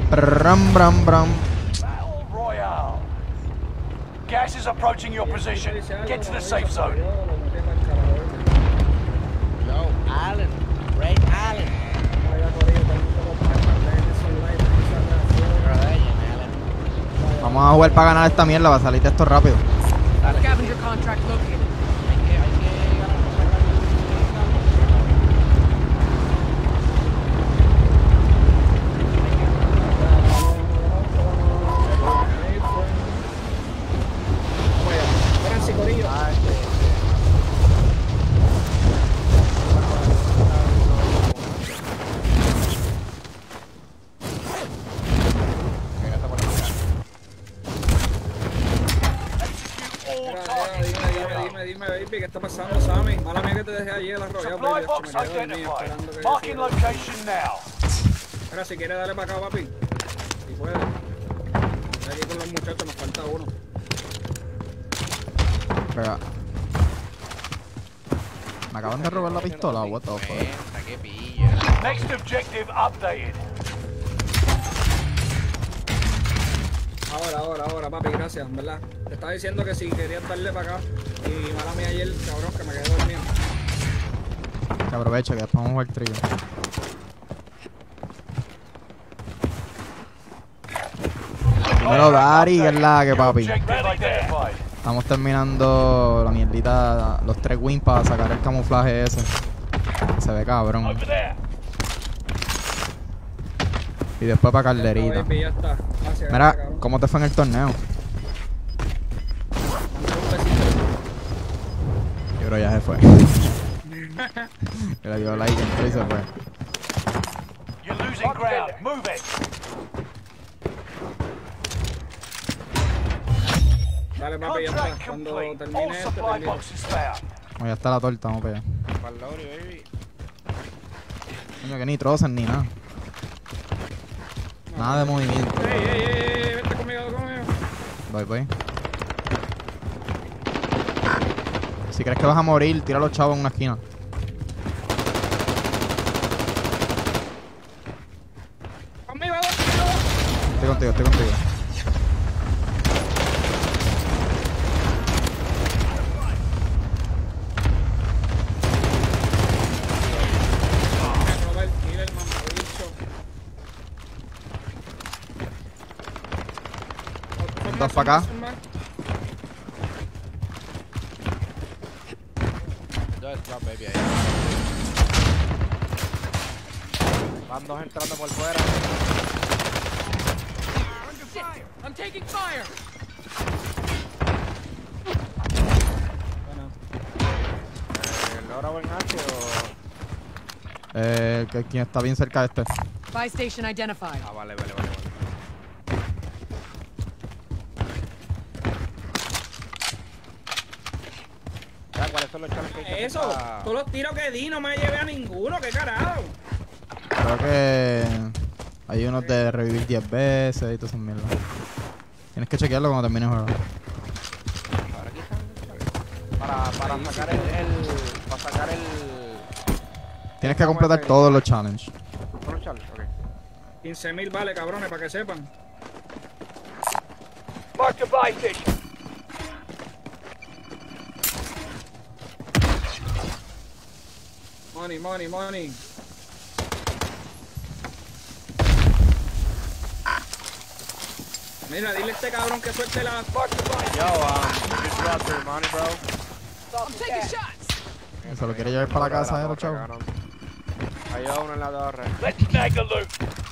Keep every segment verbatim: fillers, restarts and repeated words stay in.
Bram, bram, bram. Battle Royale. Gas is approaching your position. Get to the safe zone. Yo, Allen. Ray Allen. Vamos a jugar para ganar esta mierda, va a salir de esto rápido. Scavenger contract located. Hay que, hay que ganar. ¿Qué está pasando, Sammy? Mala mía que te dejé ayer arrollado. Supply box identified. Marking location now. Ahora, si quieres, dale para acá, papi. Si puedes. Estoy aquí con los muchachos, nos falta uno. Espera. Me acaban de robar la pistola, what the fuck. Qué pilla. Next objective updated. Ahora, ahora, ahora, papi, gracias, ¿verdad? Te estaba diciendo que si querías darle para acá. Y mala mía ayer, cabrón, que me quedé dormido. Que aprovecho que después vamos a jugar trío. Dímelo, Dari, que es la que, papi. Estamos terminando la mierdita, los tres wins para sacar el camuflaje ese. Se ve cabrón. Y después para Calderita. Mira, ¿cómo te fue en el torneo? Yo creo ya se fue. Le dio like, entró y se fue. You're losing ground. Move it. Dale, papi, ya está. Cuando termine esto, termino. Ya está la torta, vamos para allá. Coño, que ni trozas ni nada. Nada de movimiento. Ey, ey, ey, vente conmigo, conmigo. Voy, voy. Si crees que vas a morir, tira a los chavos en una esquina. Conmigo, conmigo. Estoy contigo, estoy contigo. Me roba el kill, el mamabicho. Dos para acá. Baby, ahí. Van dos entrando por fuera. I'm taking fire. Bueno. ¿El loro buen H o...? Eh, ¿quién está bien cerca de este? Buy station identified. Ah, vale, vale, vale, vale. ¿Cuáles son los challenges que hay que Eso, hacer para- todos los tiros que di no me llevé a ninguno, qué carajo. Creo que hay unos de revivir diez veces y todas esas mierdas. Tienes que chequearlo cuando termine el juego. Ahora aquí están. Para, para sacar el, el... Para sacar el... Tienes que completar todos los challenges. ¿Todos los challenges? Ok. quince mil vale, cabrones, para que sepan. Mark the buy station. Money, money, money. Mira, dile a este cabrón que suelte la... Yo, um, you dropped your money, bro. I'm taking shots. ¿Se lo quiere llevar para la casa de los chavos? Hay uno en la torre. Let's snag the loot.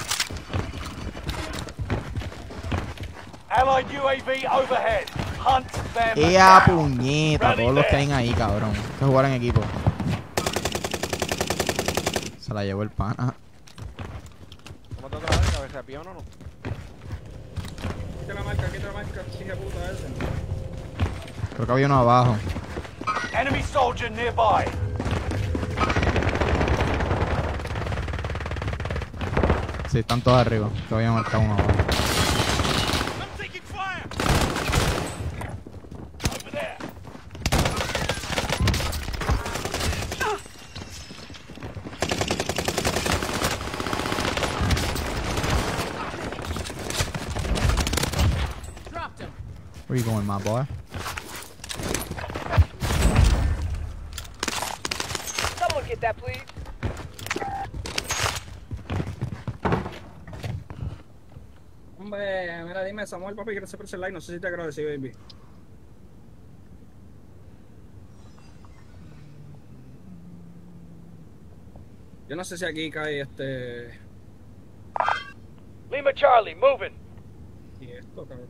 Allied U A V overhead. Hunt them ¡Y a down. puñeta! Todos los que hay ahí, cabrón. Hay que jugar en equipo. Se la llevó el pana. ¿Cómo te otra vez? A ver si apión o no. Quita la marca, quita la marca, hija puta ese. Creo que había uno abajo. Enemy soldier nearby. Sí, están todos arriba. Que había marcado uno abajo. I'm taking fire. Over there. Where you going, my boy? Someone get that, please. Hombre, mira, dime, Samuel, papi, gracias por ese like. No sé si te agradecí, baby. Yo no sé si aquí cae este... Lima Charlie, moving. Y esto, cabrón.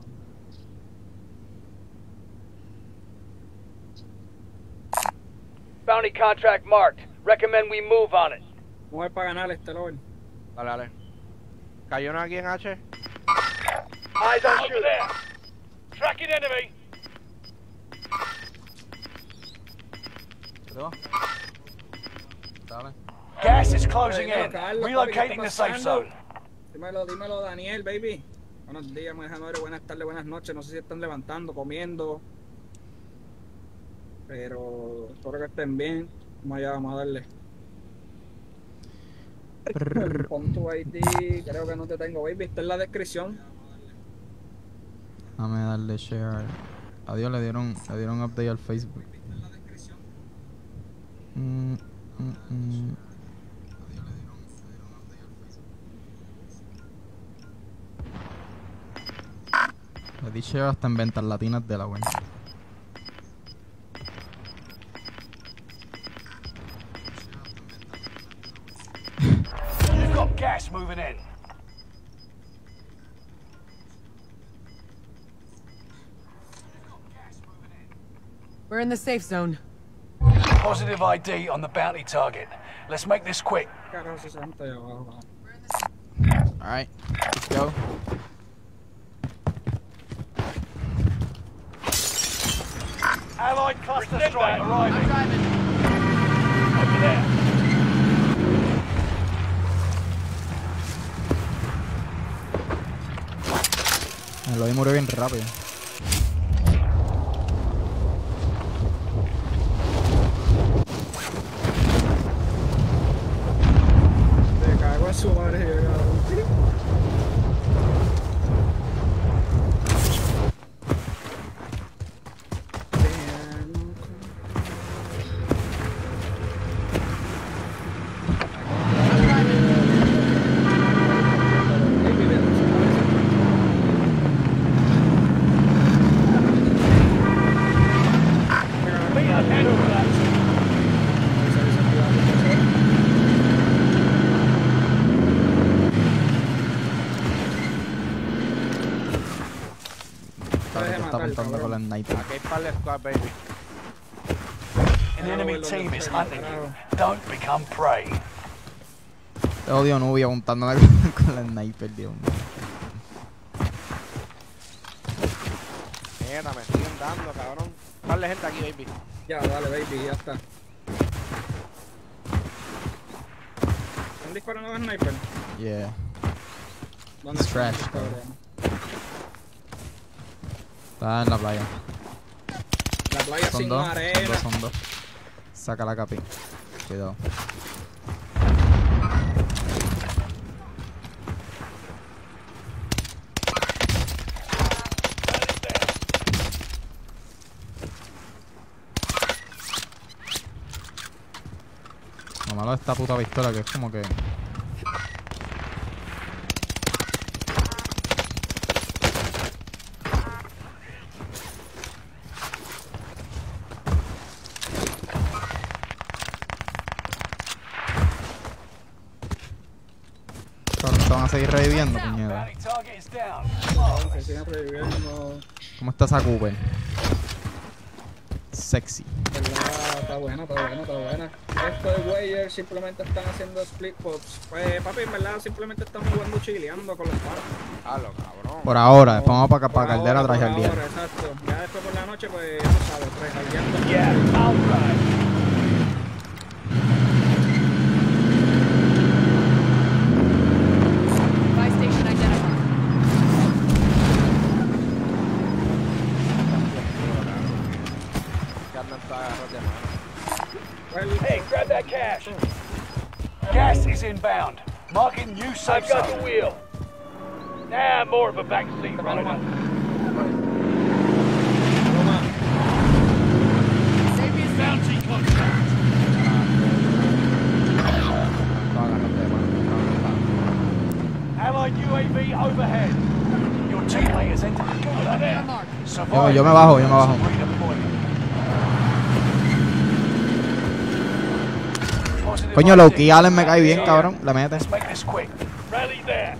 Bounty contract marked. Recommend we move on it. Vamos a ver para ganar este Lord. Dale, dale. ¿Cayó uno aquí en H? Eyes on Over shooter. there. Tracking enemy. Dale. Gas is closing Dímelo, in. Carlos, papi, ¿qué Relocating está the safe pasando? zone. Dímelo, dímelo, Daniel, baby. Buenos días, buenas noches, buenas tardes, buenas noches. No sé si están levantando, comiendo. Pero espero que estén bien. Vamos allá, vamos a darle. Pon tu I D, creo que no te tengo, baby. Está en la descripción. Dame darle share. Adiós, le dieron, le dieron update al Facebook. Mm, mm, mm. Le di share hasta en ventas latinas de la web. You've got gas moving in. We're in the safe zone. Positive I D on the bounty target. Let's make this quick. Carajo, sesenta y abajo. Alright, let's go. Allied cluster strike arriving. Driving. Over there. Me lo di murió bien rápido. Te cago en su madre, cabrón. Cabrón, te está apuntando con la sniper. Aquí hay par de squad, baby. An enemy team is hunting you. Don't become prey. Te odio Nubia apuntándome con, con la sniper, Dios mío. Mierda, me siguen dando, cabrón. Par de gente aquí, baby. Ya, dale, baby, ya está. ¿Están disparando a sniper? Yeah. ¿Dónde It's están, trash, cabrón? Está en la playa. La playa Son sin dos, son arena. dos, son dos. Saca la capi. Cuidado. Lo malo de esta puta pistola que es como que... Cabrón, te van a seguir reviviendo, puñeta. Bounty target is down. Que siguen reviviendo. ¿Cómo está esa Cooper? Sexy. ¿Verdad? Está buena, está buena, está buena. Esto de Wager simplemente están haciendo split pops. Pues papi, en verdad simplemente están jugando chileando con los paros. Halo, cabrón. Por ahora, después vamos para, Por para Caldera ahora, a traer por el día. ahora, exacto. Ya después por la noche, pues ya no sabes, trajeando. Yeah, outright. Buy station identified. Que andan todas agarradas de mano. Well, Hey, grab that cash. Gas is inbound. Marking new safe I've got the zone. wheel. Nah, more of a backseat running up. Allied U A V overhead. Your teammate has entered the gulag there. Mark. Yo, yo me bajo, yo me bajo. Coño, Loki Allen me cae bien, cabrón. Le mete. Let's make this quick. Rally there.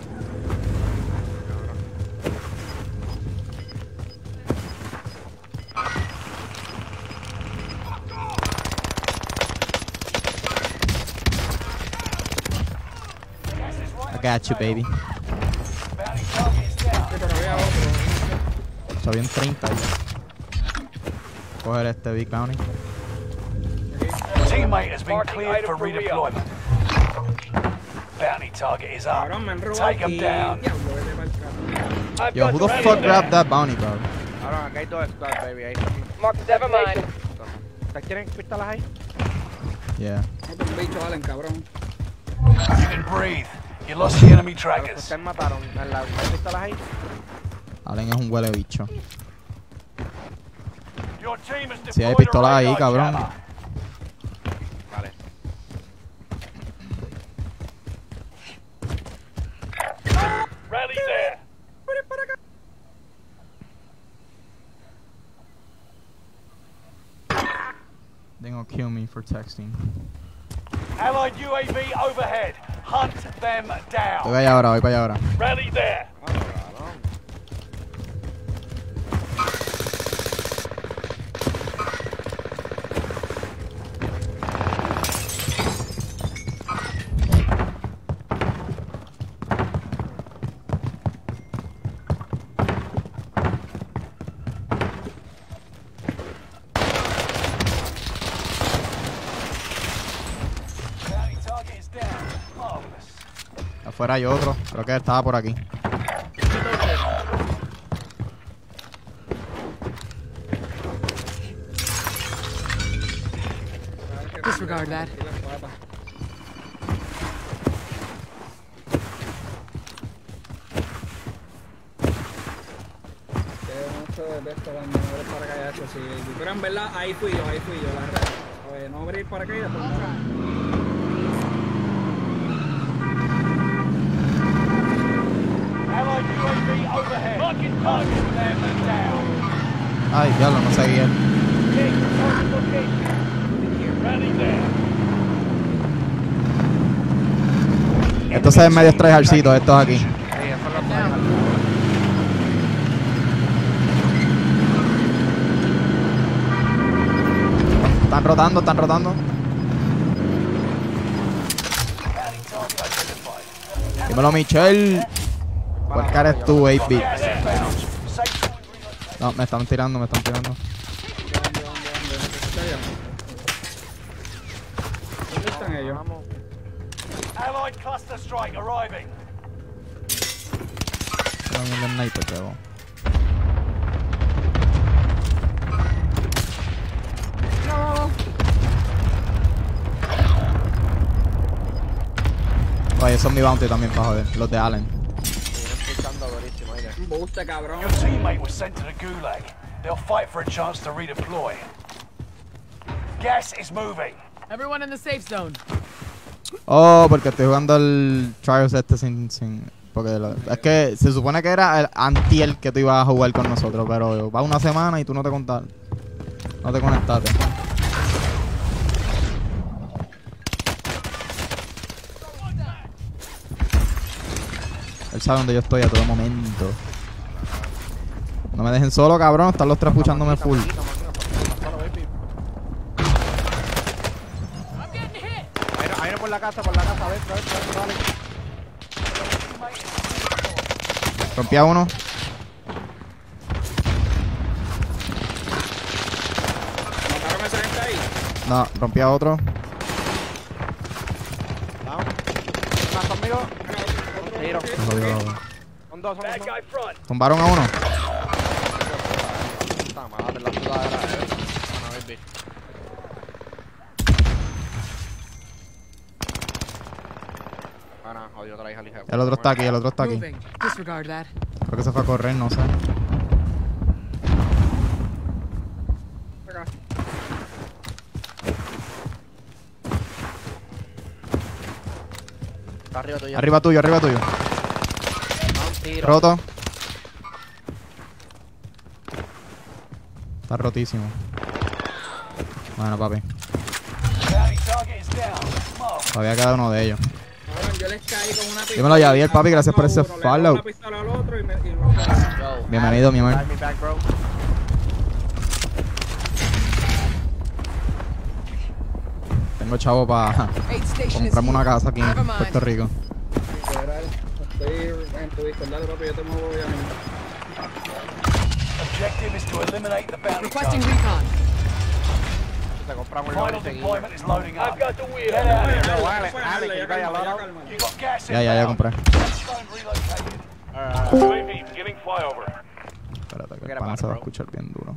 I got you, baby. Bounty target is down. Sí, pero había otro. Soy un treinta. Coger este Big Bounty. Teammate has been Marking cleared item for for Rio. redeployment. Bounty target is up. Cabrón, me han robado Take him aquí. down. Diablo, vete pa'l carajo. I've Yo, got who the the fuck ready grabbed that bounty, bro? Cabrón, acá hay dos squads, baby. Ahí están. Mark, never mind. ¿Ustedes quieren pistolas ahí? Yeah. Otro bicho, Allen, cabrón. You can breathe. You lost the enemy Pero trackers. ustedes mataron. ¿En la- ¿Hay pistolas ahí? Allen es un huele bicho. Your team has Si hay deployed a pistolas ahí, radar cabrón. jammer. Vale. Rally there. They're gonna kill me for texting. Allied U A V overhead. Hunt them Voy down. para allá ahora, voy para allá ahora. Rally there. Bueno, cabrón. Bounty target is down. Marvelous. Afuera hay otro. Creo que estaba por aquí. Disregard that. Y las patas. Que mucho de esto cuando no abres paracaídas, eso sí. Pero en verdad, ahí fui yo, ahí fui yo, la red. A ver, no abrir paracaídas, pues no. Allied U A V overhead. Hunt them down. Ay, diablo, no seguía. Rally there. Estos se ven medio tryhardcitos, estos aquí. Sí, eso es lo que Down. Están rotando, están rotando. Dímelo, Michelle. ¿Cuál cara es tú, ocho bit? Gas inbound. Safe. No, me están tirando, me están tirando. ¿Dónde, dónde, dónde? ¿Está allá? ¿Dónde están ellos? Vamos. Allied cluster strike arriving. Tengo un sniper, pero. Oye, esos son mi bounty también, para joder. Los de Allen. Estoy escuchando durísimo, oye. Un buste, cabrón. Your teammate was sent to the gulag. They'll fight for a chance to redeploy. Gas is moving. Everyone in the safe zone. Oh, porque estoy jugando el Trials este sin... sin porque lo- es que se supone que era el antiel que tú ibas a jugar con nosotros, pero va una semana y tú no te contaste. No te conectaste. Él sabe dónde yo estoy a todo momento. No me dejen solo, cabrón. Están los tres puchándome full. Máquina, máquina, máquina, solo, baby. I'm getting hit. Ahí no- ahí no por la casa, por la casa, a ver, a ver, a ver, dale. Rompí a uno. ¿Mataron a esa gente ahí? No, rompí a otro. Vamos. ¿Más conmigo? Tiro. Me jodió. Son dos, son Bad dos. guy front. Tumbaron a uno. Puta madre, la sudadera, eh. Bueno, baby. Bueno, jodió otra hija ligera. El otro está aquí, el otro está aquí. Moving. Disregard that. Creo que se fue a correr, no sé. Acá. Está arriba tuyo. Arriba tuyo, arriba tuyo. Tiro. Roto. Está rotísimo. Bueno, papi. Bounty target is down. Mark. Todavía queda uno de ellos. Cabrón, yo les caí con una pistola. Dímelo, Javier, papi, gracias por ese Uno, le doy follow. una pistola al otro y me- y lo- Yo, Bienvenido, mi amor. Drive me back, bro. Tengo chavo para Aid station is comprarme una casa aquí Never en mind. Puerto Rico. Literal, estoy en tu Discord, dale papi, yo te muevo obviamente. Objective is to eliminate the bounty requesting target. recon. Te compramos el lobby Final y seguimos. deployment is loading up. I've got the wheel. Get out of here. Yo, Ya Ale, fue, Ale, ya que vaya al cálmate, ya lado. cálmate. You got gas Ya, ya, ya inbound. compré. Zone relocated. Uh, U A V beginning flyover. Espérate, que Forget el about pana it, se va a bro. escuchar bien duro.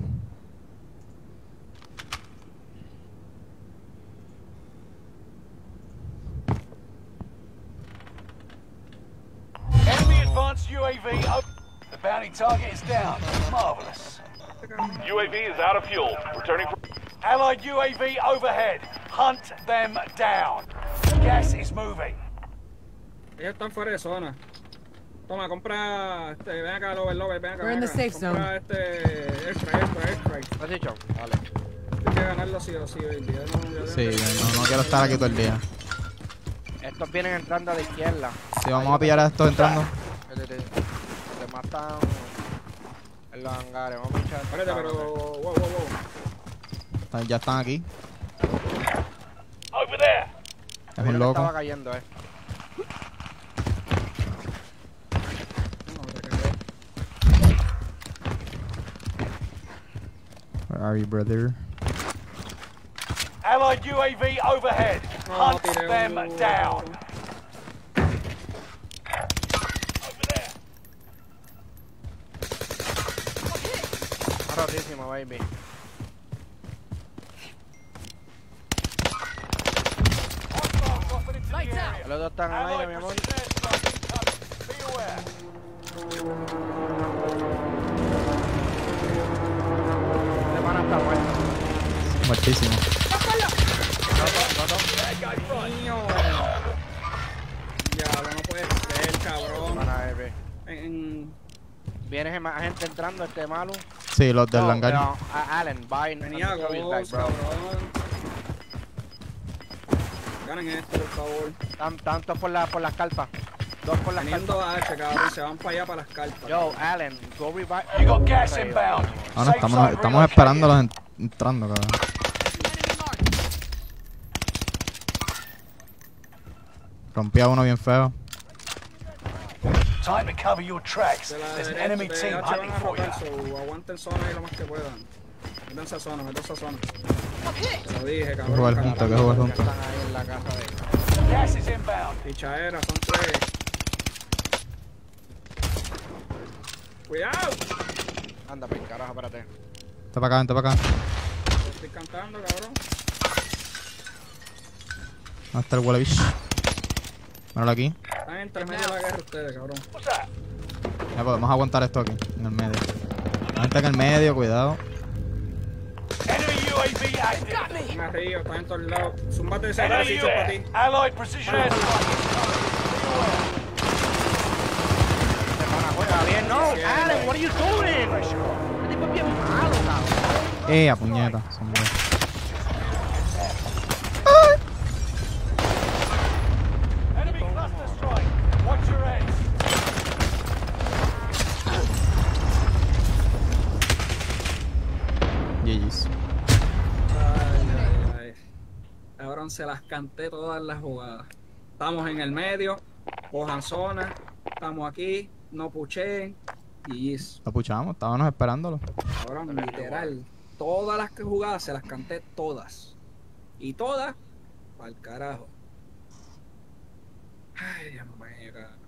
Enemy advanced U A V. Up. The bounty target is down. Marvelous. U A V is out of fuel. Returning for... Allied U A V overhead. Hunt them down. Gas is moving. Ellos están fuera de zona. Toma, compra, este, ven acá, Lover, Lover, ven acá. We're ven in the acá. safe Compra este, extra, extra, extra. ¿Lo has dicho? Vale. Hay que ganarlo sí o sí hoy día. No, yo Sí, tengo que- no, no quiero estar aquí todo el día. Estos vienen entrando a la izquierda. Si vamos a pillar a estos entrando. Los demás están en los hangares. Vamos a echar. Espérate, pero, wow, wow, wow. Ya están aquí. Over there. Es un loco. Estaba cayendo, eh. No, te cagué. Where are you, brother? Allied U A V overhead. No, Hunt tiré them un- down. Over there. Está rotísimo, baby. Hostiles dropping into the Lights out. area. Los dos están al aire, mi Allied amor. precision airstrike incoming. Be aware. Este pana está muerto. Muertísimo. Niño. Diablo, no puede ser, cabrón. Pana, baby. En, Vienes más gente entrando, este malo. Sí, los del No, hangar. no, a- Allen, Biden. venía and the service back, Ghost, bro. cabrón. Ganen esto, por favor. Tan- Tanto por, la, por las carpas. Dos por las Teniendo carpas. H, cabrón, se van para allá para las carpas. Yo, Allen, go revive. You got gas inbound. Ah, no, Safe estamos, zone estamos relocated. esperándolos en- entrando, cabrón. Enemy marked. Rompí a uno bien feo. Time to cover your tracks. De la There's an derecha, enemy de team H van hunting a for you. rotar, so aguanten zona ahí lo más que puedan. Métanse a zona, métanse a zona. I'm hit. Te lo dije, Que cabrón. jugar cabrón. juntos, que jugar Ya juntos. están ahí en la casa de... Gas is inbound. Pichadera, son tres. ¡Cuidado! Anda, pues, carajo, espérate. Vente para acá, vente para acá. Te estoy cantando, cabrón. ¿Dónde está el huele bicho? Míralo aquí. Están entre medio de la guerra ustedes, cabrón. What's that? Ya podemos aguantar esto aquí, en el medio. La gente en el medio, cuidado. Enemy U A V active. Están arriba, están en todos lados. Zúmbate ese Enemy beneficio para ti. U A V. Allied precision airstrike. Este pana juega bien. No, Allen, what are you doing? Este tipo es bien malo, cabrón. Eh, a puñeta. Son buenos. Enemy cluster strike. Watch your heads. G G's. Ay, ay, ay. Cabrón, se las canté todas las jugadas. Estamos en el medio, cojan zona, estamos aquí, no pucheen. Y eso, Lo puchamos, estábamos esperándolo. cabrón, literal. Todas las que jugadas se las canté todas. Y todas, pa'l carajo. Ay, Dios mío, cabrón.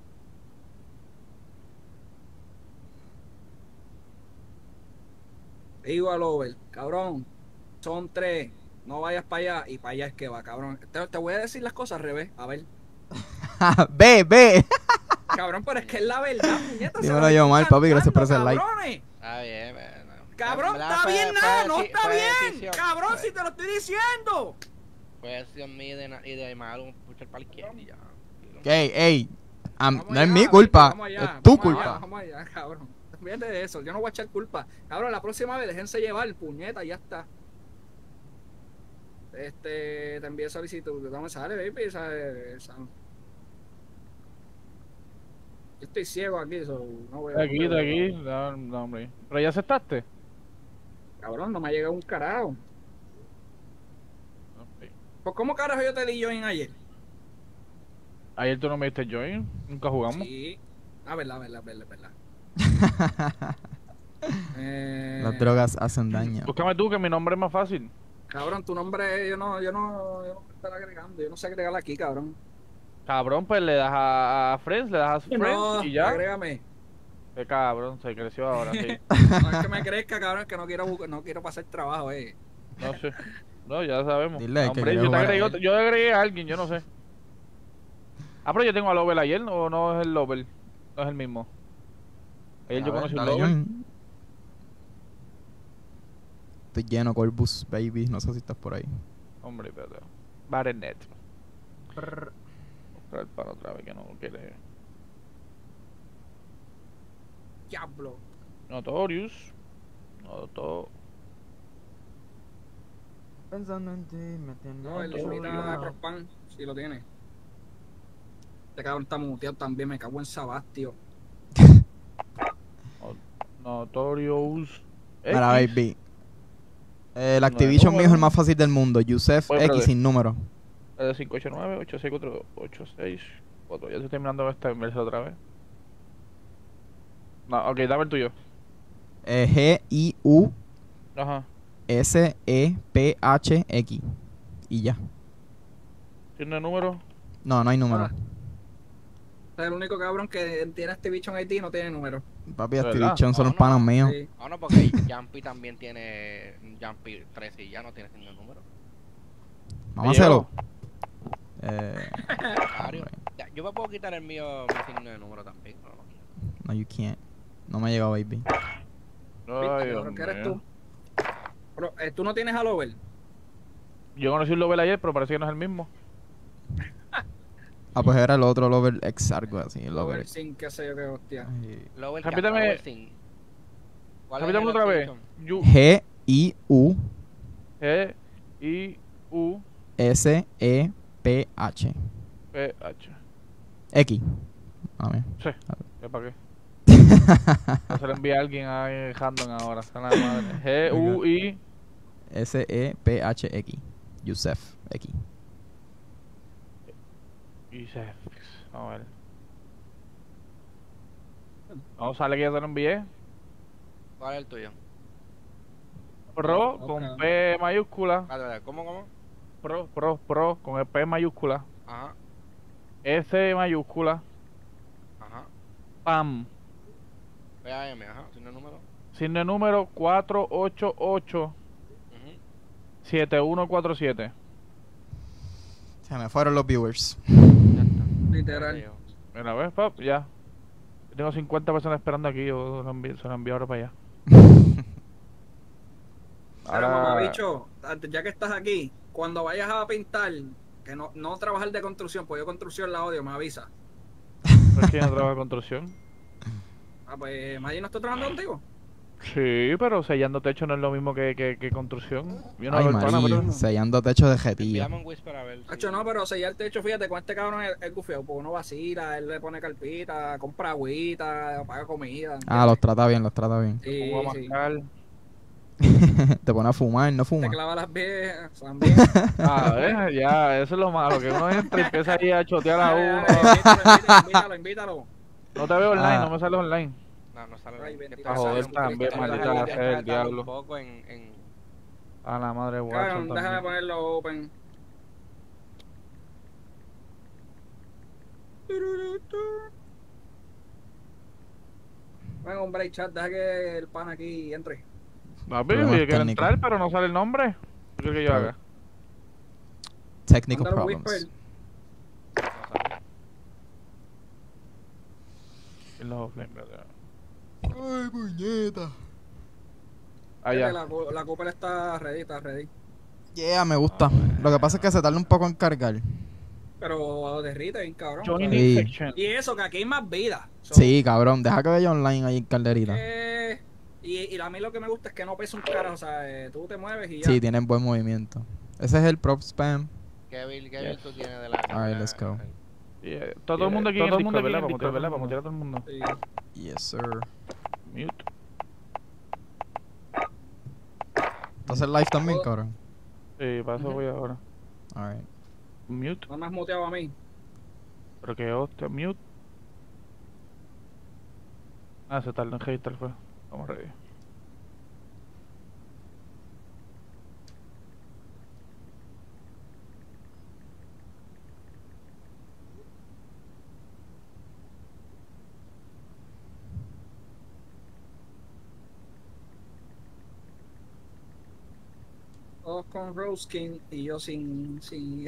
Digo al over, cabrón, son tres, no vayas para allá y para allá es que va, cabrón. Te, te voy a decir las cosas al revés, a ver. ve, ve. Cabrón, pero es que es la verdad, puñeta. se Dímelo lo yo estoy mal, papi, gracias por ese cantando, like. cabrones. Está bien, bueno. Cabrón, ¿Verdad? está Fue- bien fue nada, no deci- está fue bien. decisión. Cabrón, Fue- si te lo estoy diciendo. Fue decisión mía y de, na- y de Malu puchar para la izquierda y ya. Ey, ey. Am- Vamos no es allá, mi baby, culpa, vamos allá, es tu vamos allá, culpa. Vamos allá, cabrón. Olvídate de eso, yo no voy a echar culpa. Cabrón, la próxima vez déjense llevar, puñeta, ya está. Este, te envié solicitud. ¿Dónde sale, baby? Esa, esa. Yo estoy ciego aquí, so no veo. Aquí, de aquí. No, no, hombre. ¿Pero ya aceptaste? Cabrón, no me ha llegado un carajo. Ok. Pues, ¿cómo carajo yo te di join ayer? Ayer tú no me diste join. Nunca jugamos. Sí. Ah, verdad, verdad, verdad, verdad. eh, Las drogas hacen daño. Búscame tú, que mi nombre es más fácil. Cabrón, tu nombre, yo no, yo no, yo no me estoy agregando. Yo no sé agregar aquí, cabrón. Cabrón, pues le das a, a Friends, le das a Friends No, y ya. agrégame. Qué cabrón, se creció ahora, sí. No es que me crezca, cabrón, que no quiero, bu- no quiero pasar trabajo, eh. No sé. No, ya sabemos. Dile que Hombre, quiere yo, te jugar a agregué, él. otro- yo agregué a alguien, yo no sé. Ah, pero yo tengo a Lover ayer, o no es el Lover. No es el mismo. Ayer yo A ver, conocí un dale, Lover. join. Estoy lleno, Corbus, baby. No sé si estás por ahí. Hombre, espérate. Barenet. Buscar el pan otra vez que no quiere. Diablo. Notorious. Noto. Pensando en ti, me tienes No, el limita a Crosspan, si lo tiene. Este cabrón está muteado también, me cago en Sabastio. Notorious. Mira, X. baby. El Activision mío es el más fácil del mundo. Yusef Oye, X brother. sin número. El cinco ocho nueve, ocho seis cuatro, ocho seis cuatro. Ya estoy terminando esta inversa otra vez. No, ok, dame el tuyo. Eh, G I U Ajá. S E P H X. Y ya. ¿Tiene número? No, no hay número. Ah. Este es el único cabrón que tiene este bicho en I T y no tiene número. Papi, ¿Verdad? Activision son No, los panas no. míos. Sí. Ah, no, porque Jumpy también tiene Jumpy trece y ya no tiene ningún número. Vamos Me a llegó. hacerlo. Eh, Mario. Ya, yo me puedo quitar el mío, mi signo de número también. No, no. no, you can't. No me ha llegado, baby. Ay, ¿Viste, Dios cabrón, que eres mío. tú? Pero, eh, ¿tú no tienes a Lover? Yo conocí un Lover ayer, pero parece que no es el mismo. Ah, pues era el otro Lover X, algo así. El Lover Lover X. sin qué sé yo qué hostia. Ay. Lower Repítame- Lower Thing. ¿Cuál es Repítame el otra vez. Activision? Yu- G I U G I U S E P H P H. X. A ver. Sí. ¿Qué para qué? No se lo envía a alguien a Handon ahora. Está la madre. G U I. S E P H X. Yusef X. Y se. Vamos a ver. No, sale que ya te lo envié. ¿Cuál es el tuyo? Pro Ok. con P mayúscula. Vale, vale. ¿Cómo, cómo? Pro, pro, pro con el P mayúscula. Ajá, S mayúscula. ajá. Pam. P A M, ajá. ¿Tiene número? Signo número cuatro ocho ocho Ujú. siete uno cuatro siete. Se me fueron los viewers. Ya está. Literal. Ahí llegó. Mira, ves, pap, ya. Yo tengo cincuenta personas esperando aquí. Yo lo envío- se lo envío ahora para allá. Ahora, mamá, bicho, antes- ya que estás aquí, cuando vayas a pintar, que no, no trabajar de construcción, pues yo construcción la odio, me avisa. ¿Por qué no trabaja construcción? Ah, pues, Maggi no está trabajando contigo. Sí, pero sellando techo no es lo mismo que, que, que construcción. Yo no Ay, veo el pana, María. pero- Sellando techo de jetilla. Envíame un whisper a ver. si- Hacho, no, pero sellar el techo, fíjate, con este cabrón es, es gufeo, porque uno vacila, él le pone carpita, compra agüita, paga comida. Ah, los trata bien, los trata bien. Sí, Pongo a sí. mascar. Te pone a fumar, no Te fuma. clava las viejas también. Ah, ¿ves? Ya, eso es lo malo, que uno entra y empieza ahí a chotear a Dale, uno. dale, invítalo, invítalo, invítalo. No te veo online, Ah. no me sales online. No, no sale. Ay, ¿Qué bendito pasa? joder, Un también, poquito, maldita déjalo, sea déjalo el tardar diablo. un poco en, en... A la madre Cabrón, Watson déjame también. ponerlo open. Venga, hombre, chat, deja que el pan aquí entre. Papi, Problemas yo quiero técnicos. entrar, pero no sale el nombre. ¿Qué quieres que yo Pero- haga? Technical Mándalo un problems. whisper. En los offline, ¿verdad? Ay, puñeta. Allá. La, la Cooper está ready, está ready. Yeah, me gusta. Lo que pasa es que se tarda un poco en cargar. Pero derrite bien, cabrón. Join Sí. infection. Y eso, que aquí hay más vida. So, Sí, cabrón, deja que vaya online ahí en Calderita. eh, y, y a mí lo que me gusta es que no pesa un carajo, o sea, eh, tú te mueves y ya. Sí, tienen buen movimiento. Ese es el prop spam. ¿Qué build, qué build tú tienes de la Alright, let's go. Yeah, Todo el mundo aquí todo en el mundo Discord, aquí en ¿verdad? Discord, ¿verdad? Vamos a Vamos a tirar a todo el mundo. Sí. Yes, sir. Mute. ¿Estás en live también, cabrón? Sí, para eso voy ahora. Alright. Mute. No me has muteado a mí. Pero que hostia, mute. Ah, se tardó en registrar, fue. Vamos ready. Todos con Roskin y yo sin... sin...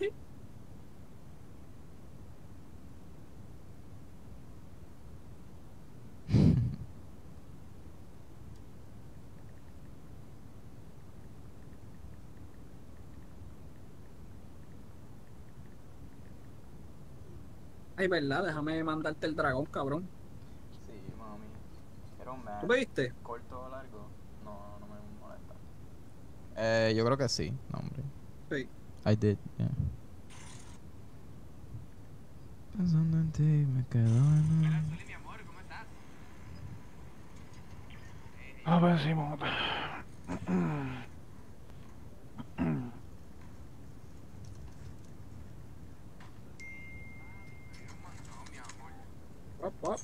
Ay, verdad, déjame mandarte el dragón, cabrón. Sí, mami. Era un ¿Tú me viste? ¿Corto o largo? No, no me molesta. Eh, yo creo que sí, no, hombre. Sí. I did, yeah. Pensando en ti, me quedo en... A ver si mo- Op, op.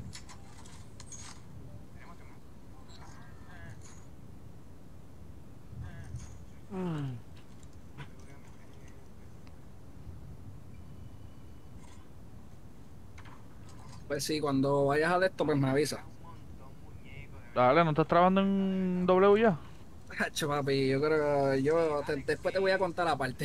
Pues sí, cuando vayas a de esto, pues me avisa. Dale, ¿no estás trabajando en W ya? Hacho, papi, yo creo que yo te- después te voy a contar la parte.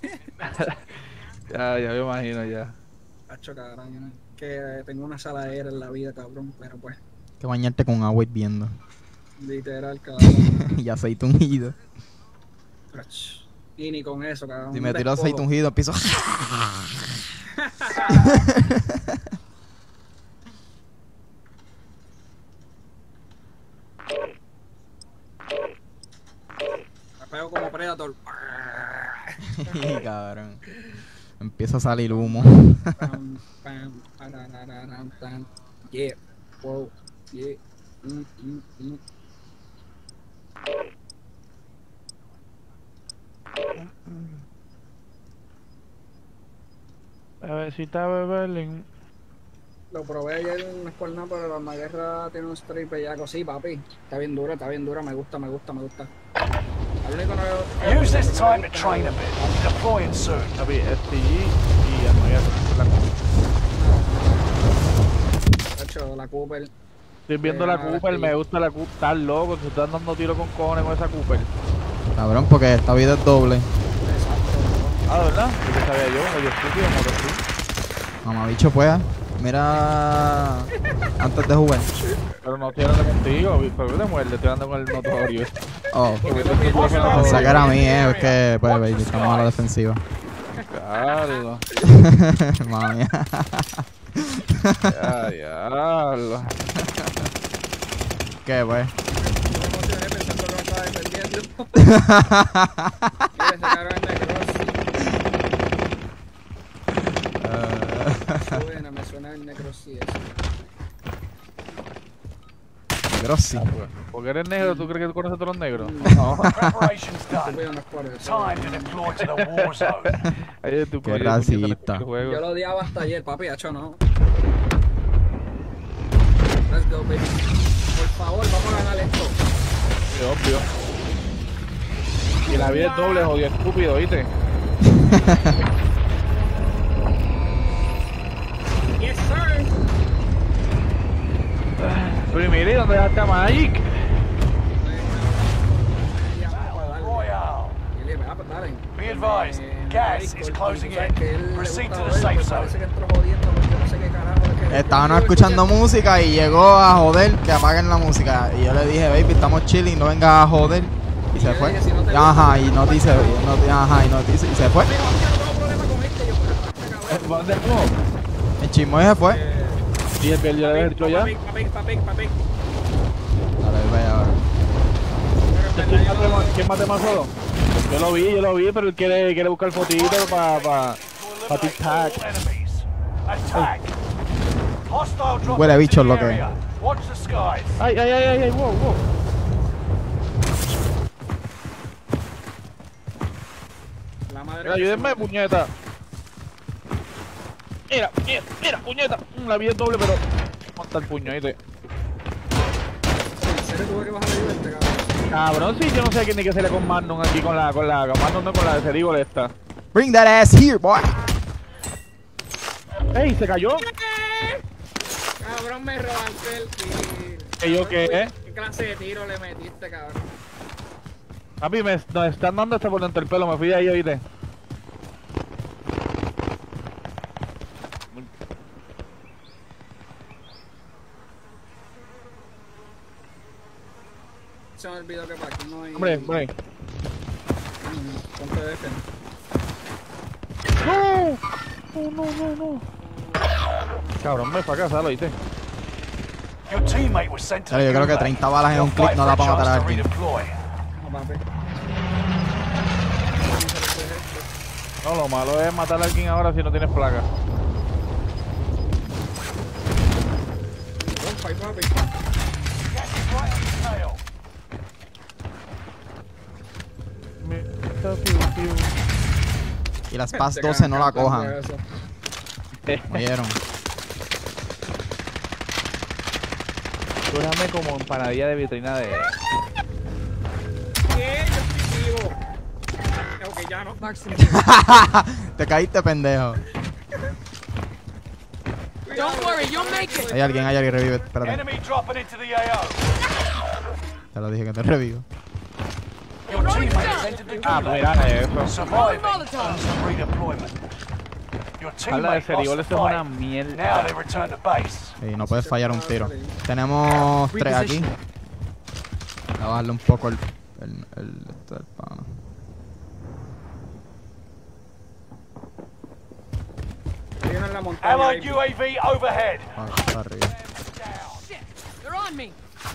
Ya, ya me imagino ya. Hacho, cabrón, que tengo una saladera en la vida, cabrón, pero pues, Que bañarte con agua hirviendo. literal, cabrón. Y aceite ungido. Hacho. Y ni con eso, cabrón. Si un me tiro despojo. aceite ungido, empiezo... Me pego como Predator. Cabrón. Empieza a salir humo. Pam, pam, pararararam, pam. Yeah, wow, yeah. Mm, mm, mm. Bebecita Bebelín. Lo probé ayer, no es por nada, pero la Armaguerra tiene un spray bellaco. Sí, papi. Está bien dura, está bien dura. Me gusta, me gusta, me gusta. Al único no- Use this time to train a bit. Deploying soon. Papi, S T G y Armageddon. La Hacho, la Cooper. Estoy viendo Eh, la ahora Cooper, sí. me gusta la Cooper. Estás loco, se están dando tiro con cojones con esa Cooper. Cabrón, porque esta vida es doble. Ah, ¿verdad? ¿Qué sabía yo? Medio estúpido, como que sí. Mamabicho, pues. Mira... Antes de jugar. Pero no estoy hablando contigo, pero te muerde, estoy hablando con el notorio. Oh. Porque no pienso- Pensaba que era a mí, eh. Es que, pues, baby, estamos a la defensiva. Claro. Mamma mía. Ya, diablo. ¿Qué, pues? Yo me emocioné pensando que me estaba defendiendo. Mira, ese cabrón es Necrosis. Eh, Suena, me suena el Necrosis ese. Grossi. Porque eres negro, ¿tú crees que tú conoces a todos los negros? Mm. No. Preparation's done. Cuidado, no es por eso. Time to deploy to the war zone. Ahí es tu Qué coño, tú piensas en racista. el juego. Yo lo odiaba hasta ayer, papi, hacho, no. Let's go, baby. Por favor, vamos a ganar esto. Sí, obvio. Y la vida es doble, jodido estúpido, ¿viste? Yes, sir. Pero mire, ¿dónde dejaste a Magic? Royale. Dale. Be advised, Eh, gas Michael, is closing tú sabes in. que él le Proceed gusta to the joder, safe pues zone. parece que entró jodiendo, porque yo no sé qué carajo es que- Estaban yo escuchando escuché- música y llegó a joder que apaguen la música. Y yo le dije, baby, estamos chilling, no vengas a joder. Y Y se yo fue. dije, si no te Ajá, gusta, y no dice, no, ajá, y no dice, y se fue. Pero, yo no tengo problema con este, yo, ¿Para dónde estuvo? El chismoy se fue. Eh, Y el que ya pa' el pic, ya. pa' pic, pa' pic, pa' pic, pa' pic. Dale, vaya ahora. Pero en ¿Quién verdad yo mate, no- ¿Quién mate más solo? Yo lo vi, yo lo vi, pero él quiere, quiere buscar fotitos para pa, pa Eliminate tic-tac. all enemies. Attack. Hostile drop Huele a into bicho the lo que area. Watch the skies. Ay, ay, ay, ay, ay, wow, wow. La madre Mira, que ayúdenme, se- puñeta. Mira, mira, mira, puñeta. Mm, La vi es doble, pero. Monta el puño, ahí te. ¿En serio tuve que bajar ayuda este cabrón? Cabrón, sí, yo no sé quién ni qué sería con Magnum aquí con la, con la, con Magnum no con la de Serigol esta. Bring that ass here, boy. ¡Ey, se cayó! Cabrón, me robaste el tiro. ¿Que yo qué? Cabrón, ¿Qué clase de tiro le metiste, cabrón? Papi, me nos están dando hasta por dentro del pelo, me fui de ahí, oíste. Se me olvidó que para aquí no hay... Hombre, hombre. Mm, Ponte de defensa. ¡No! No, no, no, no. Cabrón, me fue a casar, oíste. Your teammate was sent to Dale, the yo creo que gulag. treinta balas en They'll un clic fight no for da a para matar a chance to alguien. redeploy. No, papi. No, lo malo es matar a alguien ahora si no tienes placa. Rompa ahí, papi. Gas is right on your tail. Y las P A S Se doce cagan no la cantando cojan. eso. ¿Oyeron? Tú déjame como empanadilla de vitrina de... ¿Qué? Yo estoy vivo. Ok, ya no. Mark some Te caíste, pendejo. Don't worry, you'll make it. Hay alguien, hay alguien, revive. Espérate. Enemy dropping into the A O. Te lo dije que te revivo. Your teammate has entered the Ah, gulag. mira eso. Surviving Molotov. earns them redeployment. Your Habla de teammate Serigol, lost esto the es una fight. mierda. Now they return to base. Sí, no puedes fallar un tiro. Tenemos tres aquí. Voy a bajarle un poco el... el... el... esto del pana. Hay uno en la montaña. Allied ahí. U A V overhead. Ah, está arriba. Shit, they're on me.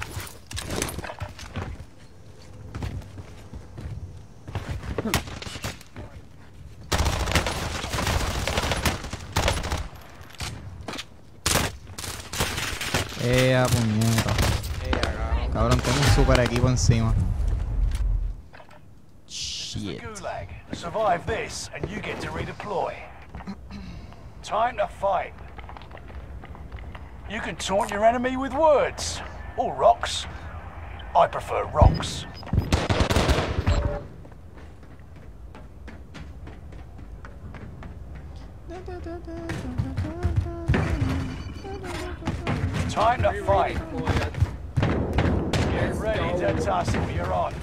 Eh, puñeta. Cabrón, tengo un super equipo encima. This is the Shit. gulag. Survive this and you get to redeploy. Time to fight. You can taunt your enemy with words. Or rocks. I prefer rocks. Time to fight. Get ready to tussle. You're on.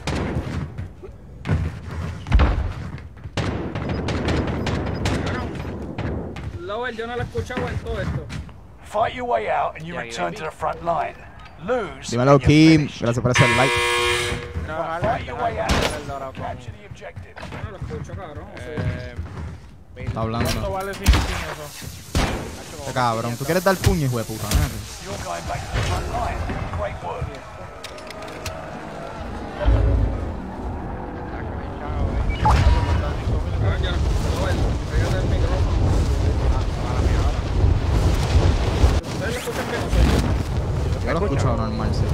Lowell, yo no lo he escuchado en todo esto. Fight your way out and you Yeah, return you to the front line. Lose. Dímelo, and you're Kim. finished. Gracias por ese like. Fight your way out. Capture the objective. Yo no lo escucho, cabrón. o sea, Eh, Está hablando. ¿Cuánto vale sin, sin eso? Este cabrón. ¿Tú quieres dar puño, hijo de puta? Ven aquí. You're going back to the front line. Great work. cabrón, yo no escucho. Lowell, pégate el micrófono. ¿Ustedes lo escuchan bien o soy yo? Yo lo escucho normal, sí.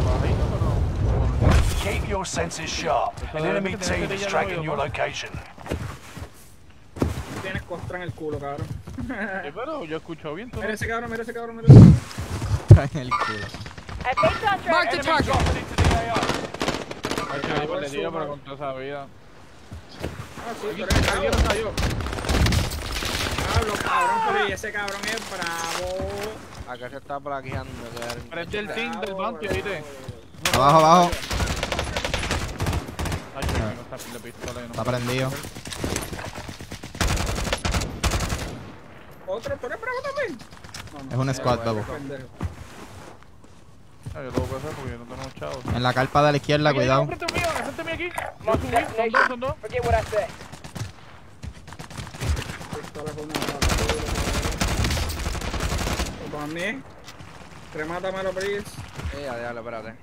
Keep your senses sharp. An enemy team is tracking your location. Tienes costra en el culo, cabrón. Sí, pero yo escucho bien. ¿Tú no? Mira ese cabrón, mira ese cabrón, mira ese cabrón. Traen el culo. Mark the Enemy target. dropping into the A O. Ay, yo digo, le digo, pero con toda esa vida. Ah, sí, pero es Aquí no cayó. Pablo, cabrón, pero y ese cabrón es bravo. acá se está plaqueando. Prende el team del bounty, ¿oíste? Abajo, abajo. Ay, yo tengo esta pila de pistola y no. Está prendido. ¿Otro? ¿Tú eres bravo también? No, Es un squad, babo. pendejo. Ay, yo lo voy a hacer porque no tenemos chavos. En la carpa de la izquierda, Aquí, cuidado. Frente mío, frente mío aquí. Lo subí, son dos, son dos. Pistola con una bala. para mí. Remátamelo, please. Eh, ya, diablo, espérate.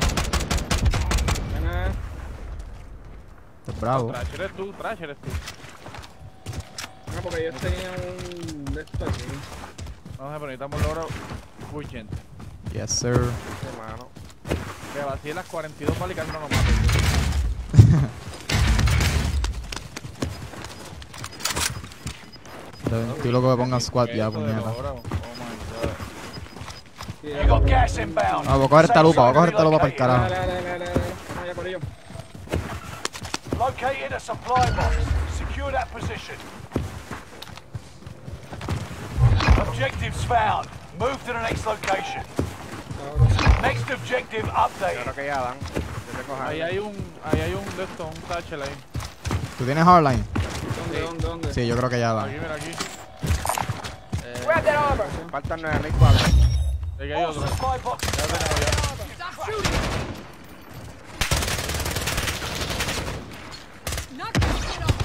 Buena. Este es bravo. Trash eres tú, trash eres tú. No, porque yo tenía un de esto aquí. No sé, pero necesitamos logro urgent. Yes, sir. Sí, mano. Que vacíe las cuarenta y dos balas y casi no nos mate. Estoy loco que ponga squad ya, Eso de puñeta. logro, oh my god. You got gas inbound. Ah, voy a coger esta Safe lupa, voy a zone coger esta lupa para el relocated. carajo. Dale, dale, dale, dale. No, ya por ello. Located a supply box. Secure that position. Objectives found. Move to the next location. Next objective Yo updated. creo que ya dan. Yo tengo Ahí hay un, ahí hay un de estos, un satchel ahí. ¿Tú tienes hardline? ¿Dónde, dónde, dónde? Sí, yo creo que ya Aquí, da. mira aquí. Eh, Grab that armor. faltan nueve mil cuadros. Aquí hay All otro. supply boxes. Ya tenemos ya. Stop shooting. Knock that shit off.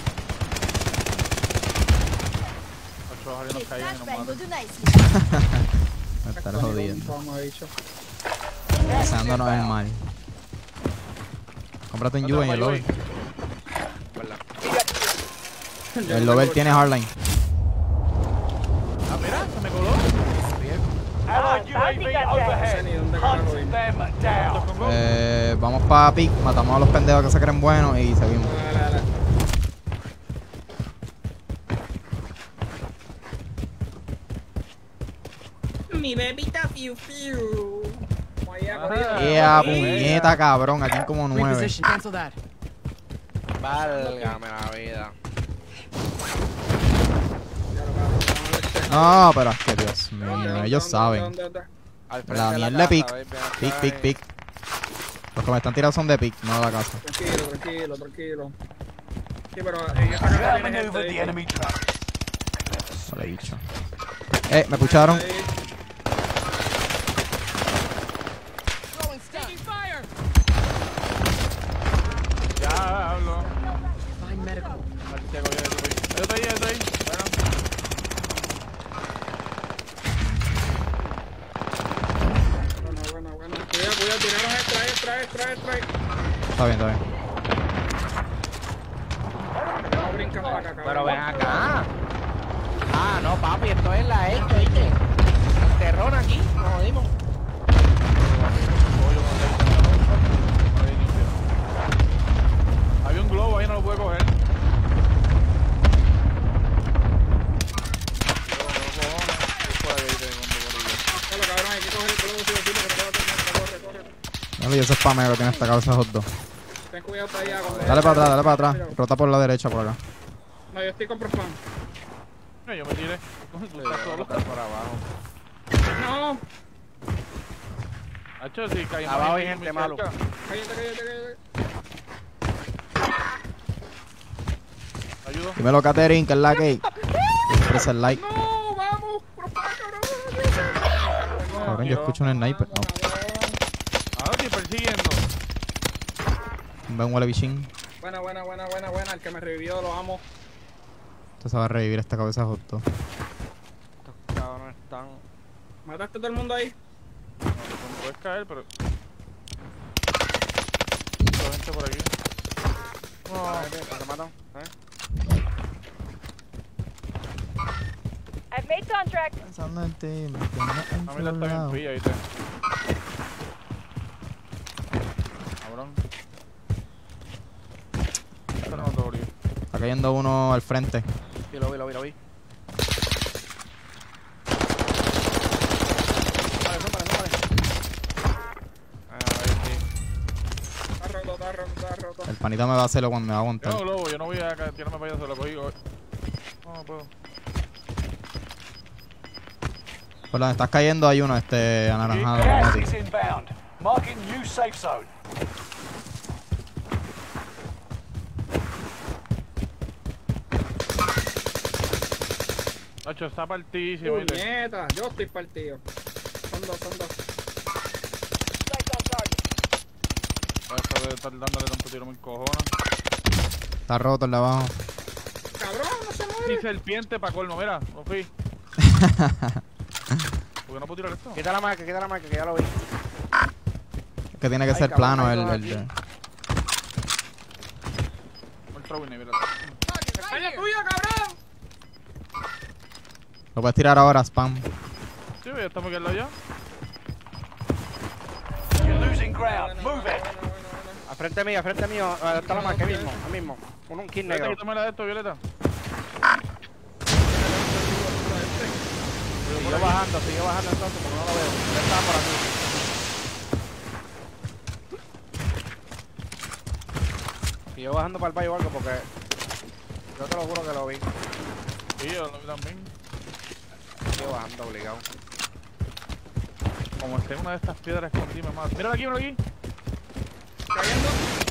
Ocho, ojalá nos caigan y nos maten. Me estar jodiendo. Vamos, bicho. Pasándonos el mal. Cómprate un U en el Lover. ¿Verdad? El Lover tiene hardline. Ah, mira, se me coló. Allied U A V overhead. Hunt them down. Eh, vamos para Pic, matamos a los pendejos que se creen buenos y seguimos. Dale, dale. Mi bebita fiu fiu. Vamos allá, Ajá. corillo. Yeah, Ah, puñeta, cabrón, aquí hay como nueve. Reposition. Cancel that. Válgame la vida. No, pero es que Dios mío, ellos saben. ¿Dónde, dónde, dónde? Al frente La de mierda de casa, Pic. baby, acá, Pic, pic, baby. pic. Los que me están tirando son de Pic, no de la casa. Tranquilo, tranquilo, tranquilo. Sí, pero en esta You casa tiene outmaneuvered gente. the ¿viste? enemy truck. No le he dicho. Eh, me escucharon. Ahí. Throwing stuff. Taking fire. Ya hablo. Find medical. Maldita coño, yo estoy. Yo estoy ahí, yo estoy ahí. Bueno. Bueno, bueno, bueno. Cuidado, cuidado, tiraron extra, extra, extra, extra. Está bien, está bien. No brincan para acá, cabrón. Pero ven acá. Ah, no, papi, esto es la esto, ¿viste? Enterrón aquí, nos jodimos. Había un globo ahí, no lo pude coger. Bueno, cabrón, hay que coger el globo, sí o sí, porque no te va a terminar. Corre, corre. Dale, y ese spamero que tiene esta cabeza de hot dog. Ten cuidado para allá. cuando- Dale para atrás, dale para atrás. Rota por la derecha, por acá. No, yo estoy con spam. No, yo me tiré. Tú estás solo. por abajo. No. Hacho, si caímos Abajo ahí hay gente muy malo. cerca. Cállate, cállate, cállate. Ayudo. Dímelo, Catherine, que es la que. Presa el like. No, vamos. Por favor, cabrón. Cabrón, yo escucho un sniper. No, Ahora estoy persiguiendo. un buen huele bichín. Buena, buena, buena, buena, buena. El que me revivió, lo amo. Esto se va a revivir esta cabeza de hot dog. Estos cabrones están. ¿Mataste a todo el mundo ahí? No, no puedes caer, pero. Hay gente por aquí. No, ¿te matan? ¿Eh? I've made contract. Pensando en ti, me tienes en A mí la todos está bien lados. pilla, ¿viste? Cabrón. Esto no es otro brillo. Está cayendo uno al frente. Sí, lo vi, lo vi, lo vi. Vale, súmale, súmale. Ah, ahí sí. Está roto, está roto, está roto. El panita me va a hacerlo cuando me va a Yo aguantar. no, globo, yo no voy a ca- tirarme para allá, se lo cogí hoy. No, no puedo. Por donde estás cayendo hay uno, este, anaranjado. Gas Mati. is inbound. Marking new safe zone. Nacho, está partísimo, ¿viste? Puñeta, yo estoy partido. Son dos, son dos. Esto de estar dándole tanto tiro me encojona. Está roto el de abajo. Cabrón, no se Y muere. serpiente pa' colmo, mira, no fui. qué no puedo tirar esto? Quita la marca, quita la marca, que ya lo vi. Es que tiene que Ay, ser cabrón, plano hay el... dos el aquí. de- Un throwing, mira. ¡España tuya, cabrón! Lo puedes tirar ahora, spam. Sí, ya estamos aquí al lado ya. You're losing ground. Move it. Al frente mío, al frente mío. eh, Está la marca, ahí mismo, ahí mismo. Con un kit Violeta, negro. quítame la de esto, Violeta. Sigo bajando, sigo bajando entonces porque no lo veo. Ya está por aquí. Sigo bajando para el baño o algo porque yo te lo juro que lo vi. Sí, yo lo vi también. Sigo bajando obligado. Como esté en una de estas piedras escondidas, más. Míralo aquí, míralo aquí. Cayendo.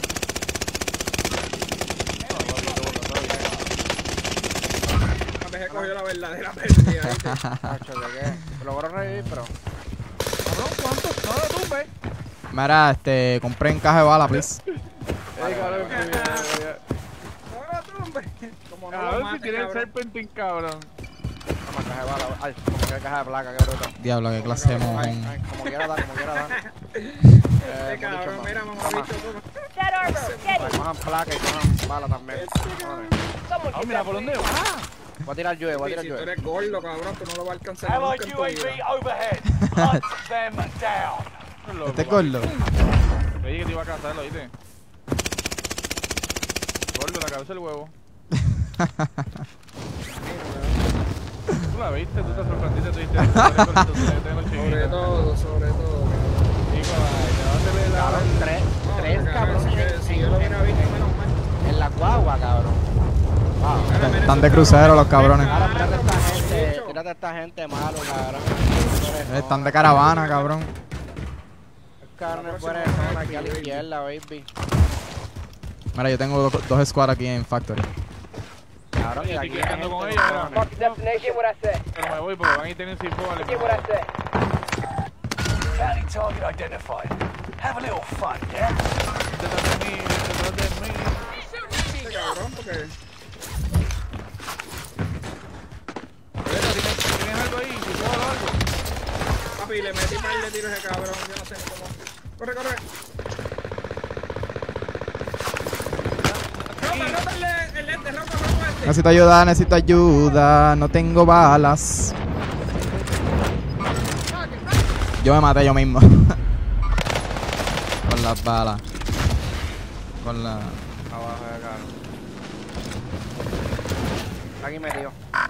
A veces cogió la verdadera pérdida, ¿viste? Macho, ¿de qué? Logró revivir, pero... Cabrón, ¿cuántos? No lo tumbes. Mira, este, compré en caja de bala, please. Ey, cabrón, No lo tumbes. Como no lo cabrón, si mates, tiene el cabrón. serpentín, cabrón. Vamos, caja de bala. Ay, como que caja de placa, qué bruto. Diablo, qué clase de Ay, mojón. ay, como quiera dar, como quiera dar. Este Eh, cabrón, mucho mira, más. mamá, bicho, toma. That armor, Para get que cojan placa y cojan bala también. Joder. Someone Ah, get mira, that, ¿por dónde please. va? Voy a tirar lluvia, voy a Si tirar tú lluvia. eres gordo, cabrón, tú no lo vas a alcanzar Allied nunca en tu U A vida. V overhead. Hunt them down. Este es gordo. Te dije que te iba a cazar, ¿oíste? Gordo, la cabeza del huevo. Tú la viste, tú te sorprendiste, tú dijiste. Sobre todo, sobre todo, cabrón. Chico, ay, te vas a ver la... Cabrón, tres, No, tres cabrón, cabrones si, que- si yo lo hubiera visto, menos mal. en la guagua, cabrón. Wow. Mira, mira, Están de esos crucero los cabrones, cabrones. Ahora tírate a esta cabrón, gente, bicho. tírate a esta gente malo, cabrón. Están de caravana, cabrón. Carne fuera de zona aquí a la izquierda, baby. Mira, yo tengo dos, dos squads aquí en Factory. Cabrón, y Yo aquí estoy hay quedando con gente, ella, cabrones. Mark the destination, get what I said. Pero me voy porque van y tienen cinco vale. Get what I said. Bounty target identified. Have a little fun, yeah? Detrás de mí, detrás de mí. Este cabrón, porque... Violeta, ¿tienes, ¿tienes algo ahí? Si puedo algo. Papi, le metí par de tiros a ese cabrón, yo no sé cómo. Corre, corre. Rota, rota el, el este, rota, rota este. Necesito ayuda, necesito ayuda. No tengo balas. Yo me maté yo mismo. Con las balas. Con la... Abajo de acá. Aquí metido.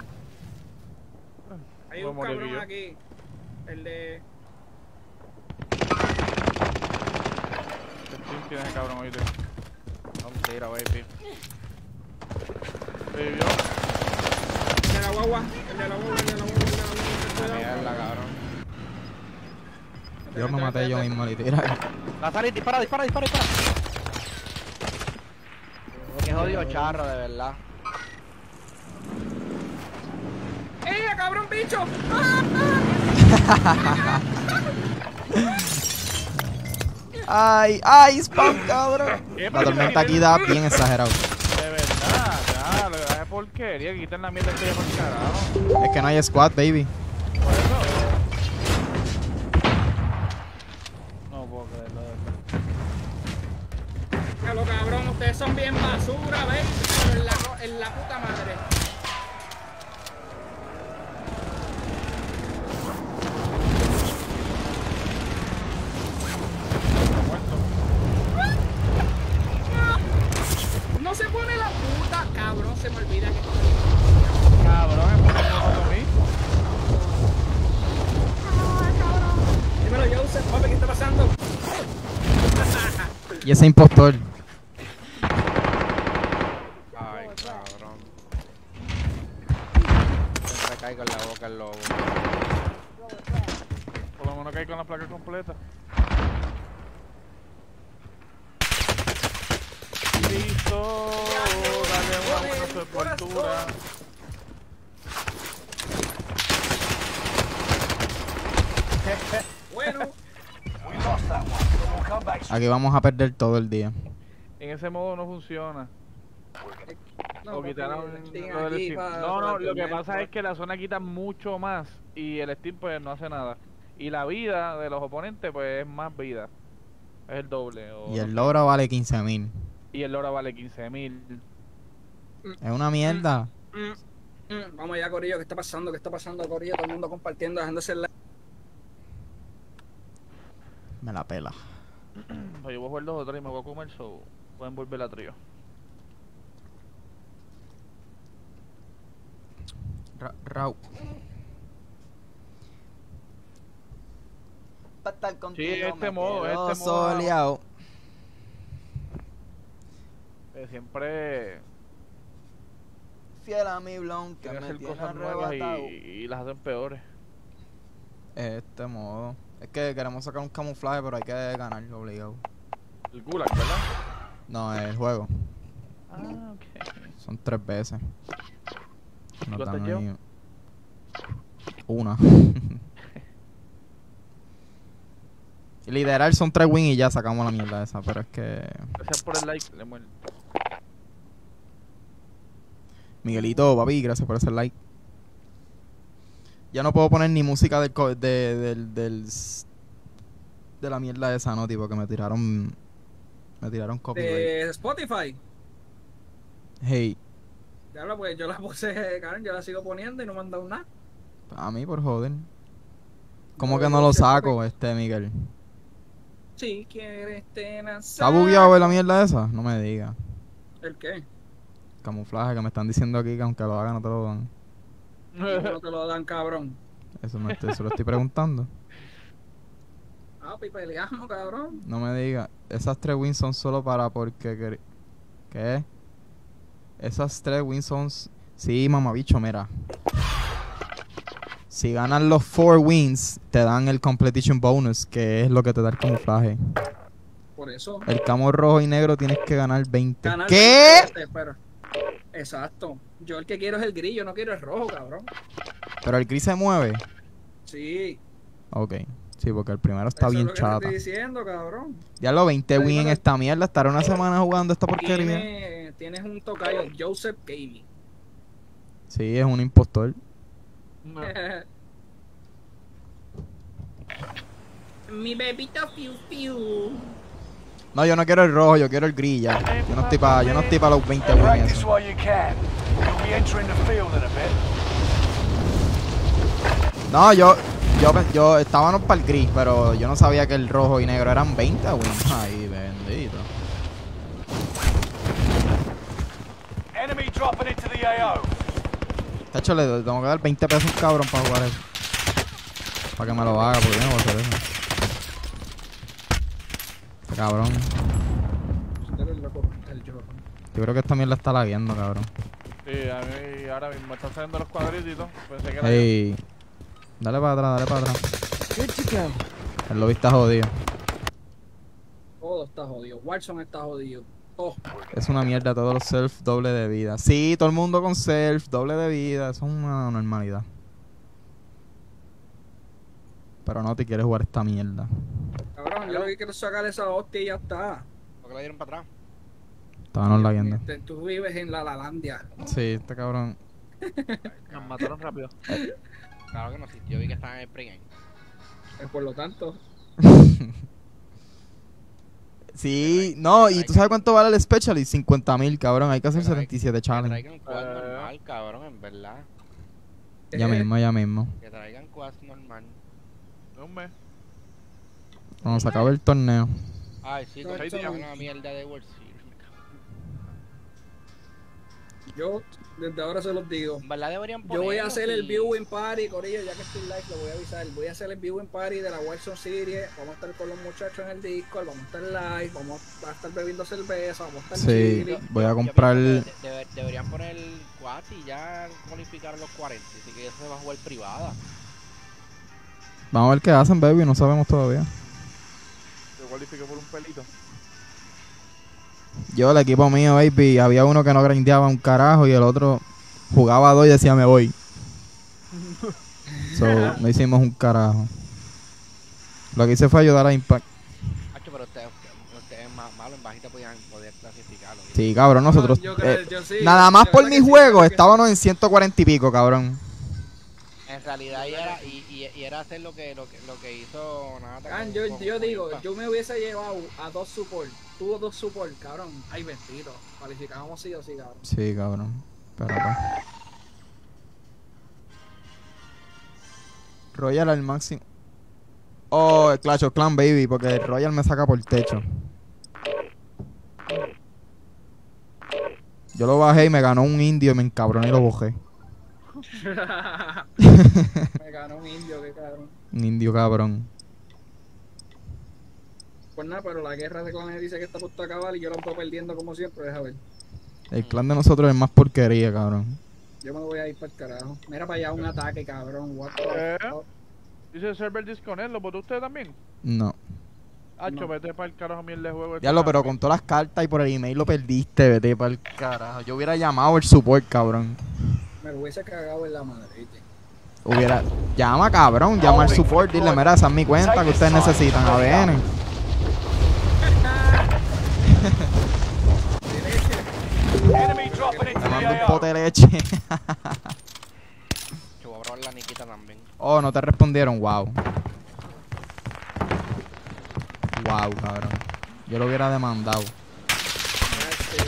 Hay Voy a un morir cabrón yo. aquí. El de... ¿Quién tiene ese cabrón, oíste? Un tiro, baby. ¿Se vivió? El de la guagua. El de la guagua, el de la guagua, el de la guagua. Una mierda, cabrón. Yo me maté yo mismo, literal. Va a salir, dispara, dispara, dispara, dispara. Qué jodido charro, de verdad. ¡Eh, cabrón, bicho! Ay, ay, spam, cabrón. Eh, La pero tormenta si aquí me da quité- bien exagerado. De verdad, ya, lo que da es porquería, que quiten la mierda que por carajo. Es que no hay squad, baby. Por eso. No puedo creerlo, de verdad. Claro, cabrón, ustedes son bien basura, ¿ves? Pero en la, en la puta madre. No se pone la puta, cabrón, se me olvida que... Cabrón, es por eso a mí. Dímelo, yo usé, papi, ¿qué está pasando? Y ese impostor. Ay, cabrón. Siempre caigo en la boca el lobo. Por lo menos que hay con la placa completa. Listo, dale una buena sepultura. Bueno, We lost that one, but we'll come back soon. Aquí vamos a perder todo el día. En ese modo no funciona. No, o quitaron papi, el Steam lo del aquí Steam. pa- No, para no, el lo que torneo, pasa pa- es que la zona quita mucho más y el Steam pues no hace nada. Y la vida de los oponentes pues es más vida. Es el doble. O Y no el sé. logro vale quince mil. Y el logro vale quince mil. Es una mierda. Mm, mm, Vamos allá, Corillo, ¿qué está pasando? ¿Qué está pasando, Corillo? Todo el mundo compartiendo, dejándose el like. Me la pela. Pues yo voy a jugar dos o tres y me voy a comer, so pueden volver a trío. Ra Rau. Para estar contigo, este me modo, quedo este modo. soleado. Eh, siempre Fiel a mi blon que quieren me hacer tiene cosas nuevas arrebatado. y, y las hacen peores. Este modo. Es que queremos sacar un camuflaje, pero hay que ganar obligado. El Gulag, ¿verdad? No, es el juego. Ah, ok. Son tres veces. Nos ¿Cuántas dan llevo? ahí una. Y literal son tres wins y ya sacamos la mierda esa, pero es que... Gracias por el like, le muero. Miguelito, papi, gracias por ese like. Ya no puedo poner ni música del, co- de, del, del, s- de la mierda esa, ¿no? Tipo que me tiraron... Me tiraron copyright. De Spotify. Hey, Ya lo, pues yo la puse, Karen, yo la sigo poniendo y no me han dado nada. a mí por joder. ¿Cómo No, que yo no lo sé, saco, este Miguel? Si quieres tener ¿Está bugueado la mierda esa? No me digas. ¿El qué? Camuflaje que me están diciendo aquí que aunque lo hagan no te lo dan. No te lo dan, cabrón. Eso, me, eso lo estoy preguntando. Ah, pues peleamos, cabrón. No me digas. Esas tres wins son solo para porque... quer- ¿Qué? Esas tres wins son... s- Sí, mamabicho, mira. Si ganan los four wins, te dan el completion bonus, que es lo que te da el camuflaje. Por eso. El camo rojo y negro tienes que ganar veinte. Ganar ¿Qué? veinte, pero- Exacto. Yo el que quiero es el gris, yo no quiero el rojo, cabrón. Pero el gris se mueve. Sí. Ok. Sí, porque el primero está eso bien es lo que te chata. estoy diciendo, cabrón. Ya los veinte Ahí wins en para- esta mierda. Estaré una semana jugando esta porquería. Tiene, tienes un tocayo, Joseph Gaming. Sí, es un impostor. No. Mi bebito Fiu Fiu. No, yo no quiero el rojo, yo quiero el gris ya. Yo no estoy para yo no estoy para los veinte And wins. practice eso. while you can. You'll be entering the field in a bit. No, yo, yo, yo estábamos para el gris, pero yo no sabía que el rojo y negro eran veinte wins. Ay, bendito. Enemy dropping into the A O. Tacho, le tengo que dar veinte pesos a un cabrón para jugar eso. Para que me lo haga, porque yo no voy a hacer eso. Este cabrón. Eres loco, el Jordan. Yo creo que esta mierda está lagueando, cabrón. Sí, a mí ahora mismo me están saliendo los cuadrititos. Pensé que era Ey. Dale para atrás, dale para atrás. El lobby está jodido. Todo está jodido. Watson está jodido. Todo. Es una mierda todos los self doble de vida. Sí, todo el mundo con self, doble de vida. Eso es una normalidad. Pero no te quieres jugar esta mierda. Cabrón, yo lo que quiero es sacar esa hostia y ya está. ¿Por qué la dieron para atrás? Estábamos lagueando. Este, Tú vives en la Lalandia. Sí, este cabrón. Nos mataron rápido. Claro que no, sí. Yo vi que estaban en el pregame. Eh, Por lo tanto, Sí, no, y tú sabes cuánto vale el specialist, cincuenta mil, cabrón. Hay que hacer Que traigan- setenta y siete Que challenge. traigan quad Eh. normal, cabrón, en verdad. Ya mismo, ya mismo. Que traigan quad normal. De un mes. Cuando se acabe el torneo. Ay, sí, No, como eso es no. una mierda de World Series. yo desde ahora se los digo. En verdad deberían Yo voy a ponerlo, hacer el sí. viewing party, Corillo, ya que estoy live, lo voy a avisar. Voy a hacer el viewing party de la Warzone Series. Vamos a estar con los muchachos en el Discord, vamos a estar live, vamos a estar bebiendo cerveza, vamos a estar Sí, chilling. voy a Yo comprar. pienso que debe- deberían poner el quad y ya cualificar los cuarenta. Así que eso se va a jugar privada. Vamos a ver qué hacen, baby. No sabemos todavía. Yo cualifiqué por un pelito. Yo, el equipo mío, baby, había uno que no grindeaba un carajo y el otro jugaba a dos y decía me voy. So, no hicimos un carajo. Lo que hice fue ayudar a Impact. Hacho, pero usted, usted, usted es más malo en bajita podían poder clasificarlo. Sí, cabrón, nosotros. Yo creo- eh, yo sí, nada más de por verdad mi que sí, juego creo que- estábamos en ciento cuarenta y pico, cabrón. En realidad y era, y, y, y era hacer lo que, lo que, lo que hizo Nata. Can, con- yo, con- yo con digo, Utah. yo me hubiese llevado a dos support. Tuvo dos support, cabrón. Ay, bendito. Cualificamos sí o sí, cabrón. Sí, cabrón. Pero pues. Royal al máximo. Oh, el Clash of Clans, baby, porque el Royal me saca por el techo. Yo lo bajé y me ganó un indio y me encabroné y lo bajé. Me ganó un indio, qué cabrón. Un indio cabrón. Pues nada, pero la guerra de clanes dice que está puesto a acabar y yo lo estoy perdiendo como siempre, deja ver. El clan de nosotros es más porquería, cabrón. Yo me voy a ir para el carajo. Mira para allá un ataque, cabrón. What the ¿Eh? fuck? Dice server disconnect, ¿lo votó usted también? No. Hacho, No. vete para el carajo mierda de juego. este Diablo, pero con todas las cartas y por el email lo perdiste, vete para el carajo. Yo hubiera llamado el support, cabrón. Me lo hubiese cagado en la madre, ¿viste? Hubiera... Llama, cabrón, llama al support, dile, mira, esa es mi cuenta que ustedes necesitan, A B N. Enemy dropping into Te the mando un A pote O. de leche. Yo voy a probar la Nikita también. Oh, no te respondieron, wow. Wow, cabrón. Yo lo hubiera demandado. Este...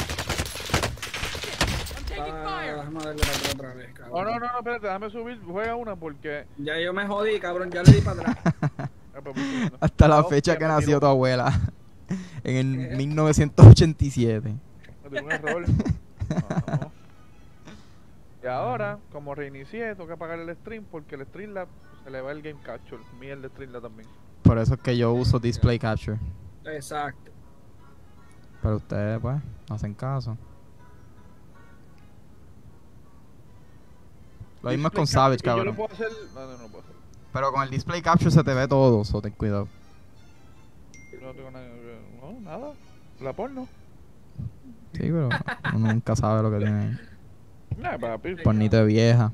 Ah, déjame darle la otra, otra vez, cabrón. No, no, no, no, espérate, déjame subir, juega una porque... Ya yo me jodí, cabrón, ya le di para atrás. Ah, pues, pues, no. Hasta la Hostia, fecha que me nació tiró- tu abuela. En el mil novecientos ochenta y siete. me tiró un error. No. Y ahora, como reinicié, tengo que apagar el stream porque el Streamlab se le va el game capture. Mierda el Streamlab también. Por eso es que yo uso Display Capture. Exacto. Pero ustedes, pues, no hacen caso. Lo mismo es con Display Savage, capture, y Yo cabrón. lo puedo hacer... No, no, no lo puedo hacer. Pero con el Display Capture se te ve todo, so ten cuidado. No tengo nada... No, nada. La porno. Sí, pero uno nunca sabe lo que tiene ahí. Nah, papi. Pornito de vieja.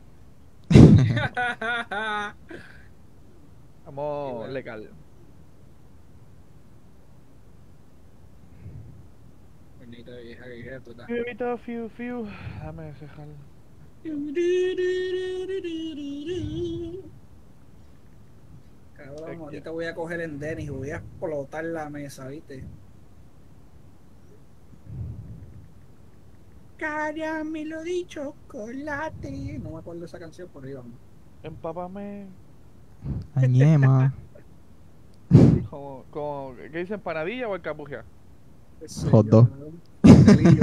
Vamos legal. Bonita vieja que dije, puta. Bebito, fiu, fiu. Dame ese jal. Cabrón, ahorita voy a coger en Dennis y voy a explotar la mesa, ¿viste? Caramelo de chocolate. No me acuerdo de esa canción, por ahí vamos. Empápame. Añema. Como, como, ¿qué dicen? ¿Empanadilla o el capuja? Ese Hot yo, dog. cabrón. Pastelillo.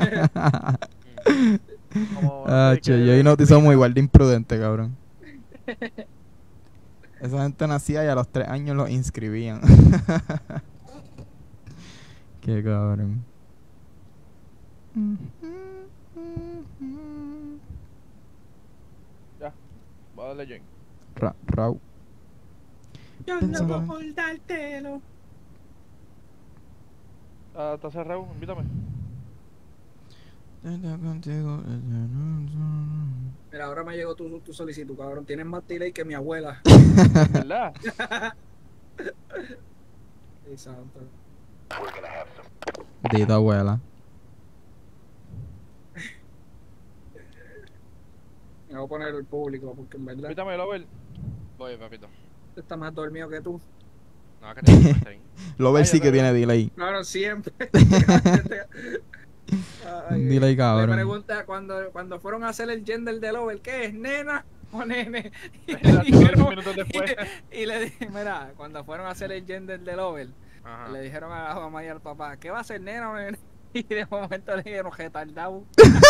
Como, Ah, no sé, che, que- yo y Noti somos igual de imprudentes, cabrón. Esa gente nacía y a los tres años los inscribían. Qué cabrón. Ya, voy a darle Jane. Ra Rau. Yo Pensaba- no voy a dártelo. Ah, ¿está cerrado? Invítame. Mira, ahora me llegó tu, tu solicitud, cabrón. Tienes más delay que mi abuela. ¿Verdad? Exacto. Dita abuela. Me voy a poner el público porque en verdad Invítame, Lover. Voy, papito. está más dormido que tú. No, que te está bien. Lover sí Vaya, que vaya. tiene delay. Claro, siempre. Un delay Le cabrón. pregunta cuando, cuando fueron a hacer el gender de Lover, ¿qué es, nena o nene? Y le Era dijeron, dos minutos después. y, y le dije, mira, cuando fueron a hacer el gender de Lover, Ajá. le dijeron a la mamá y al papá, ¿qué va a ser, nena o nene? Y de momento le dijeron, retardado.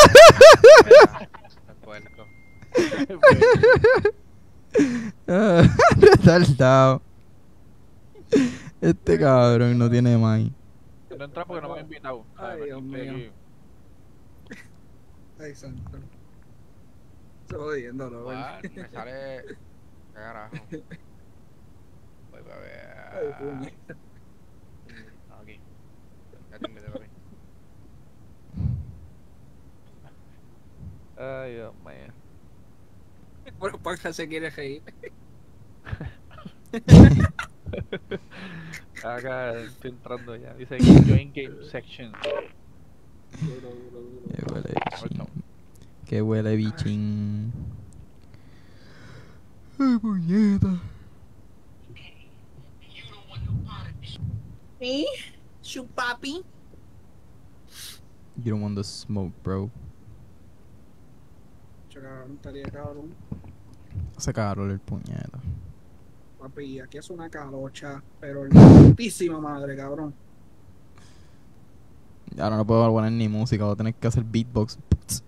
El puerco. Ah, retardado. Este cabrón no tiene mai. No entra porque no me han invitado. Ay, me Dios estoy mío. aquí. Ay, santo. Estoy jodiendo, Lover. What? Me sale... ¿Qué carajo? Voy para ver... Ay, puñeta. Mm, Aquí. Ya te invité, papi. Ay, Dios mío. Bueno, Paca se quiere reír. Acá estoy entrando ya. Dice Join Game Section. Qué huele bichín. Qué huele bichín. Ay, puñeta. ¿Me? Chupapi. You don't want the smoke, bro. Cabrón, estaría cabrón. Hace calor el puñeta. Papi, aquí es una calocha, pero el putísima madre, cabrón. Ahora no puedo poner ni música, voy a tener que hacer beatbox.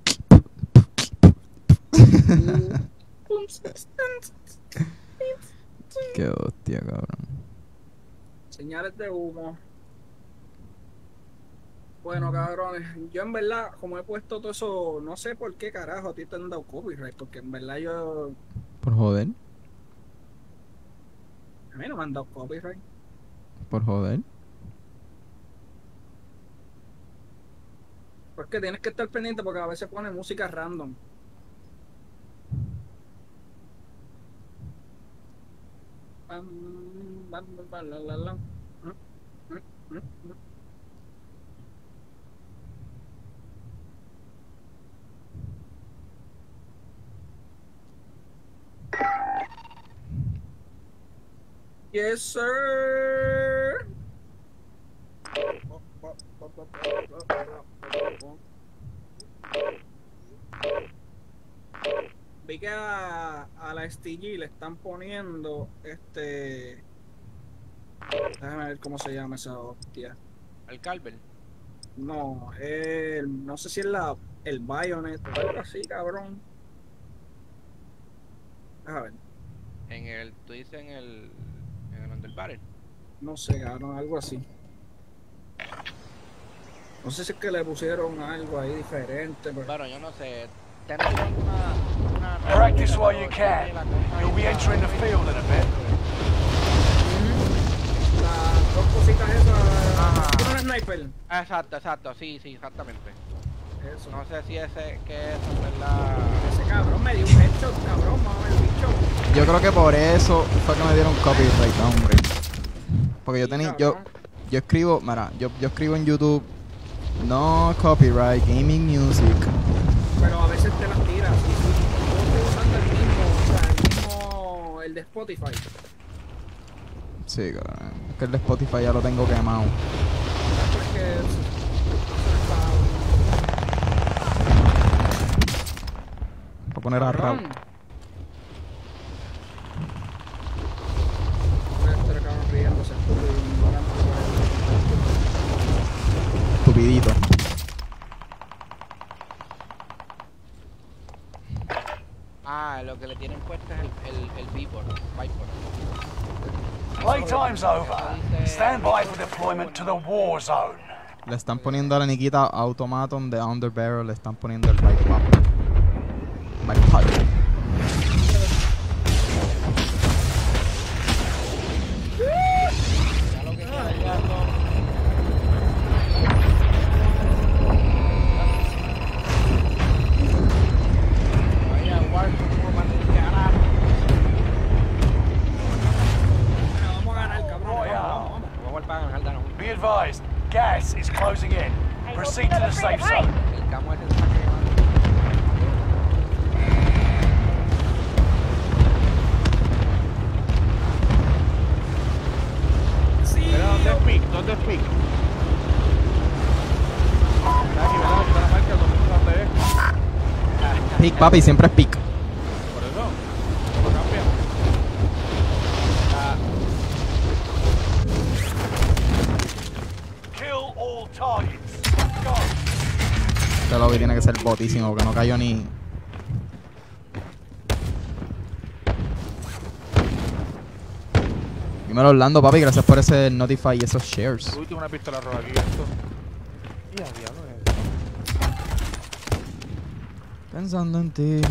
Qué hostia, cabrón. Señales de humo. Bueno, cabrones, yo en verdad, como he puesto todo eso, no sé por qué carajo a ti te han dado copyright, porque en verdad yo... Por joder. A mí no me han dado copyright. Por joder. Porque tienes que estar pendiente porque a veces pone música random. Bam, bam, bam, la, la, la. Mm, mm, mm, mm. Yes, sir. Vi que a, a la S T G le están poniendo este. Déjame ver cómo se llama esa hostia. El Carver. No, el, no sé si es la el Bayonet o algo así, cabrón. A ver, En el, tú dices en el, en el Underbarrel. no sé, cabrón, algo así. No sé si es que le pusieron algo ahí diferente, pero Bueno, yo no sé. ¿Tenés alguna, una Practice while you can. You'll be entering the field in a bit. las dos cositas esas. Ajá. ¿Tiene un sniper? Exacto, exacto, sí, sí, exactamente. Eso. No sé si ese, que eso es verdad. Ese cabrón me dio un headshot, cabrón, vamos el bicho. Yo creo que por eso fue que me dieron copyright, hombre. Porque yo Sí, tenía, yo, cabrón. yo escribo, mira, yo, yo escribo en YouTube, no copyright, gaming music. Pero a veces te las tiras. Y si yo estoy usando el mismo, o sea, el mismo, el de Spotify. Sí, cabrón. Es que el de Spotify ya lo tengo quemado. Porque Voy a poner a rap. cabrón. Este cabrón riéndose, estúpido, ignorante, Estupidito. Ah, lo que le tienen puesto es el, el, el Viper. Viper. Playtime's over. Stand by for deployment to the war zone. Le están poniendo a la Nikita Automaton de Underbarrel, le están poniendo el Bike Pop. Bike Pop. Ya lo que queda ya son... Vaya, guarda, como para el carajo. Bueno, vamos a ganar, cabrón. Vamos, vamos, vamos. Vamos para ganar, ganar. Be advised, gas is closing in. Proceed to the safe zone. El camo ese está quemando. Sí, Mira, ¿dónde es Pic? ¿Dónde es Pic? Mira aquí, ¿verdad? Aquí está la marca, ¿dónde, dónde es? Pick, papi, siempre es pick. Por eso. ¿Cómo cambia? Ah, Kill all targets. Go. Este lobby tiene que ser botísimo porque no cayó ni. Dímelo, Orlando, papi, gracias por ese notify y esos shares. Uy, tengo una pistola roja aquí, esto. Y a diablo, eh. Pensando en ti.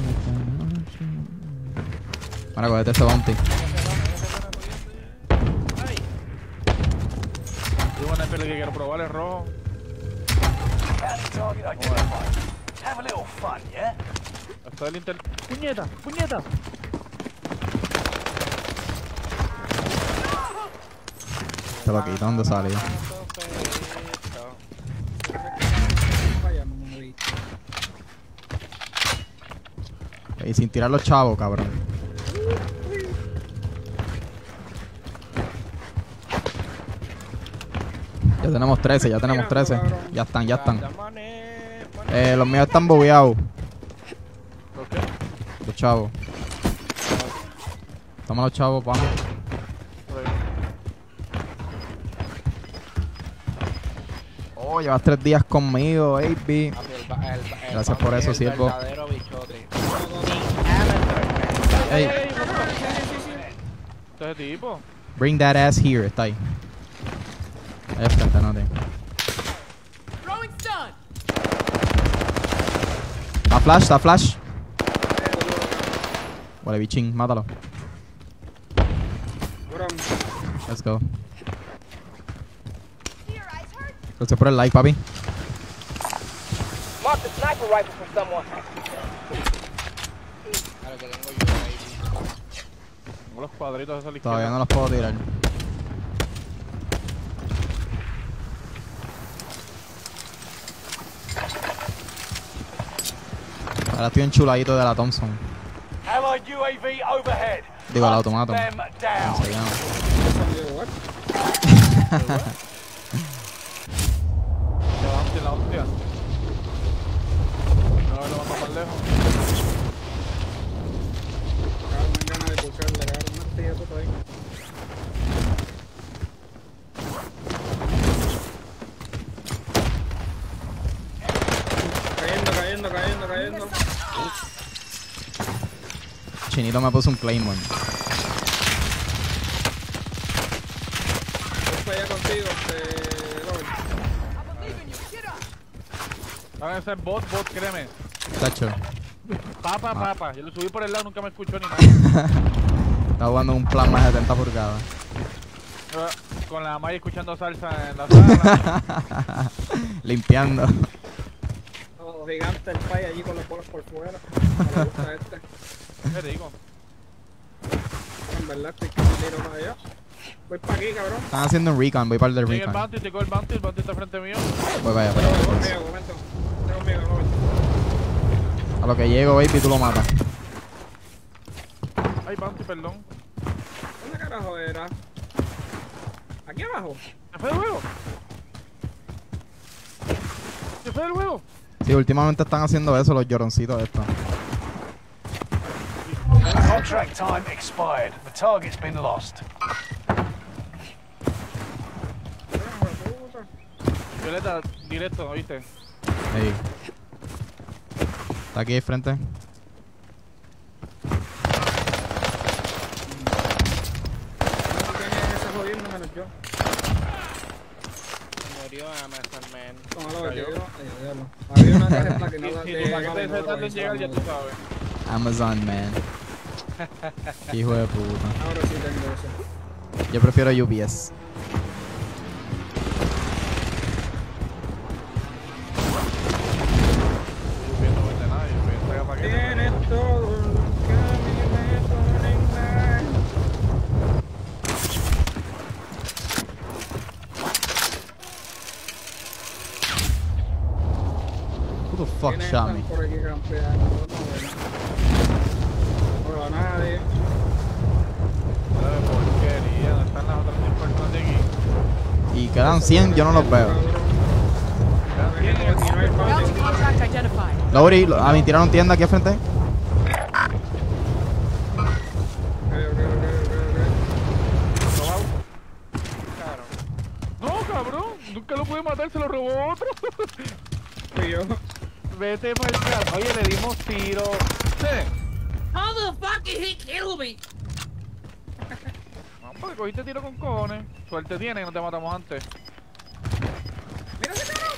Ahora cogete ese bounty. Tengo una peli que quiero probar, es rojo. County target identified. Have a little fun, yeah? Hasta el inter... ¡Puñeta! ¡Puñeta! Te lo quito, ¿dónde salió? Vaya, no me vi. Y sin tirar los chavos, cabrón. Ya tenemos trece, ya tenemos trece. Ya están, ya están. Eh, los míos están bugueados. ¿Por qué? Los chavos. Toma los chavos, vamos. Oh, llevas tres días conmigo, baby. Gracias por eso, siervo. Hey, ¿Este tipo? bring that ass here, está ahí. Ahí al frente, no te. Está flash, está flash. Vale, bichín, mátalo. Let's go. Gracias por el like, papi. Mark the sniper rifle from someone. Claro que tengo yo ahí. Tengo los cuadritos de esa izquierda. Todavía no los puedo tirar. Ahora estoy enchuladito de la Thompson. Allied U A V overhead. Digo, el Hunt automato. them down. Se llama. La hostia, la hostia. No, lo vamos más lejos. Cabrón, me ganas de buscarle, cabrón, una tía todo ahí. Cayendo, cayendo, cayendo, cayendo. Chinito me puso un Claymore. Estoy allá contigo, este, Robert. Van a ser bot, bot, créeme. Tacho. Papa, papa. Yo lo subí por el lado, nunca me escuchó ni nada. Está jugando un plan más de setenta pulgadas. Con la Maya escuchando salsa en la sala. Limpiando. Oh, gigante el pay allí con las bolas por fuera. Me gusta este. ¿Qué digo? En verdad, estoy que me tiro para allá. Voy para aquí, cabrón. Están haciendo un recon, voy para el del Sigue el recon. bounty, te coge el bounty, el bounty está frente mío. Voy para allá, Pero pero conmigo, momento. Tengo conmigo, Robert. a lo que llego, baby, tú lo matas. Ay, bounty, perdón. ¿Dónde carajo era? ¿Aquí abajo? ¿Se fue del juego? ¿Se fue del juego? Sí, últimamente están haciendo eso los lloroncitos estos. Contract time expired. The target's been lost. Violeta, directo, ¿oíste? Ey. Está aquí al frente. ¿Quién es esa jodiendo menos yo? Murió Amazon Man. Tómalo, que yo. Ay, diablo. Había una tarjeta que no la Si tu paquete se tarda en llegar, ya tú sabes. Amazon Man. Hijo de puta. Ahora sí tengo eso. Yo prefiero U P S. Yo viendo de nada, yo voy a entregar paquete. Tienes todo lo que a mí me ponen mal. Who the fuck ¿Quiénes shot están me? por aquí campeando? No veo a nadie. Nada de porquería, ¿dónde están las otras cien personas de aquí? Y quedan cien, yo no los veo. Lowry, lo- a mí tiraron tienda aquí al frente. No, cabrón, nunca lo pude matar, se lo robó otro. Fui yo. Vete por el carajo. Oye, le dimos tiro. Sí. How the fuck did he kill me? No, porque cogiste tiro con cojones. Suerte tiene que no te matamos antes. Mira ese cabrón.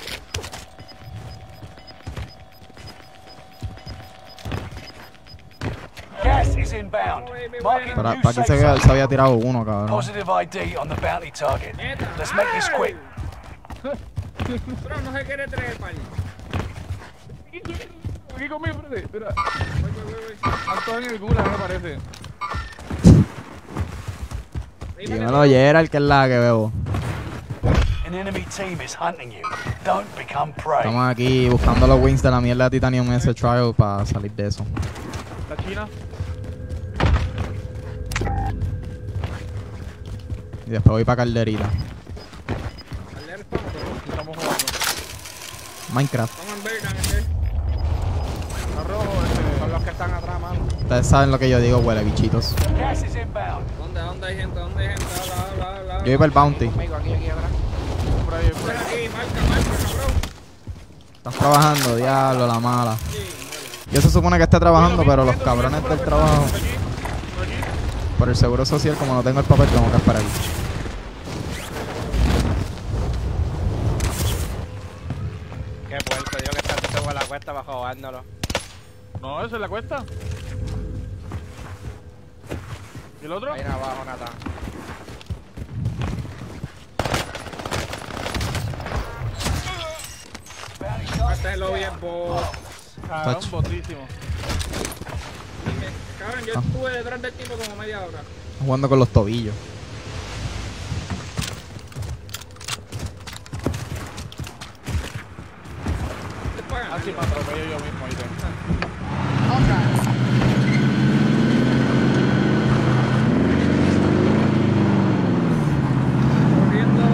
Gas is inbound. Marking Para, new para aquí safe se, zone. se había tirado uno, cabrón. Positive I D on the bounty target. Let's make this quick. Pero no se quiere traer para allí. Aquí conmigo, espérate. Espera. Voy, voy, voy, voy. Antonio el Gula, me parece. Dímelo, Gerald, que es la que veo. An enemy team is hunting you. Don't become prey. Estamos aquí buscando los wings de la mierda de Titanium ese trial para salir de eso. La China. Y después voy para Calderita. Estamos jugando. Minecraft. Estamos en Bergan, este. Está rojo, este. Son los que están atrás, mano. Ustedes saben lo que yo digo, huele bichitos. Gas is inbound. ¿Dónde, dónde hay gente? ¿Dónde hay gente? Habla, habla, habla. Yo voy para el bounty. Conmigo, aquí, aquí atrás. Por ahí, por Ven ahí. aquí, marca, marca, cabrón. Estás trabajando, diablo, la mala. Sí, Yo se supone que esté trabajando, pero los cabrones del trabajo, Por aquí, por aquí. por el seguro social, como no tengo el papel, tengo que esperar. Qué puerto, yo que está tú con la cuesta para jugándolo. No, esa es la cuesta. ¿Y el otro? Ahí en abajo, Nathan. este es lo bien, bo. Cabrón, Tacho. botísimo. Cabrón, yo Ah. estuve detrás del tipo como media hora. Jugando con los tobillos. Te pagan. Así me atropello yo mismo. Ahí tengo. Corriendo.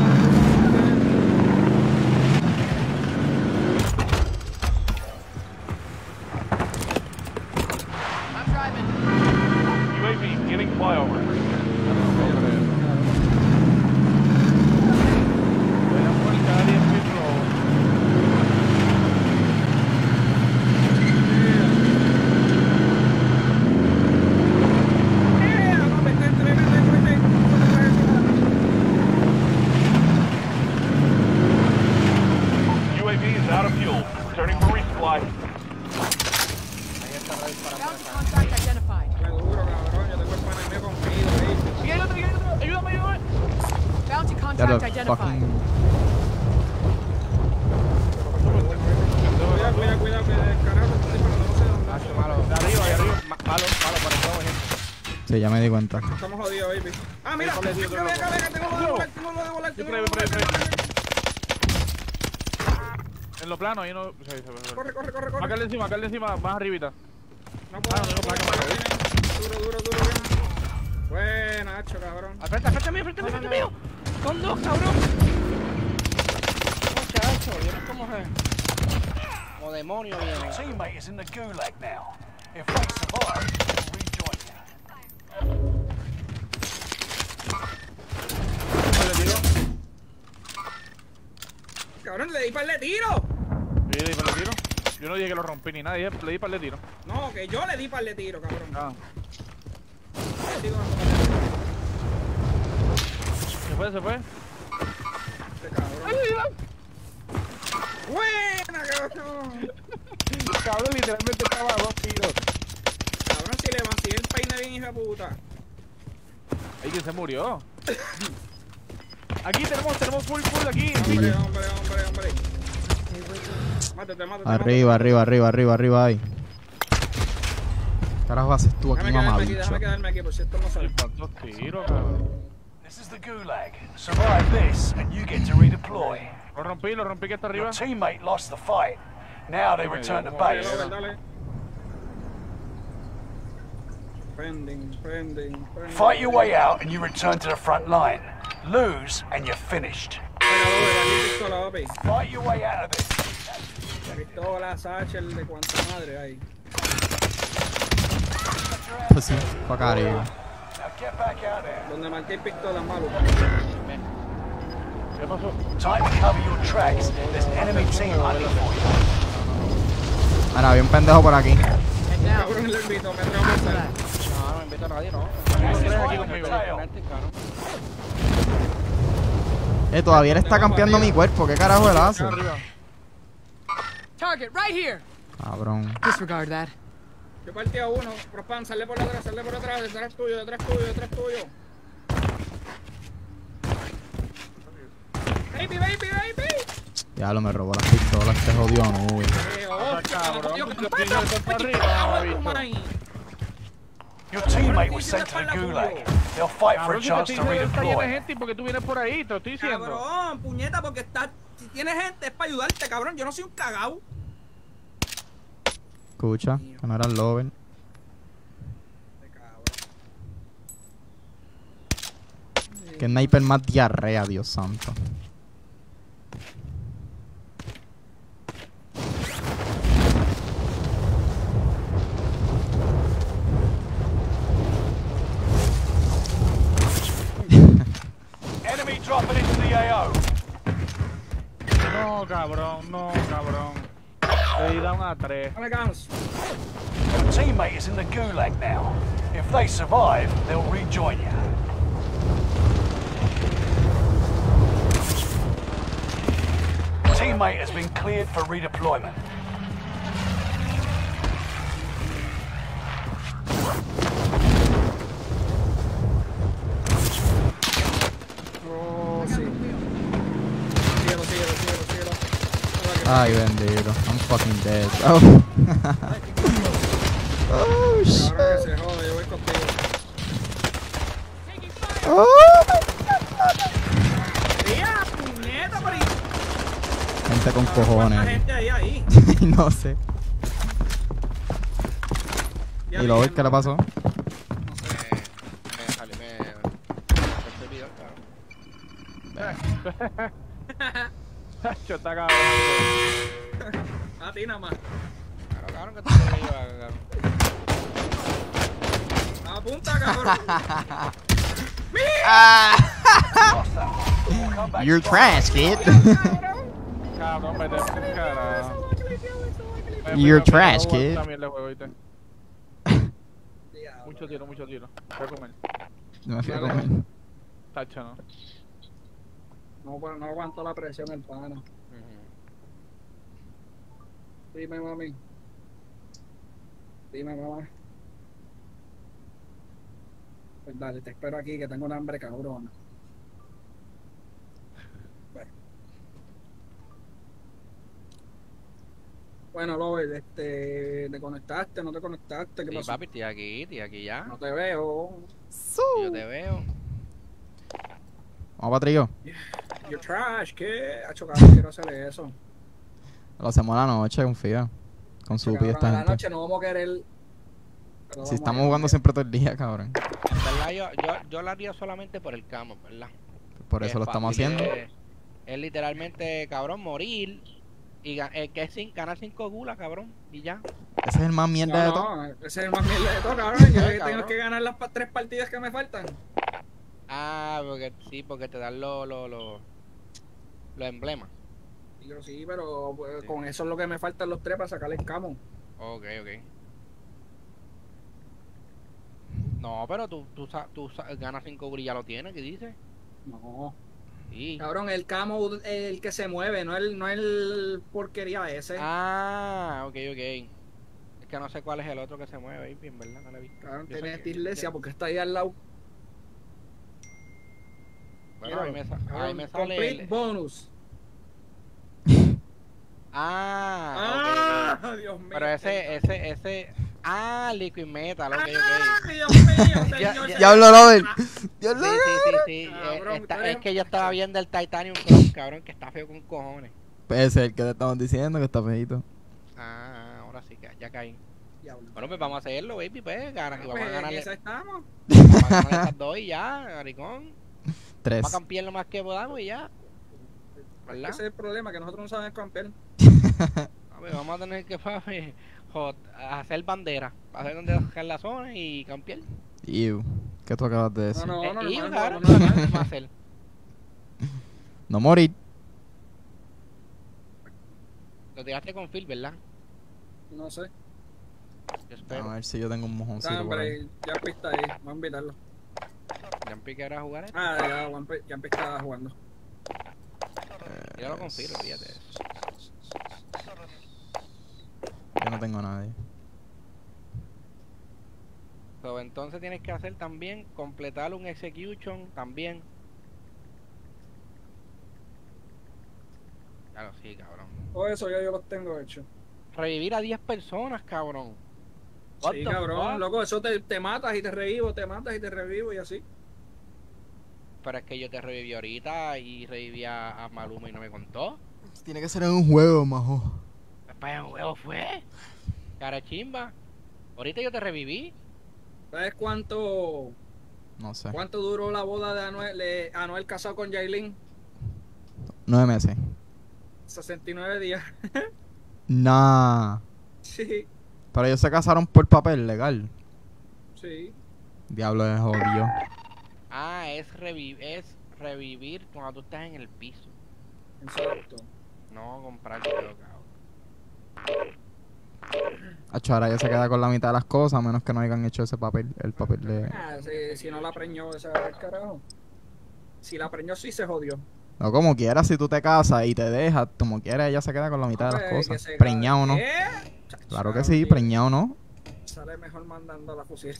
U A V getting flyover. Voy a poner cada diez mil robo. Eh, vamos, vete, vete, vete, vete, vete. U A V is out of fuel. Returning for resupply. Contact identified. Me duro, cabrón, yo tengo el pana mío conmigo, ¿viste? Aquí hay otro, aquí hay otro. Ayúdame, ayúdame. Bounty Ya contact lo identified. fucking... Cuidado, cuidado, cuidado, que el carajo está disparando, no sé dónde. Macho, malo. De arriba, de arriba. Ma- Malo, malo por el todo, gente. Sí, ya me di cuenta. Estamos jodidos, baby. Ah, mira, Ponle, tío, venga, venga, venga, tengo lo de volar, tengo lo de volar, Yo tengo lo creo, de volar, por ahí, por ahí. tengo lo de volar. En lo plano, ahí no. Sí, sí, sí. Corre, corre, corre, corre. Acá de encima, acá de encima, más arribita. No puedo, Ah, no, no puedo, placa, no placa. puedo. Duro, duro, duro, bien. Buena, Nacho, cabrón. Al frente, al frente mío, al frente mío, al frente mío. Son dos, cabrón. Muchacho, vienes como es. Como demonio, Your viene. teammate is in the gulag now. If they survive, they'll rejoin you. Cabrón, le di par de tiro. Sí, le di para el tiro. Yo no dije que lo rompí ni nada, dije, le di para el tiro. No, que yo le di par de tiro, cabrón. Ah. Digo, Se fue, se fue. este cabrón. Buena, cabrón. Cabrón, literalmente estaba a dos tiros. Cabrón, si le vacíé el peine bien, hija de puta. Ahí que se murió. Aquí tenemos, tenemos full, full aquí. Hombre, hombre, hombre, hombre. Mátate, mátate. Arriba, arriba, arriba, arriba, arriba ahí. ¿Qué carajo haces tú aquí, Déjame quedarme aquí, mamabicho? déjame quedarme aquí, por si esto no sale. ¿Cuántos tiros, cabrón? This is the gulag. Survive this, and you get to redeploy. Lo rompí, lo rompí que está arriba. Your teammate lost the fight. Now they return to Dale, base. dale, dale. Pending, pending, pending. Fight your way out, and you return to the front line. Lose, and you're finished. Venga, doble, aquí pistola, papi. Fight your way out of this. Pistola, satchel, de cuánta madre hay. Pues sí, pa' cariño. Now get back out there. Donde marqué pistola, malo. ¿Qué pasó? Time to cover your tracks. There's enemy team hunting for you. Mira, había un pendejo por aquí. Head down. Cabrón, le invito, me trajo a hacer. No, no me invito a nadie, no. Gas is tres aquí right on conmigo. your tail. Vente, cabrón. Eh, todavía él está campeando mi cuerpo. ¿Qué carajo él hace? Acá arriba. Target right here. Cabrón. Disregard that. Yo partí a uno. Prospan, sale por atrás, sale por atrás, detrás tuyo, detrás tuyo, detrás tuyo. Baby, baby, baby. Ya lo me robó las pistolas. Te jodió, no, güey. Eh, oh, cabrón, tío, los ¿qué pies pasa? están para Oye, arriba, cago en tu bicho. maíz. Your teammate was sent to the gulag. They'll fight for a Cabrón, si te chance estoy to diciendo que está lleno de redeploy. gente y porque tú vienes por ahí, te lo estoy diciendo. Cabrón, puñeta, porque está. Si tienes gente es para ayudarte, cabrón. Yo no soy un cagao. Escucha, que no era el lover. Que sniper más diarrea, Dios santo. Enemy dropping into the A O. No, cabrón, no, cabrón. Le da una tres. Dale, Gans. Your teammate is in the gulag now. If they survive, they'll rejoin you. Teammate has been cleared for redeployment. Oh, sí. Síguelo, síguelo, síguelo, síguelo. Ay, bendito. I'm fucking dead. Oh. Oh, shit. Ahora que se jode, yo voy contigo. Oh. ¡Tía, puñeta, por ahí! Gente con ¿Cuánta cojones. gente hay ahí? No sé. Ya ¿Y lo ves vi, qué le no. pasó? Me salí, me. Este video, cabrón. Yo está cabrón. A ti nada más. Claro, cabrón, que tú quieres llevar, cabrón. Apunta, cabrón. We'll come back You're to trash, kid. Cabrón, vete por carajo. You're trash, kid. También le juego, ¿viste? Mucho tiro, mucho tiro. Voy a comer. Me fui a comer. Tacho, ¿no? No, pues, no aguanto la presión el pana. Ujú. Dime, mami. Dime, mamá. Pues dale, te espero aquí que tengo un hambre cabrona. Bueno, bueno Lover, este, ¿te conectaste? ¿No te conectaste? ¿Qué Sí, pasó? papi, estoy aquí, estoy aquí ya. No te veo. Yo te veo. Vamos para trío. You're trash, ¿qué? Ha chocado, no quiero hacer eso. Lo hacemos a la noche, confía. Con su pie Cabrón, esta a la gente. noche no vamos a querer. pero Si vamos estamos a- jugando siempre todo el día, cabrón. En verdad, yo, yo, yo lo haría solamente por el camo, ¿verdad? Por eso Es lo estamos fácil, haciendo. Es, es literalmente, cabrón, morir y ga- eh, que es sin, ganar cinco gulas, cabrón, y ya. Ese es el más mierda de todo. No, no, ese es el más mierda de todo, cabrón. Yo Cabrón. tengo que ganar las pa- tres partidas que me faltan. Ah, porque sí, porque te dan los lo, lo, los emblemas. Y yo sí, pero pues, Sí. con eso es lo que me faltan los tres para sacar el camo. Ok, ok. No, pero tú, tú, sa- tú sa- ganas cinco gulas y ya lo tienes, ¿qué dices? No. Sí. Cabrón, el camo es el que se mueve, no el, no el porquería ese. Ah, ok, ok. Es que no sé cuál es el otro que se mueve, baby, en verdad, no lo he visto. Cabrón, Yo sé tiene que- esta iglesia porque está ahí al lado. Bueno, a mí me, sa- a mí Cabrón, me sale complete el... bonus. Ah, ok, ok. Ah, Dios mío. Pero ese, ese, ese... Ah, Liquid Metal, ok, ok. Ah, Dios mío, Ya- señor. ya- Diablo, Robert. Sí, Diablo. sí, sí, sí. eh, Cabrón, está- tú eres es que yo un- estaba viendo el Titanium Cross, cabrón, que está feo con cojones. Ese es el que te estamos diciendo que está feito. Ah, ahora sí, que ya caí. Diablo. Bueno, pues vamos a hacerlo, baby, pues, gana, Ah, y pues, vamos a en ganarle, esa estamos. vamos a ganar estas dos y ya, maricón. Tres. Vamos a campear lo más que podamos y ya. ¿Verdad? Ese es el problema, que nosotros no sabemos campear. A ver, vamos a tener que papi, jod- hacer bandera, hacer donde dejar la zona y campear. Ew. ¿Qué tú acabas de decir? No, no, Eh, normal, y no, claro, no, no, no. vamos a hacer. No morir. Lo tiraste con Phil, ¿verdad? No sé. Yo espero. A ver si yo tengo un mojoncito Ah, por ahí. hombre, ya está ahí. Vamos a invitarlo. Ya empecé a jugar esto. Ah, ya, Juanpe- ya está jugando. Tíralo con Phil, fíjate. Yo no tengo a nadie. So, entonces tienes que hacer también, completar un execution también. Claro, sí, cabrón. Todo eso ya yo los tengo hecho. Revivir a diez personas, cabrón. What Sí, the cabrón, fuck? loco, eso te, te matas y te revivo, te matas y te revivo y así. Pero es que yo te reviví ahorita y reviví a, a Maluma y no me contó. Tiene que ser en un juego, majo. Pues en juego fue. Cara chimba. Ahorita yo te reviví. ¿Sabes cuánto No sé. cuánto duró la boda de Anuel, de Anuel casado con Yailin? Nueve meses. sesenta y nueve días. Nah. Sí, Pero ellos se casaron por papel legal. sí. Diablo de jodido. Ah, es, revi es revivir cuando tú estás en el piso. Exacto. No comprar cabrón. Acho, ahora ella se queda con la mitad de las cosas, a menos que no hayan hecho ese papel, el papel de... Ah, si, si no la preñó, ese va el carajo. Si la preñó, sí se jodió. No, como quieras, si tú te casas y te dejas, como quieras, ella se queda con la mitad de las Hombre, que cosas. se Preñado o no. ¿Qué? Claro que sí, preñado o no. Sale mejor mandando a la fusil.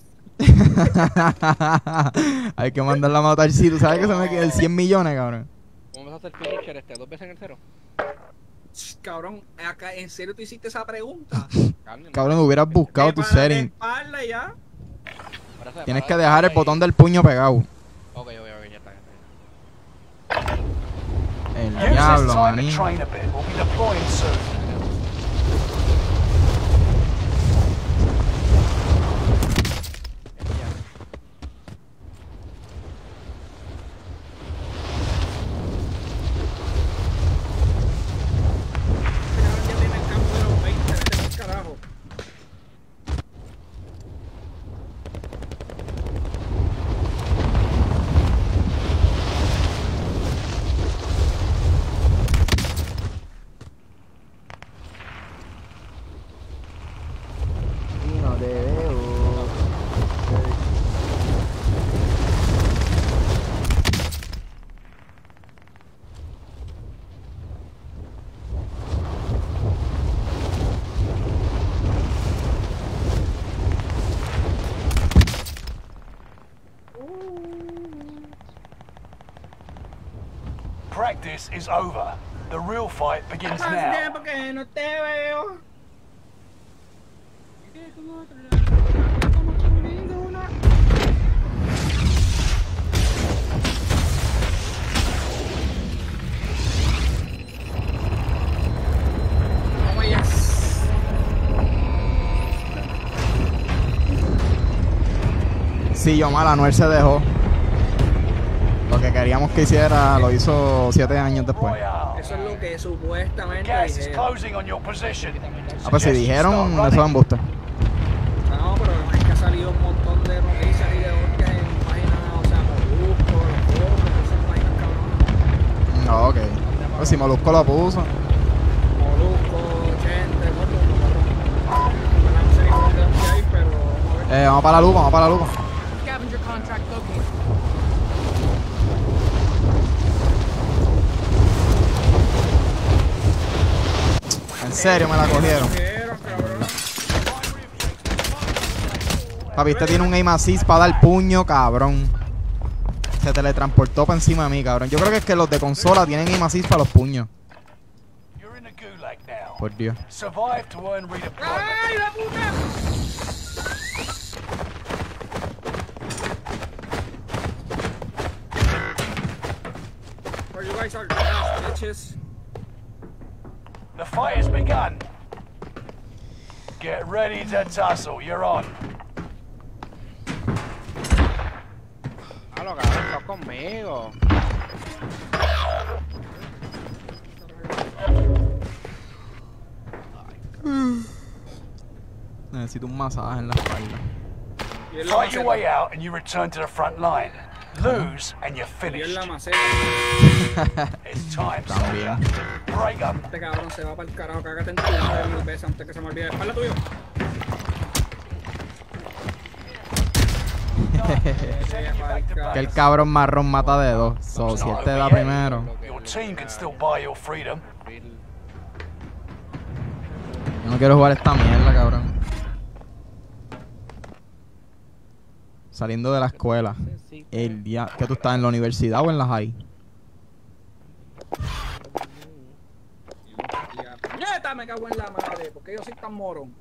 Hay que mandarla a matar, sí, tú sabes que se me quedan cien millones, cabrón. ¿Cómo vas a hacer finisher este? ¿Dos veces en el cero? Cabrón, acá, ¿en serio tú hiciste esa pregunta? Carne, Cabrón, hubieras buscado De tu pa- de setting. espalda ya. Para eso, Tienes para que eso, dejar el ahí. botón del puño pegado. Ok, ok, ok, ya está, ya está. El Use diablo, this time maní. to train a bit. We'll be deploying soon. Este cabrón ya tiene el campo de los veinte, vete pa'l carajo. No te veo. Practice is over. The real fight begins Hace now. tiempo que no te veo. Vamos allá. Sí, yo mal, Anuel se dejó. Lo que queríamos que hiciera lo hizo siete años después. Royale. Eso es lo que supuestamente Gas is dijeron. closing on your position. Ah, pues si Suggest you dijeron, start eso es running. embuste. No, pero es que ha salido un montón de noticias y de hostias en páginas, o sea, Molusco, los foros, esas páginas cabronas. No, ok. Pues si Molusco lo puso. Molusco, Chente, todo el mundo, cabrón. No sé ni por dónde hay, pero vamos a ver. Eh, vamos para la lupa, vamos para la lupa. Scavenger contract located. En serio, me la cogieron. Cogieron, cabrón. Papi, este tiene un aim assist para dar puño, cabrón. Se teletransportó para encima de mí, cabrón. Yo creo que es que los de consola tienen aim assist para los puños. You're in the gulag now. Por Dios. Survive to earn redeployment. ¡Ay, la puta! Where you guys are, ass bitches. The fight has begun. Get ready to tussle. You're on. Halo, cabrón, estás conmigo. Necesito un masaje en la espalda. Y en la Fight your maceta. way out and you return to the front line. Lose and you're Y en la finished. maceta. It's time, También. soldier. Break up. Este cabrón se va para el carajo. Cágate en tu madre mil veces antes que se me olvide. ¡Espalda tuyo! Que el cabrón marrón mata de dos. So, si este da primero. Your team can still buy your freedom. Yo no quiero jugar esta mierda, cabrón. Saliendo de la escuela. El día que tú estás en la universidad o en la high. ¡Nieta! Me cago en la madre. ¿Por qué yo soy tan morón?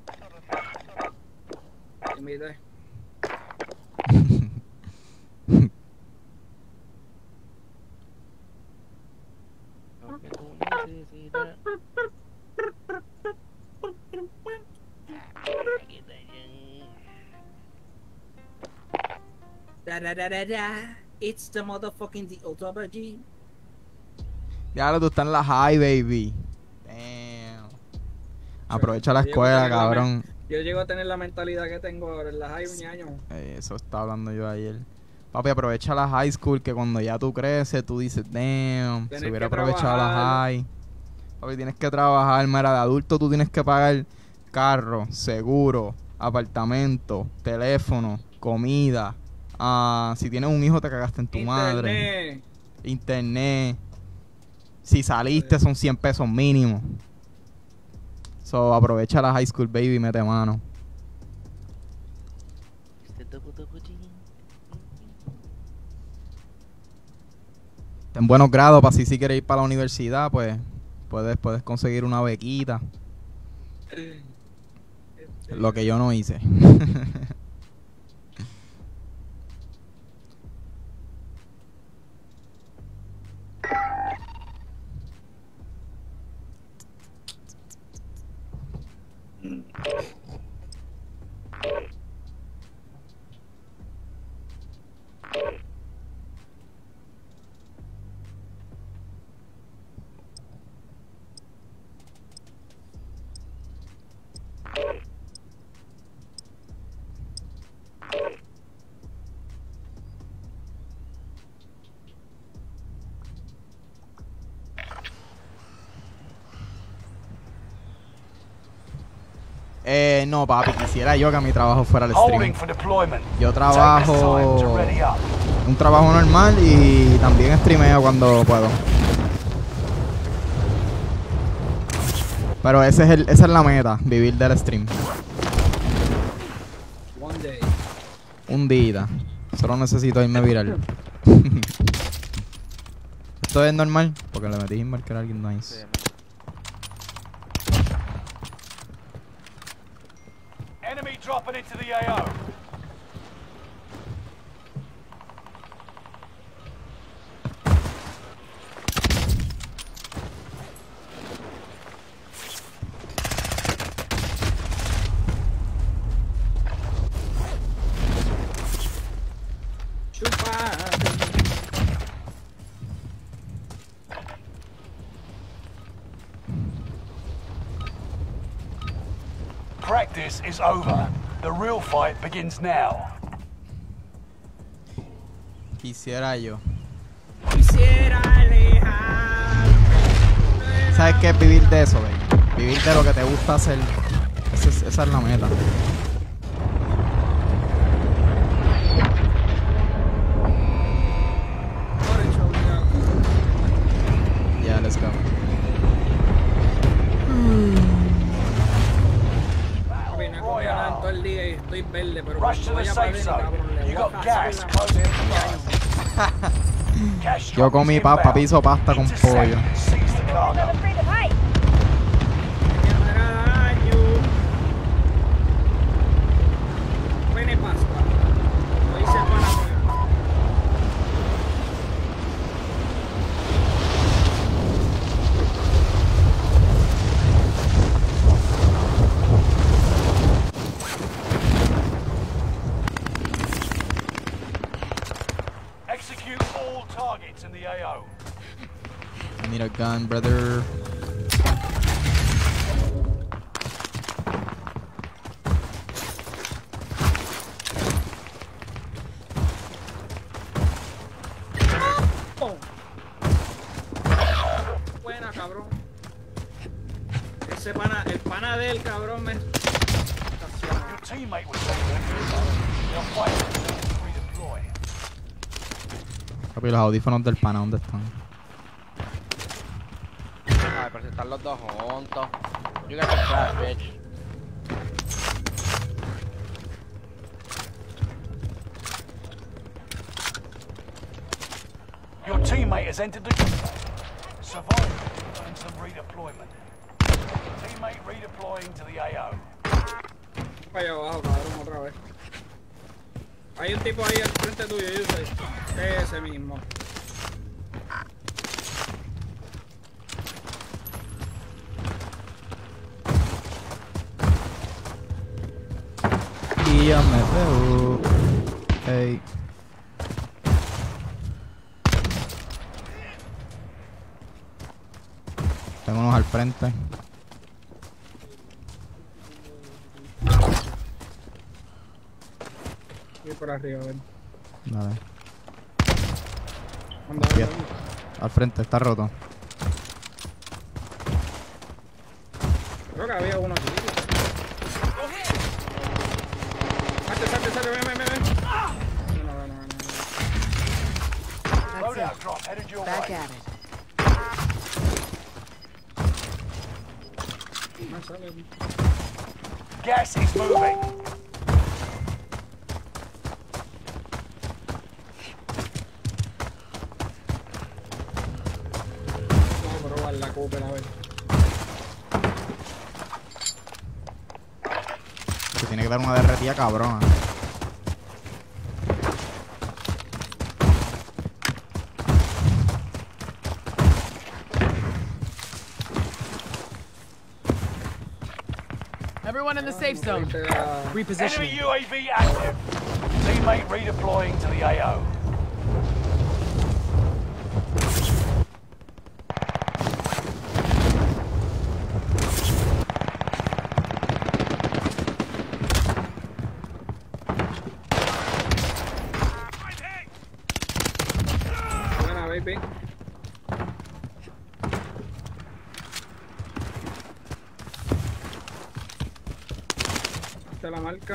Timidez. necesita. Da da da da da. It's the motherfucking the Ultra G. Ya lo tú estás en la high, baby. Damn. Aprovecha la Yo llego a escuela, tener la cabrón. men- Yo llego a tener la mentalidad que tengo ahora en la high un año. Eh, Eso estaba hablando yo ayer. Papi, aprovecha la high school, que cuando ya tú creces, tú dices, damn, Tienes si hubiera que aprovechado la trabajar. high. Papi, tienes que trabajar, mira, de adulto tú tienes que pagar carro, seguro, apartamento, teléfono, comida. Ah, si tienes un hijo te cagaste en tu madre. Internet. Internet. Si saliste son cien pesos mínimo. So, aprovecha la high school, baby, mete mano. Este toco toco ching. En buenos grados, para si si quieres ir para la universidad, pues puedes, puedes conseguir una bequita. Lo que yo no hice. Eh, no, papi, quisiera yo que mi trabajo fuera el Holding stream. for deployment. Yo Take this time trabajo to ready up. un trabajo normal y también streameo cuando puedo. Pero ese es el, esa es la meta, vivir del stream. One day. Un día. Solo necesito irme viral. Esto es normal, porque le metí sin marcar a alguien nice. Enemy dropping into the A O. Chupa. Practice is over. The real fight begins now. Quisiera yo. Quisiera alejar. ¿Sabes qué es vivir de eso, baby? Vivir de lo que te gusta hacer. Esa es, esa es la meta. Yeah, let's go. Papi, no he comido nada en todo el día y estoy verde, pero Rush to cuando the vaya para safe adentro, zone. cabrón, le You voy a got pasar gas la closing in madre. fast. Cash Yo drop comí is papa, inbound. piso pasta con Intercept pollo. and seize the cargo. Que me hará daño. Pene Pascua. Lo hice para mí. Execute all targets in the A O. I need a gun, brother. Oh. Buena, cabrón. Ese pana, el pana del cabrón me. Your teammate was taken. Your fight to redeploy. Papi, los audífonos del pana, ¿dónde están? Ay, pero si están los dos juntos. You got the flash, bitch. Your teammate has entered the survival and some redeployment. Teammate redeploying to the A O. Allá abajo, cabrón, otra vez. Hay un tipo ahí al frente tuyo, yo soy. Ese mismo. día me veo. Hey. Tengo unos al frente. Y por arriba, a ver. Dale. Anda, Bien. anda, anda. Al frente, está roto. Creo que había uno aquí. Salte, salte, salte, ven, ven, ven, ven. No, no, no, no. That's Loadout it. drop headed your Back way. at it. No sale. Gas is moving. Vamos a probar la Cooper, a ver. Se tiene que dar una derretida cabrona. Everyone in the safe zone. Este era- Enemy Repositioning. U A V active. Teammate redeploying to the A O. Buena, baby. Esta es la marca.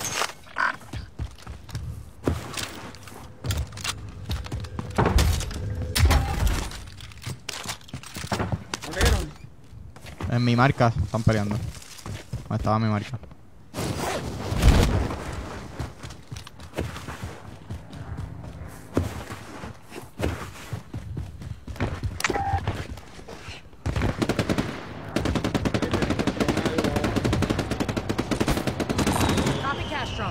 ¿No vieron? En mi marca están peleando. ¿Dónde estaba mi marca? Copy Castron.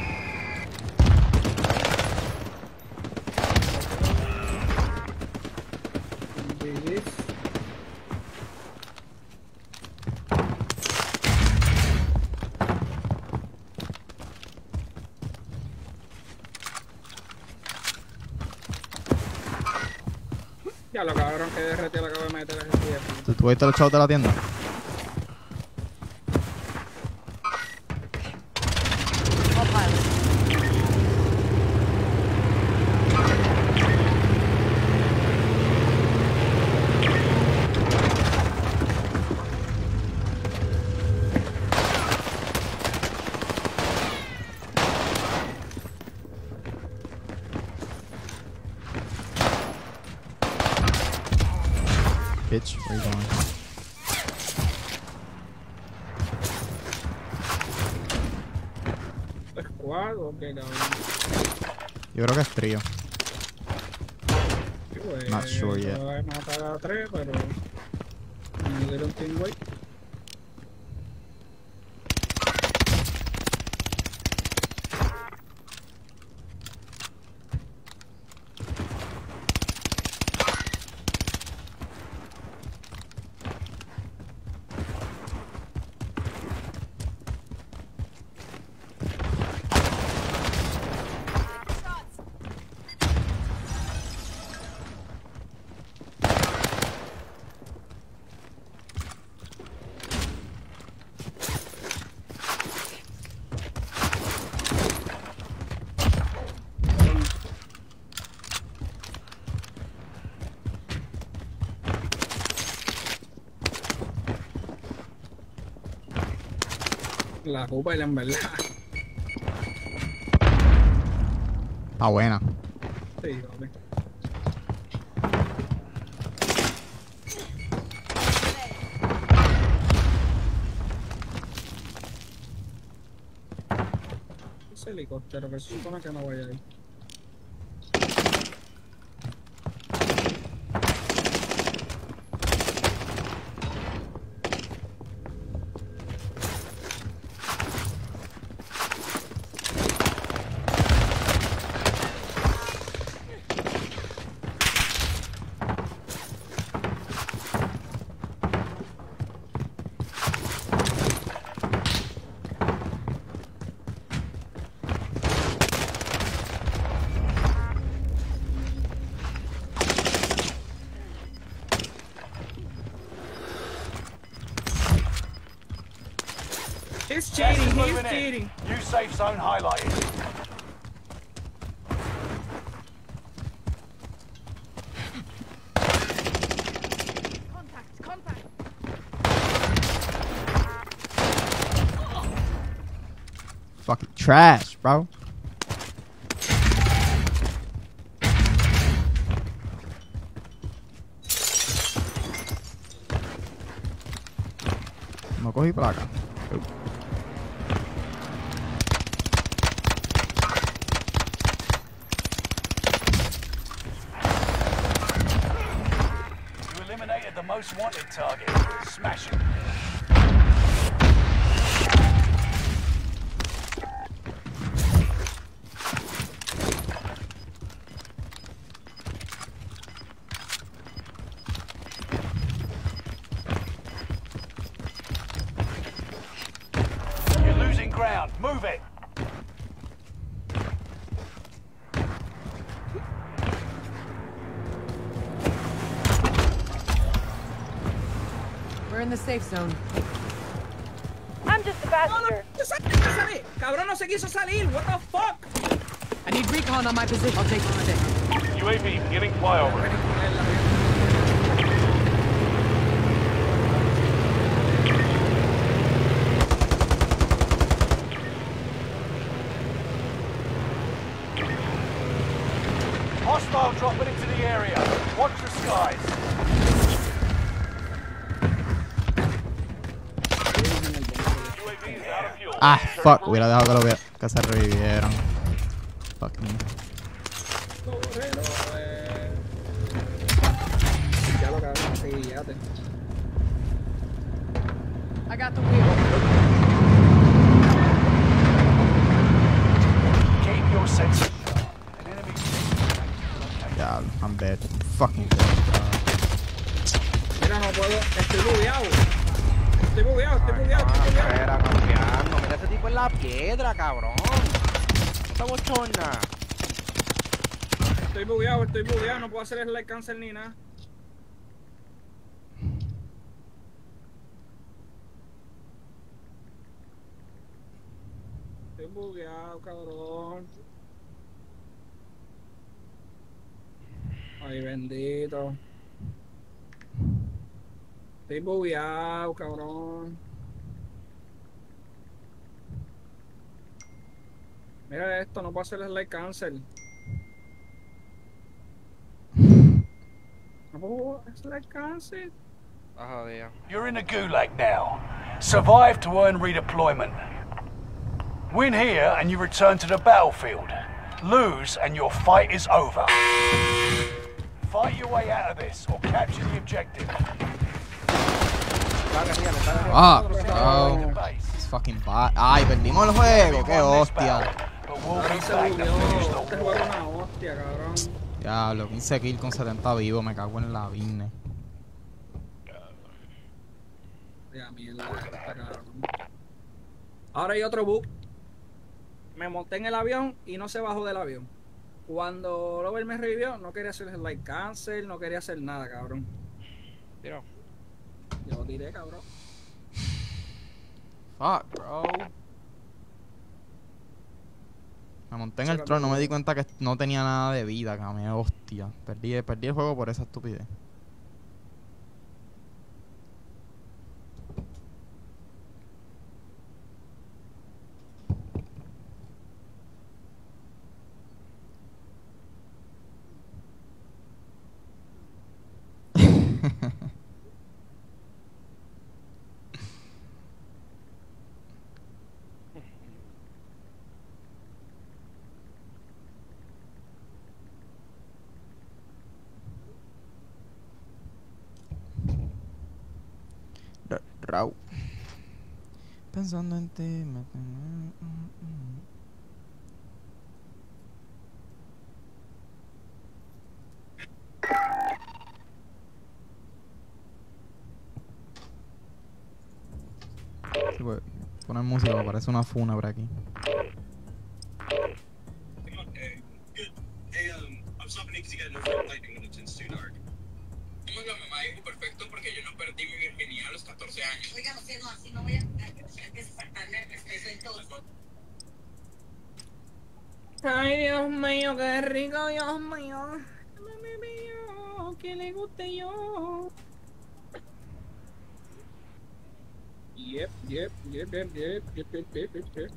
Ya lo cabrón que derretió, le acabo de meter ese tío. ¿Tú, tú viste los chavos de la tienda? All pilots. Bitch, where you going? ¿Squad o qué cabrón? Yo creo que es trío. Pues, Not sure yet. yo he matado a tres, pero me dieron team white. La copa en verdad. Está buena. Sí, papi. Ese helicóptero que se supone que no vaya ahí. He's Gas cheating, is he's moving in. cheating. New safe zone highlighted. Contact, contact. Fucking trash, bro. No cogí placa. You eliminated the most wanted target. Smash it. You're losing ground. Move it. We're in the safe zone. I'm just a No, no, passenger. no se quiso salir. Cabrón, no se quiso salir. What the fuck? I need recon on my position. I'll take the stick. U A V beginning flyover. Hostile dropping into the area. Watch the skies. U A V is out of fuel. Ah, fuck. Hubiera dejado que, lo hubiera, que se revivieran. Fuck me. Pero, eh... Ya lo cabrón, sí, ya te... I got the wheel. Keep your senses sharp. An enemy Yeah, I'm dead. Fucking dead, bro. Mira, no puedo... Estoy bugueado. Estoy bugueado, estoy bugueado, estoy bugueado. Era confiando. Mira ese tipo en la piedra, cabrón. No te bochorna. Estoy bugueado, estoy bugueado. No puedo hacer el like cancel ni nada. Estoy bugueado, cabrón. Ay, bendito. Estoy bugueado, cabrón. Mira esto, no puedo hacer el like cancel. No puedo hacer like cancel. Ah, jodido. You're in the gulag now. Survive to earn redeployment. Win here and you return to the battlefield. Lose and your fight is over. Fight your way out of this or capture the objective. Ah, The bro. base. It's fucking bad. Ay, perdimos el juego. Qué Won this hostia. battle, But we'll be Ahora se back to bugueó. finish Este the juego war. es una hostia, cabrón. Diablo, quince kills con setenta vivos. Me cago en la business. Ya, mierda, está cabrón. Ahora hay otro bug. Me monté en el avión y no se bajó del avión. Cuando Robert me revivió, no quería hacer el like cancel, no quería hacer nada, cabrón. Tiro. Yo lo tiré, cabrón. Fuck, bro. Me monté en el trono, no me di cuenta que no tenía nada de vida, cabrón. Hostia. Perdí, perdí el juego por esa estupidez. Ra- Rau. Pensando en ti. me- Sí, pues, poner música, parece una fúnebre aquí. Hey, um, I'm stopping because you got no front lighting when it's too dark. Tengo la mamá dijo perfecto porque yo no perdí mi virginidad a los catorce años. Oiga, no sé, no, así no voy a despertarme. Ay, Dios mío, qué rico, Dios mío. Mami mío, que le guste yo. Yep, yep, yep, yep, yep, yep, yep, yep, yep, yep.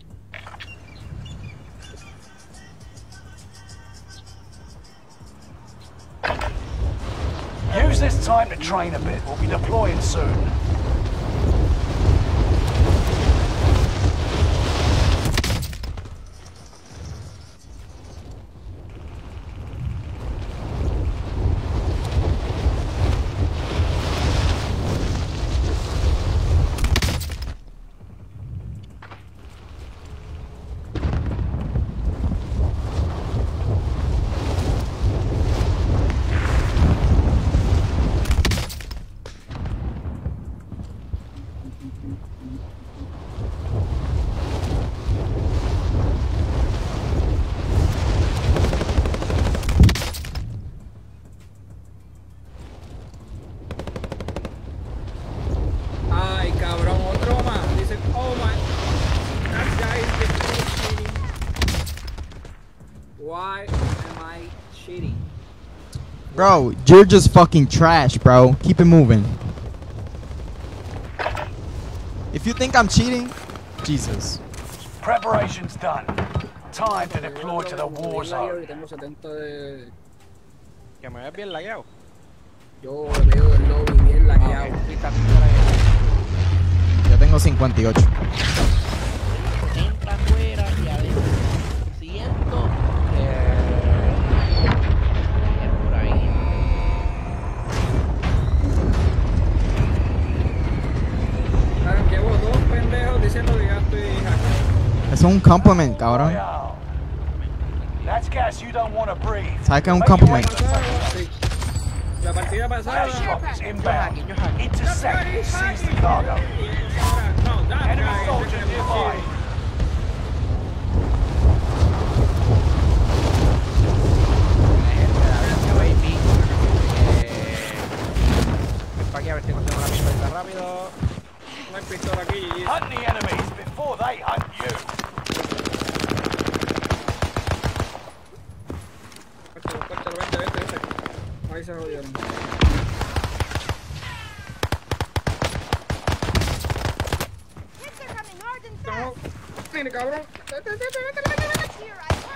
Use this time to train a bit. We'll be deploying soon. Ay, cabrón, otro más. Dice, oh my, that guy is cheating. Why am I cheating? Bro, you're just fucking trash, bro. Keep it moving. If you think I'm cheating, Jesus. Preparation's done. Time to deploy to the war zone. Tengo setenta de... Que me ves bien lagueado. Yo veo el lobby bien laqueado. Yo tengo cincuenta y ocho. Entra afuera y adentro. Siento que es por ahí. Ah, llevo dos pendejos diciendo que ya estoy hackeado. Eso es un compliment, cabrón. That's gas you don't want to breathe. ¿Sabes qué es un compliment? Sí. La partida pasada. Airstrike is inbound. Intercept and seize the cargo. No, that Enemy guy. soldier nearby. Para aquí a ver si encontramos la pistola rápido. No hay pistola aquí. Hunt the enemies before they hunt you. Córtalo, córtalo, vente, vente, vente. Ahí se jodieron. No, tiene cabrón. Vete, vete, vete, vete, vete.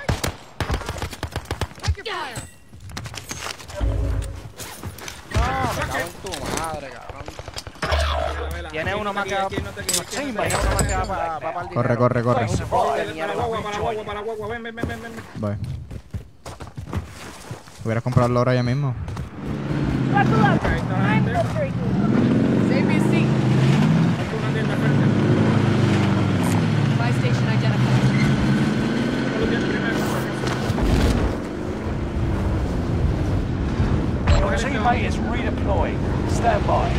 No, me cago en tu madre, cabrón. Tiene uno más que va. Tiene uno más que va para pa, pa el Corre, corre, corre. Para la guagua, para la guagua, para la guagua. Ven, ven, ven, ven, ven. Voy. ¿Hubieras comprado la hora ya mismo? Buckle up. Ahí está la I'm gente. frustrated. Save me a seat. Hay una tienda frente. Buy station identified. Solo tiene primero. Your teammate is redeploying. Stand by.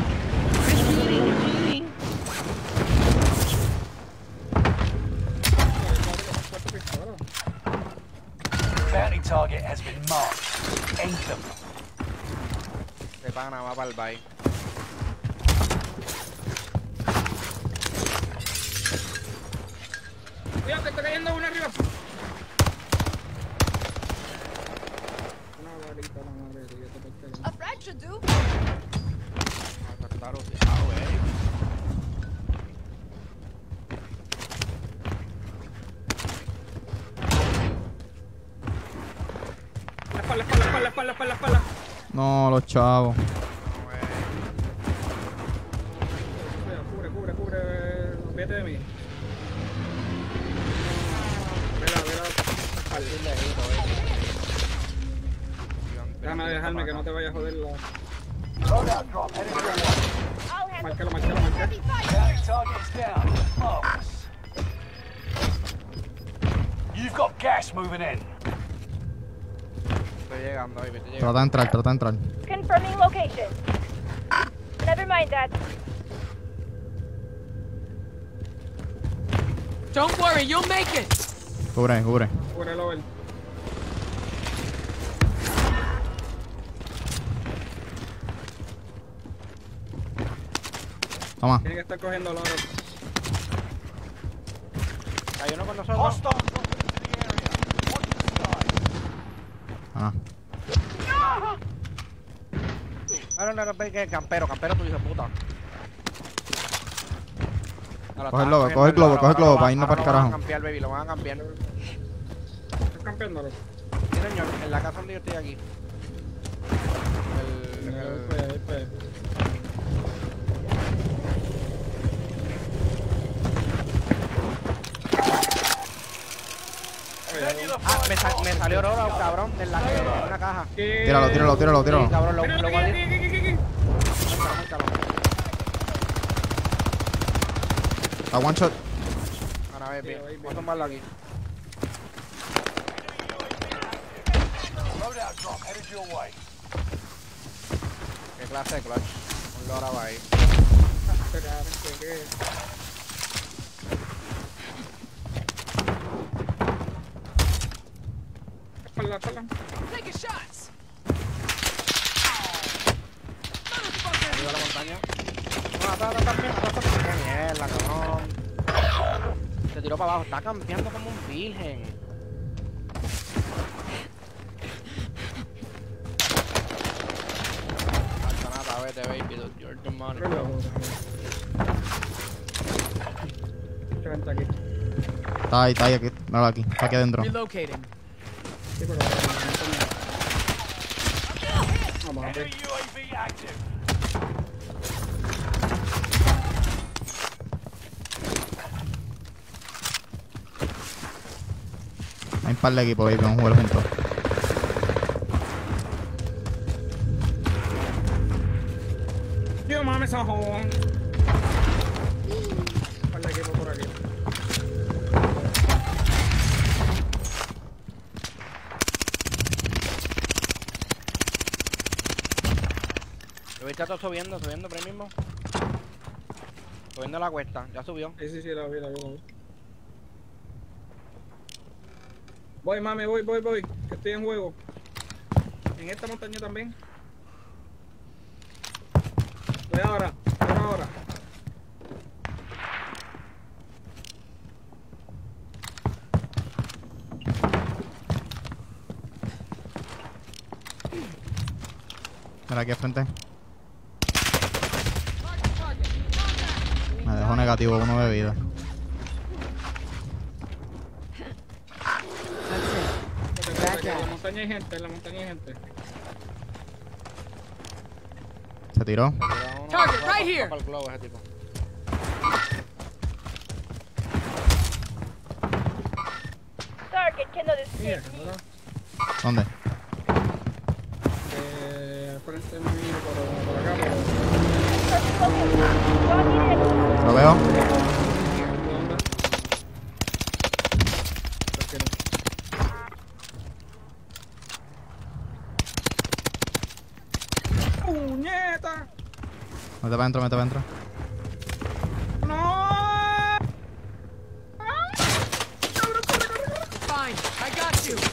Bounty target has been marked. End them. Se pana, va para el bay. Cuidado que está cayendo uno arriba. Una varita, la madre de Dios, te peste. A frag should do. Va a estar rodeado, eh. La espalda, la espalda, la espalda, la espalda, la espalda. No, los chavos. Cuidado, cubre, cubre, cubre. Vete de mí. Vela, vela. Déjame dejarme que no te vaya a joder la... Loadout drop headed your way. I'll handle Márcalo, márcalo, márcalo. Bounty target's down. Marvelous. You've got gas moving in. Estoy llegando, ahí, estoy llegando. Trata de entrar, trata de entrar. confirming location. Never mind that. Don't worry, you'll make it. Cubre, cubre. Cubre el over. Toma. Tiene que estar cogiendo el oro. Hay uno con nosotros. Hostiles dropping into the area. Watch the sky. Ah. No, no, no, no, que campero, campero, tú hijo de puta. No, Coge el globo, coge el globo, coge el globo para irnos para el Lo van a carajo. campear, baby, lo van a campear. ¿Estás campeándolo? Sí, señor, en la casa donde yo estoy aquí. El, el, Ah, me, sa me salió oro, cabrón, en la en una caja. Tíralo, tíralo, tíralo, tíralo. Sí, cabrón, lo, lo guardé. A one shot. Ahora ve, bien. Voy a tomarlo aquí. Loadout drop headed your way. ¿Qué clase de clutch? Un lora va ahí. Espalda, espalda. Taking shots. Arriba la montaña. No, atrás, atrás también, atrás también. Qué mierda, cabrón. Se tiró para abajo. Está campeando como un virgen. Falta nada, vete, baby. Dude, you're the money, bro. Vente aquí. Está ahí, está ahí, aquí. Míralo aquí. Está aquí adentro. Relocating. Sí, pero... Vamos a ver. Enemy U A V active. Hay un par de equipos ahí que vamos a jugar juntos. Yo mames, sajón. Espalda equipo por aquí. Lo viste todo subiendo, subiendo por ahí mismo. Subiendo la cuesta, ya subió. Sí, sí, sí, la vi, la vi, la vi. Voy, mami, voy, voy, voy. Que estoy en juego. En esta montaña también. Voy ahora, voy ahora. Mira aquí al frente. Me dejó negativo uno de vida. En la montaña hay gente, en la montaña hay gente. Se tiró. Target right here. Para el globo ese tipo. Target cannot Mira, escape me. ¿verdad? ¿Dónde? Eh, al frente mío, por, por acá, por... Lo veo. ¿Dónde? Tranquilo. ¡Puñeta! Mete para adentro, mete para adentro. ¡No! Fine, I got you.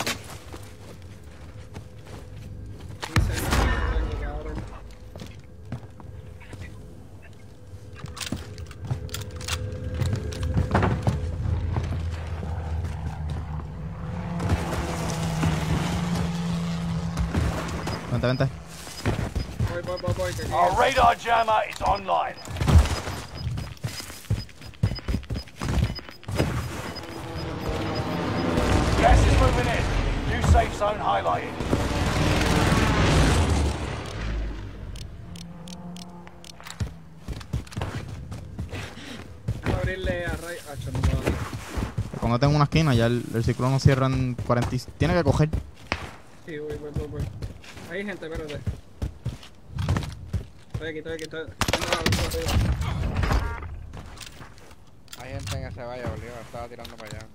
Vente, vente. Voy, voy, voy, voy, que aquí- Our radar jammer is online. Gas is moving in. New safe zone highlighted. Voy a abrirle a Ray. Ah, no puedo abrir. Póngate en una esquina, ya el, el ciclo no cierra en cuarenta y... Tiene que coger. Sí, voy, voy, voy, voy. Hay gente, espérate. Estoy aquí, estoy aquí, estoy... Tengo la luz arriba. Hay gente en ese valle, boludo. Estaba tirando para allá.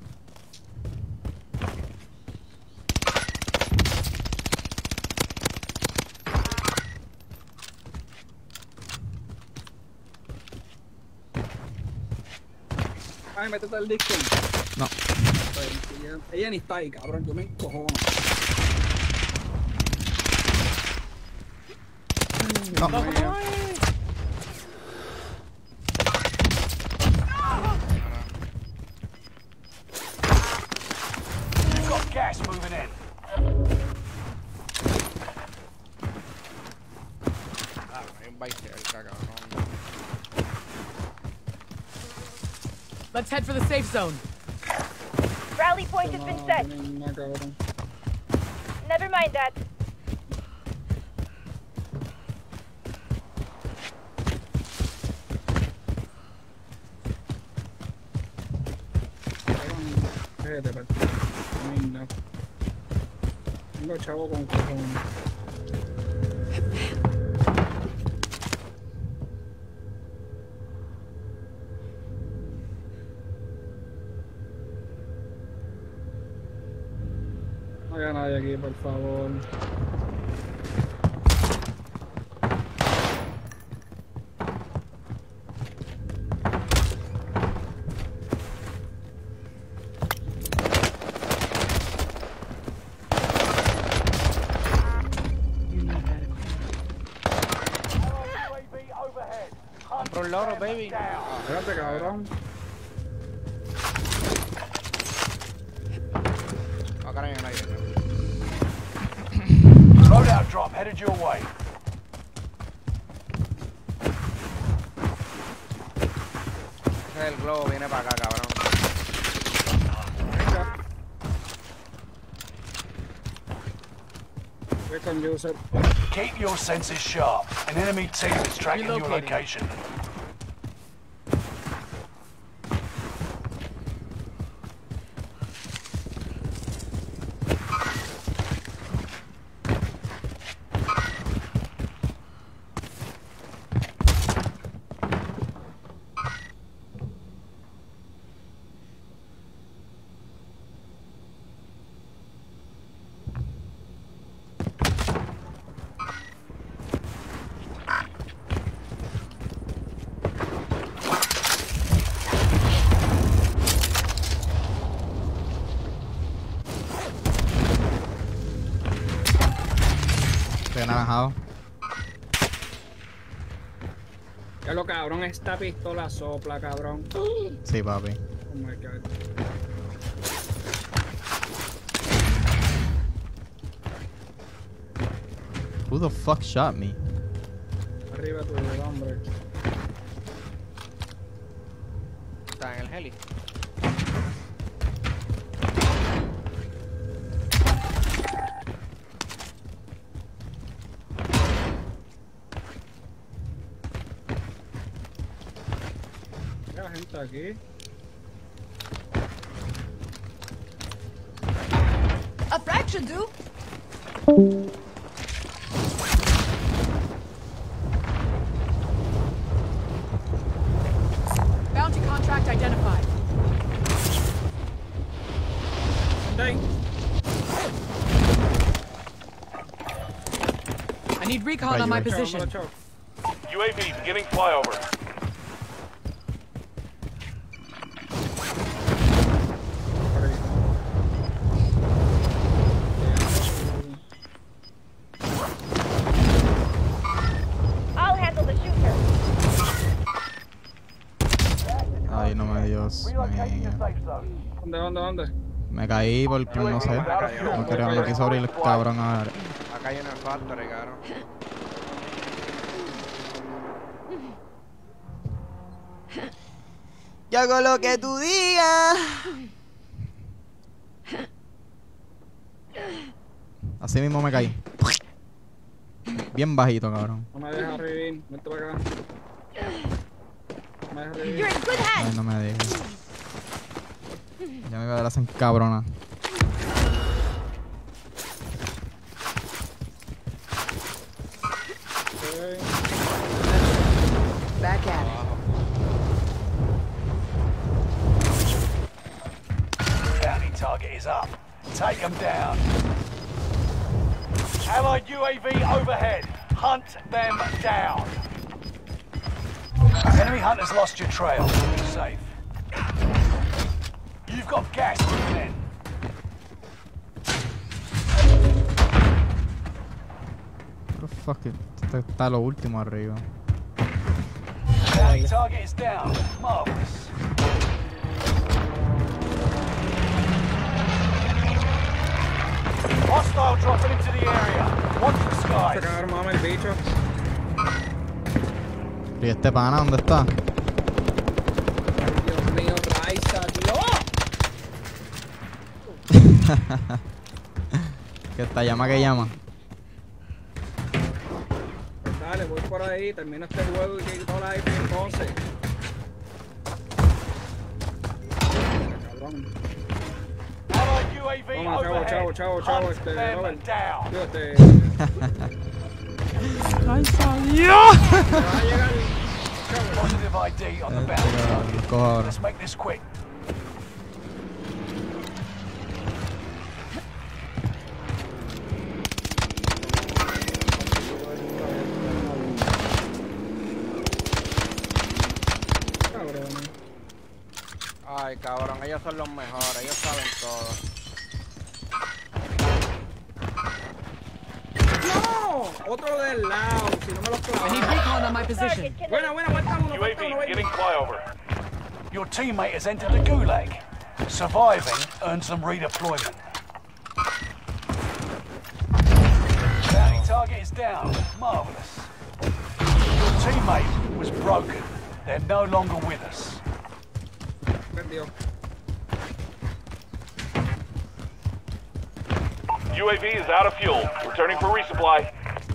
Ay, métete al disco. No. Ella, ella ni está ahí, cabrón. Yo me encojono. No. cerca, cabrón. Let's head for the safe zone. Rally point has been set. Never mind that. Vete, pa. Ay, no. Tengo chavo con cojones. No haya nadie aquí, por favor. Compro un loro, baby. Espérate, cabrón. Va a caer en el aire. Loadout drop headed your way. Ese es el globo, viene para acá, cabrón. Venga. Voy con user. Keep your senses sharp. An enemy team is tracking your Relocating. location. Estoy anaranjado. Ya lo cabrón, esta pistola sopla, cabrón. Sí, papi. Oh my god. Who the fuck shot me? Arriba tu hombre. Está en el heli. La gente aquí. A frag should do. Bounty contract identified. Dang. I need recon Right, on my you right. position. U A V beginning flyover. I'll handle the shooter. Ay, no me dio. Relocating the Me, safe zone. ¿Dónde, dónde, dónde? me caí porque no sé. No quería, no quiso abrir el cabrón a ver. Acá hay una factory, cabrón. Yo hago lo que tú digas. Así mismo me caí. Bien bajito, cabrón. No me deja revivir. Vente para acá. No me deja revivir. You're in good hands. Ay, no me dejes. Ya me voy a dar hacen cabrona. Okay. Back at it. Bounty target is up. Take them down. Allied U A V overhead. Hunt them down. Enemy hunters lost your trail. You're safe. You've got gas moving in. Pero fuck it. Está, está lo último arriba. Bounty target is down. Marvelous. Hostile dropping into the area. Watch the Se skies. cagaron, mama, el bicho. ¿Y este pana dónde está? Dios mío, Raiza, Dios. Que está, llama que llama. Pues dale, voy por ahí, termino este juego y quito la live entonces. Cabrón. Allied U A V Toma, chavo, overhead. chavo, chavo, chavo, Hunt este, them Robert. down. Tío, este. ¡Ay, salió! Me va a llegar. Positive I D on the Este, bounty. lo cojo ahora. Let's make this quick. Cabrón. Ay, cabrón, ellos son los mejores, ellos saben todo. ¡No! Otro del lado, si no me los I need clavo. recon on my position. Buena, buena, falta uno, U A falta V uno, baby. beginning flyover. Your teammate has entered the gulag. Surviving earns them redeployment. Bounty target is down. Marvelous. Your teammate was broken. They're no longer with us. Perdió. U A V is out of fuel. Returning for resupply.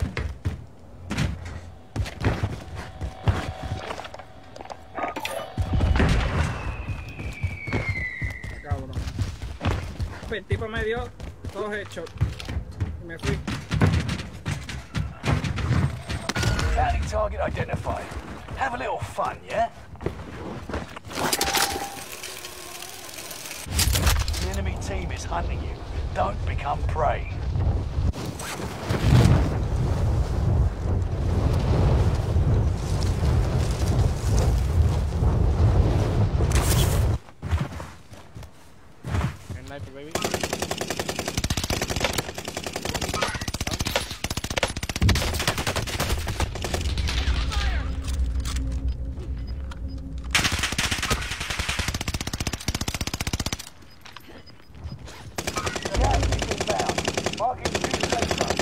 Cabrón. El tipo me dio dos hechos. Y me fui. Bounty target identified. Have a little fun, yeah? The enemy team is hunting you. Don't become prey. El sniper, baby. Gas is inbound. Marking two safe zones.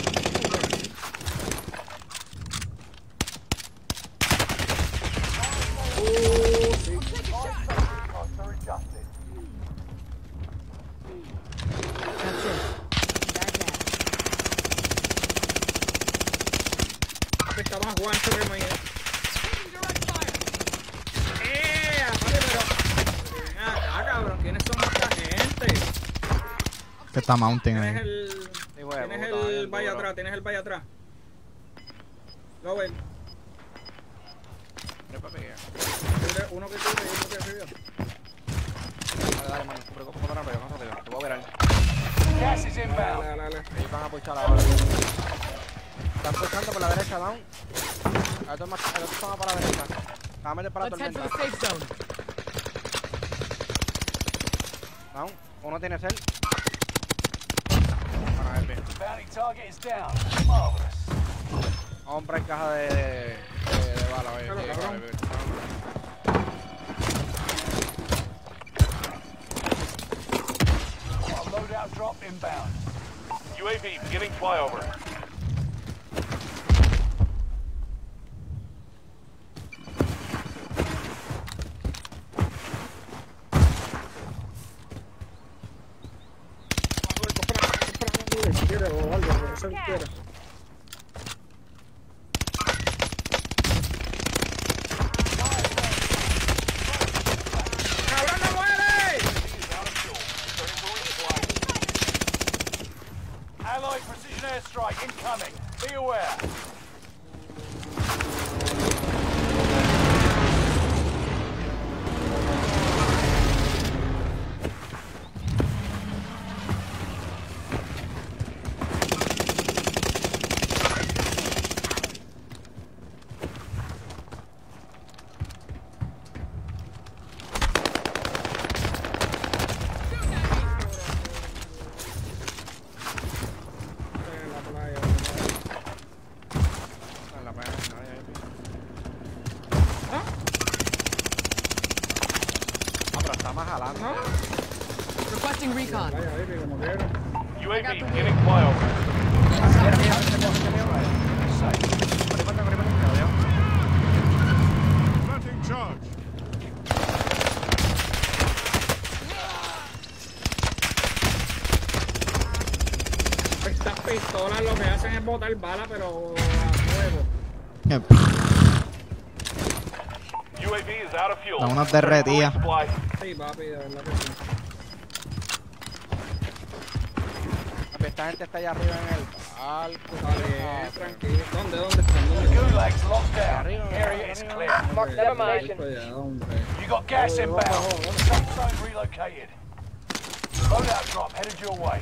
Costs are adjusted. That's it. Te estaba jugando que me. ¡Eh! Vale, pero. Ven acá, cabrón. ¿Quiénes son esta gente? Que está mounting Tienes ahí. el. Hijo de Tienes puta, el bien vaya duro. atrás, tienes el vaya atrás. Lo ven. Ven, papi, que- Uno que cubre y uno que arriba. Dale, dale, mano. Preocupa para arriba, más arriba. Te voy a ver. Gas is Dale, inbound. dale, dale. Ellos van a puchar ahora. Están puchando por la derecha, down. El otro más- el otro está más para la derecha. Vamos a meter para la Let's head to tormenta. the safe zone. Down. Uno tiene cel. Bueno, es bien. Bounty target is down. Marvelous. Vamos a comprar caja de, de, de, de bala, baby. Claro, Sí, cabrón. baby. A loadout drop inbound. U A V beginning flyover. Si quiere o algo, lo que sea que quiera. ¡Cabrón, no muere! Allied precision airstrike incoming. Be aware. En la playa. En la playa, no, ahí, ahí. ¿Ah? No, pero está más jalando. ¿No? Requesting recon. Vaya, baby, como quiera. U A V beginning flyover. Corre, corre, corre, corre, corre. Me lo dio. que hacen es botar bala, pero a fuego. U A V is out of fuel. Da unas derretidas. Sí, papi, de verdad que sí. Papi, esta gente está allá arriba en el barco. Vale, tranquilo. ¿Dónde, dónde están? ¿Dónde The están? gulag's locked down. Arriba, Area is arriba. clear. Mark Hombre, destination. pues ya, hombre. You got gas inbound. Safe zone relocated. Loadout drop headed your way.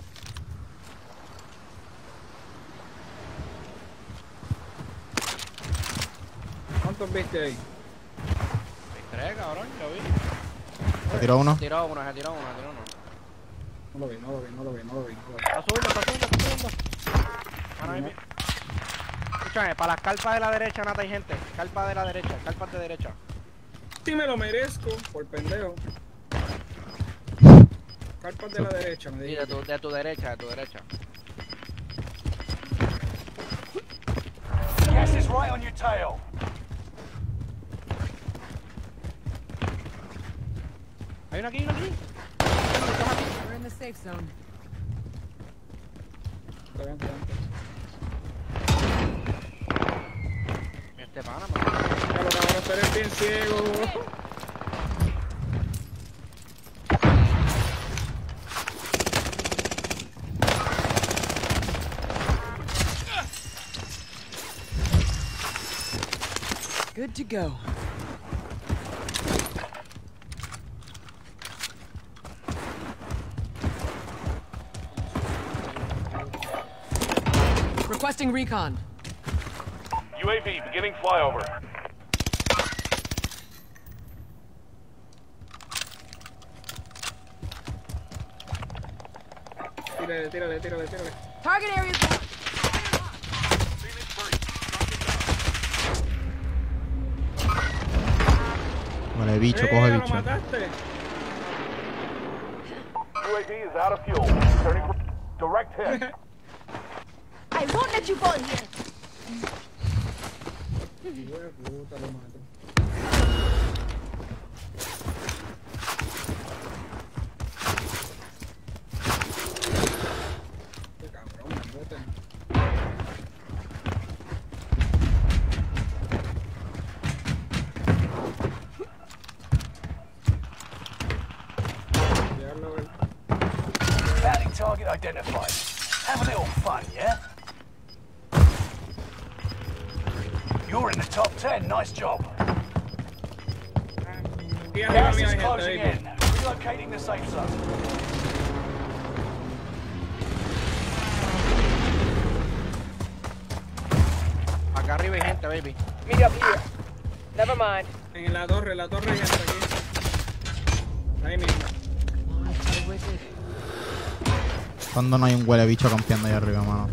¿Cuántos viste ahí? Tres, cabrón, lo vi. Se tiró uno. Se tiró uno, se tiró uno, se tiró uno. No lo vi, no lo vi, no lo vi, no lo vi. No lo vi. Está subiendo, está subiendo, está subiendo. Ahora mismo. Escúchame, para las carpas de la derecha, Nata, hay gente. Carpa de la derecha, carpas de derecha. Sí me lo merezco, por pendejo. Carpas de la derecha, me Sí, dijo. de tu, de tu derecha, de tu derecha. Gas is right on your tail. Hay uno aquí, hay uno aquí. We're in the safe zone. Está bien, está bien. Este pana, man. Claro, cabrón, tú eres bien ciego. Good to go. Requesting recon. U A V beginning flyover. Tírale, tírale, tírale, tírale. Target area blocked. Vale, bicho, ¡Eh, coge lo bicho. mataste! U A V is out of fuel. Turning for direct hit. I won't let you fall in here. Hijo de puta, lo mato. Qué cabrón, me boten. Diablo, el- Bounty target identified. Have a little fun, yeah? You're in the top ten. Nice job. Aquí arriba Gas mío is hay gente, closing baby. in. Relocating the safe zone. Acá arriba hay gente, baby. Meet up here. Never mind. En la torre, en la torre hay gente aquí. Ahí mismo. Cuando no hay un huele bicho campeando ahí arriba, mano.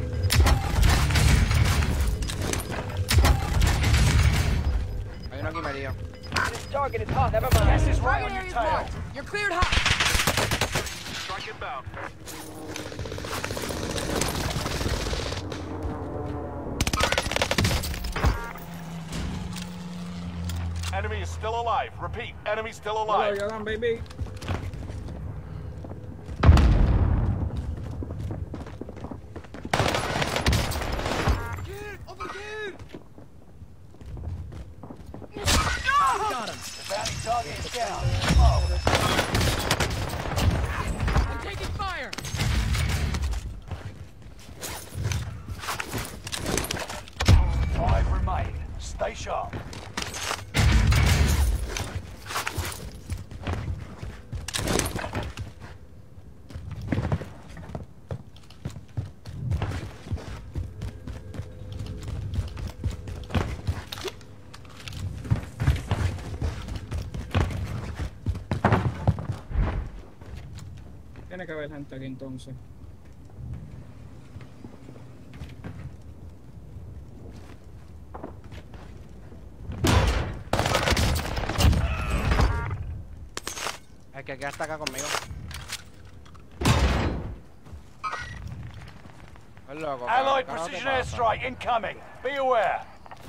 Hay uno aquí medio. This target is hot. Never Gas mind. is right on Target your area is tail. blocked. You're cleared hot. Strike inbound. Enemy is still alive. Repeat, enemy still Hola, alive. Jordan, baby. Got him. The bounty target is down. I'm taking fire. Five remain. Stay sharp. Tiene que haber gente aquí entonces. El que queda está acá conmigo. Es loco. Allied cabrón, ¿qué precision pasa? airstrike incoming. Be aware.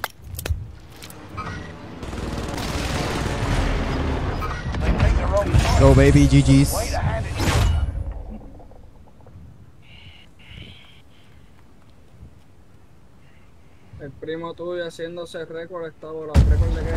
They picked the wrong target. Go, baby, G G's. Way to hand it. primo tuyo haciéndose récord, estaba los récord de qué.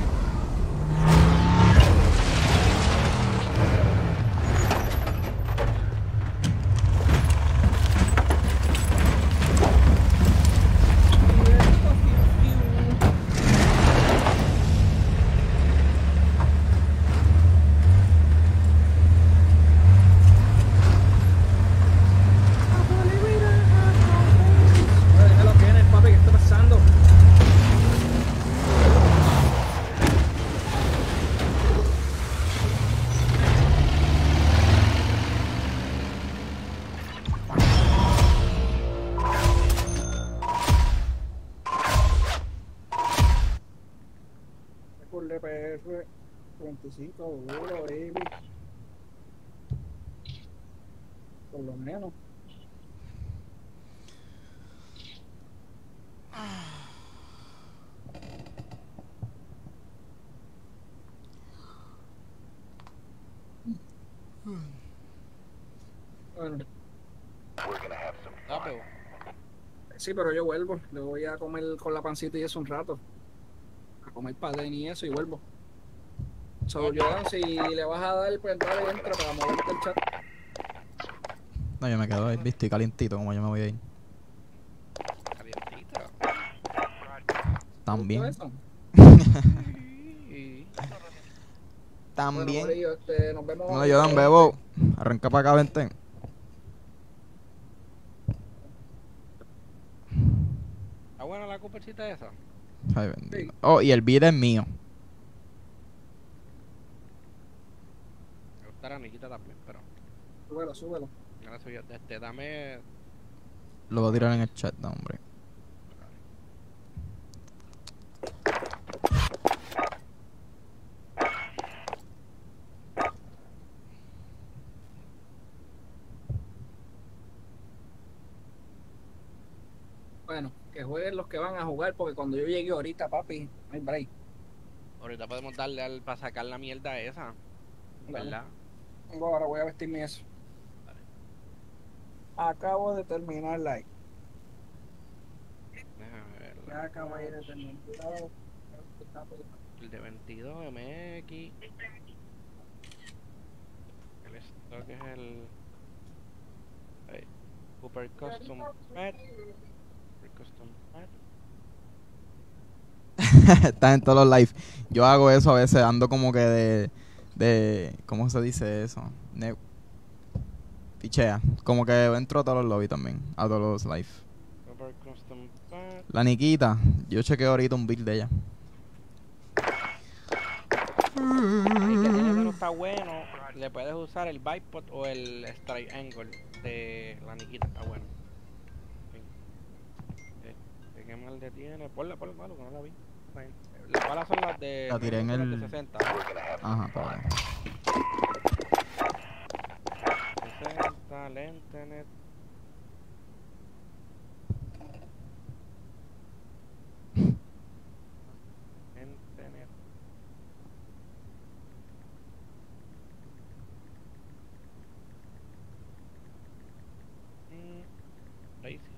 veinticinco duro, baby. Por lo menos. Bueno. Sí, pero yo vuelvo. Le voy a comer con la pancita y eso un rato. A comer padén y eso y vuelvo. So, yo, si le vas a dar, pues dale y entra para moverte el chat. No, yo me quedo ahí, viste, y calientito como yo me voy a ir. Calientito. También. Eso? También. Bueno, Corillo, este, nos vemos. No, yo dan bebo. Arranca para acá, vente. ¿Está buena la cupercita esa? Ay, bendito. Sí. Oh, y el beat es mío. Me gusta la Niquita también, pero... Súbelo, súbelo. Ahora soy yo. Este, dame... Lo voy a tirar en el chat, no, hombre. Bueno, que jueguen los que van a jugar, porque cuando yo llegue ahorita, papi, no hay break. Ahorita podemos darle al para sacar la mierda esa, ¿verdad? Vale. Ahora voy a vestirme eso. Vale. Acabo de terminar like. Déjame verlo. Ya acabo de terminar. El de veintidós M X. El stock es el... Hey. Cooper Custom Pet. Custom Estás en todos los live. Yo hago eso a veces, ando como que de, de ¿cómo se dice eso? Ne Pichea. Como que entro a todos los lobbies también, a todos los live. La Niquita, yo chequeo ahorita un build de ella. Ahí que tiene que no está bueno, le puedes usar el bipod o el strike angle de la Niquita, está bueno. ¿Qué mal detiene? Ponla, ponla, malo, que no la vi. Las balas son las de... La tiré en el... de sesenta. Ajá, para ver. sesenta, Lentenet. Lentenet. Y... Lazy.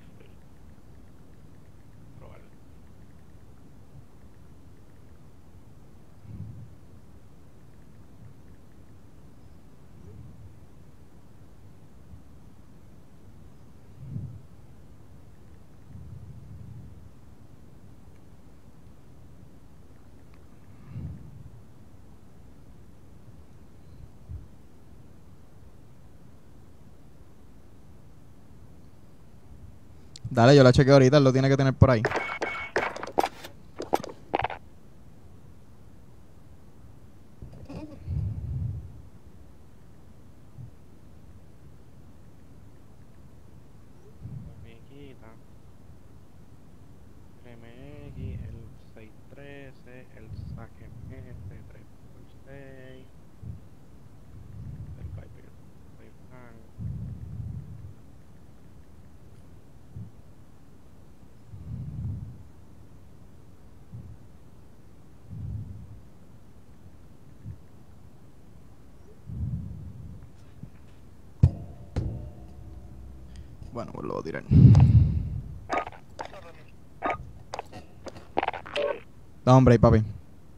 Dale, yo la chequeo ahorita, él lo tiene que tener por ahí. Bueno, pues lo voy a tirar. Da hombre ahí, papi.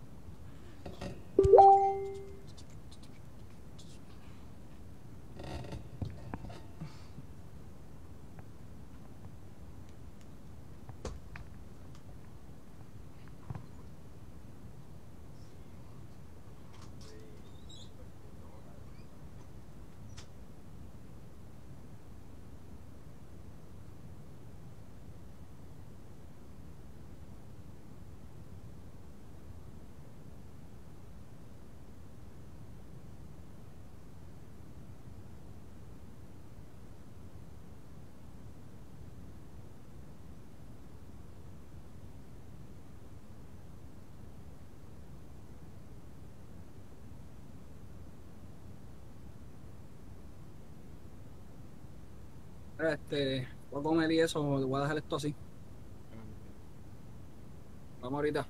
Este, voy a comer y eso, voy a dejar esto así. Vamos ahorita.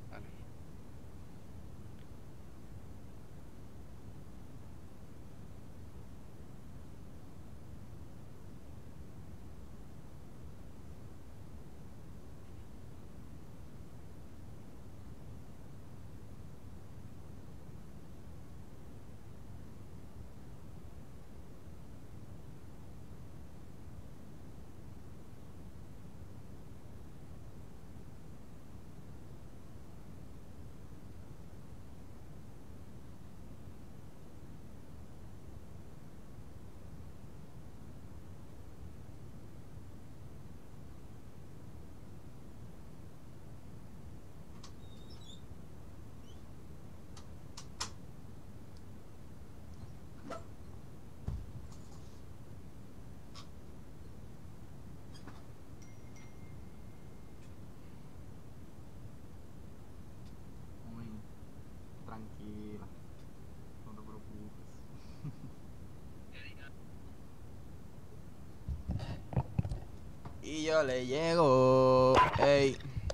Tranquila, no te preocupes. Y yo le llego, ey.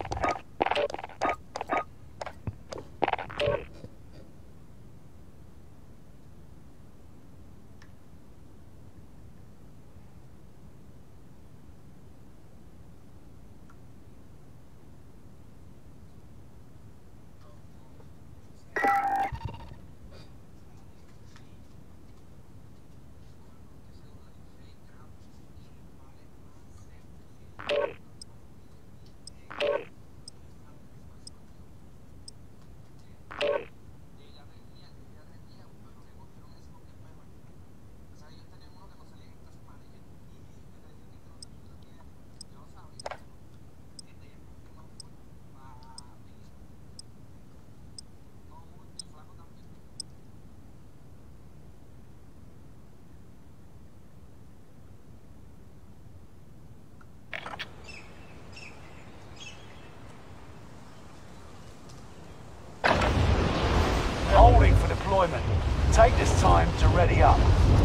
Holding for deployment. Take this time to ready up.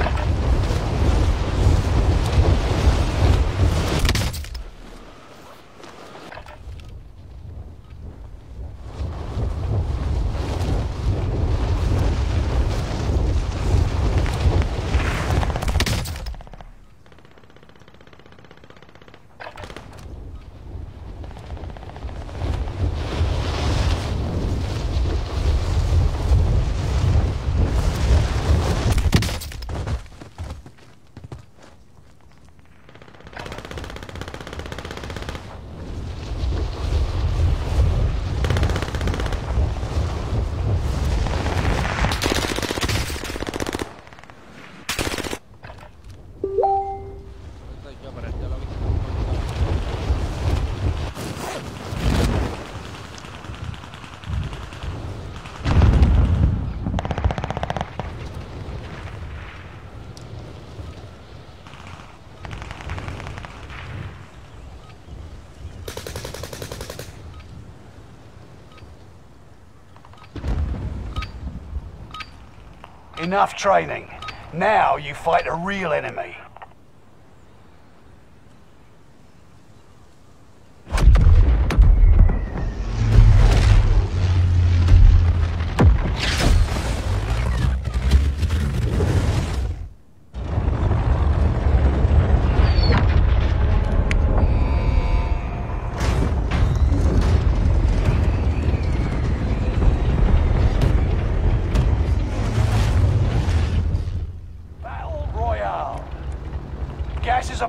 Enough training. Now you fight a real enemy.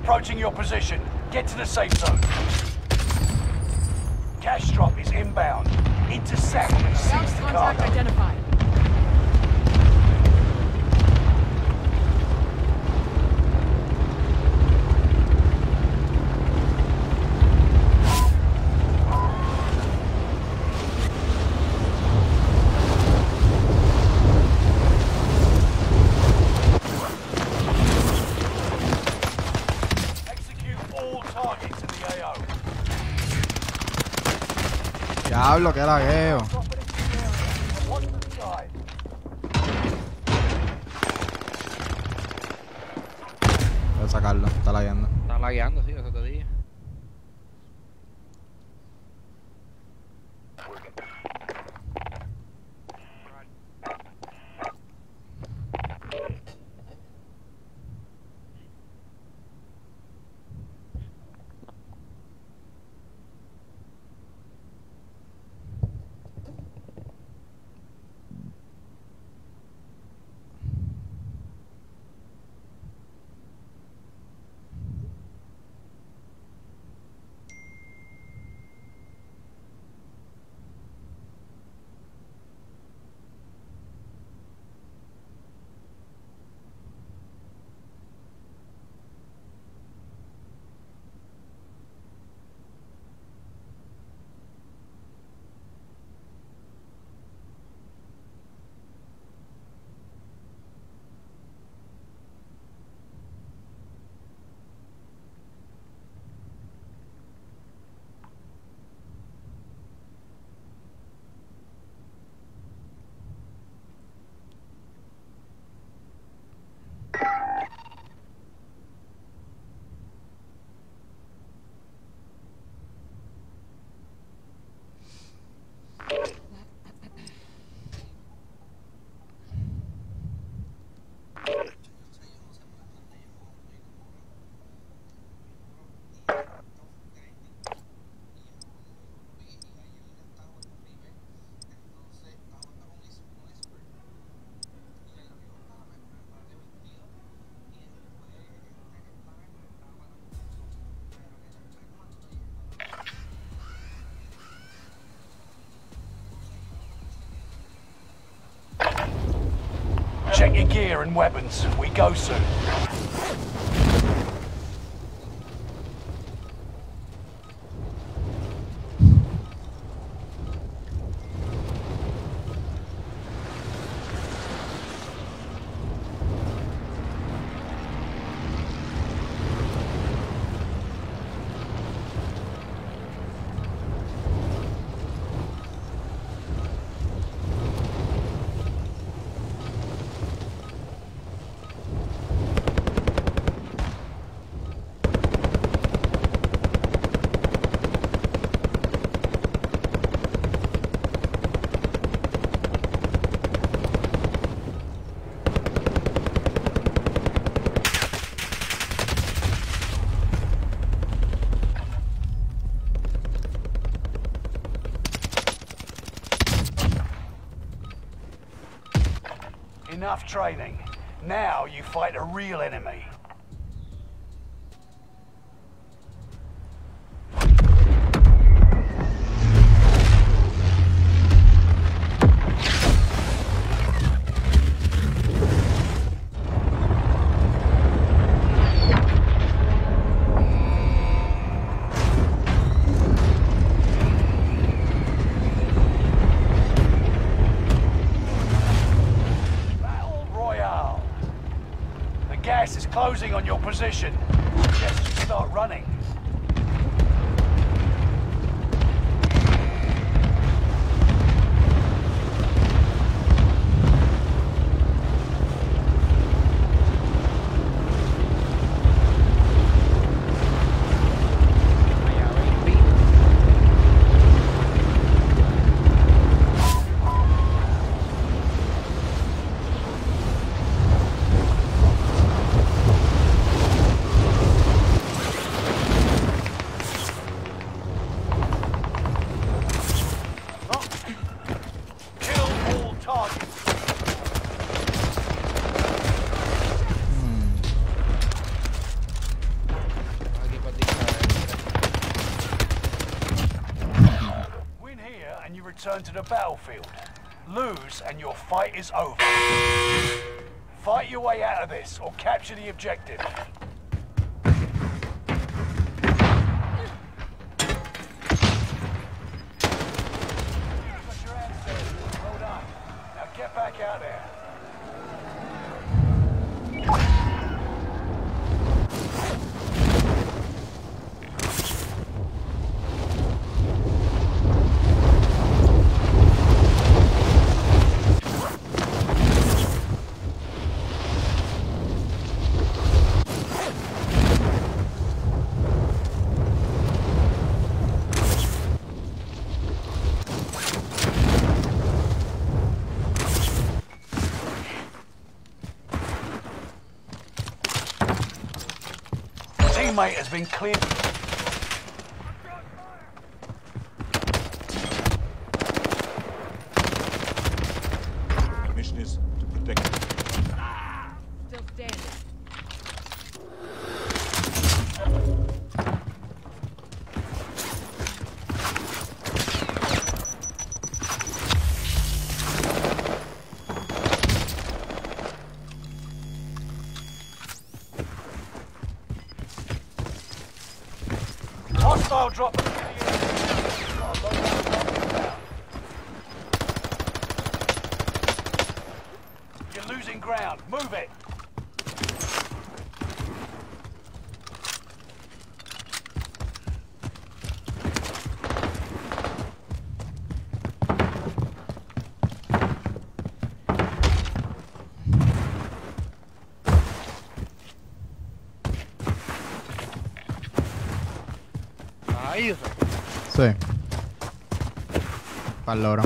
approaching your position. Get to the safe zone. Cash drop is inbound. Intercept and seize the Contact cargo. identified. Diablo, qué lagueo. Voy a sacarlo, está lagueando. Está lagueando, sí, eso te dije. Check your gear and weapons. We go soon. Enough training. Now you fight a real enemy. Gas is closing on your position. Suggest you start running. to the battlefield. Lose and your fight is over. Fight your way out of this or capture the objective. Well done. Now get back out there. Teammate has been cleared. The mission is to protect you. Still standing. Hostile drop. You're losing ground. Move it. Ahí. Sí. Pa'l loro.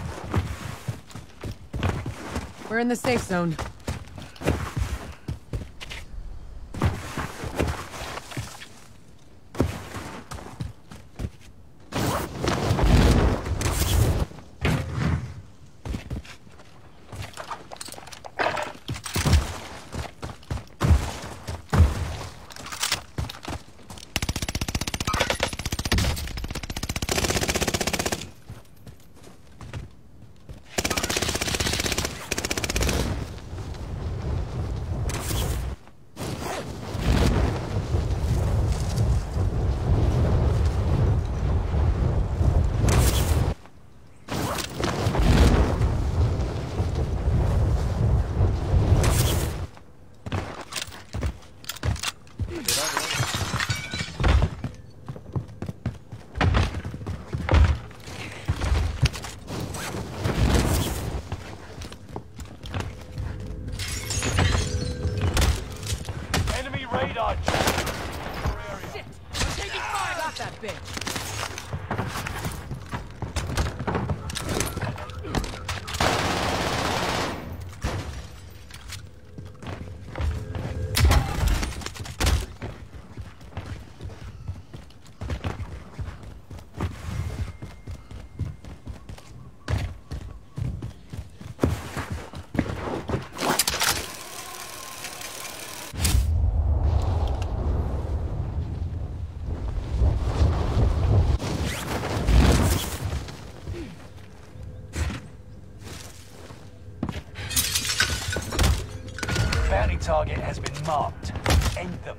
We're in the safe zone. Enemy radar. Shit! I'm taking fire! Got that bitch! Bounty target has been marked. End them.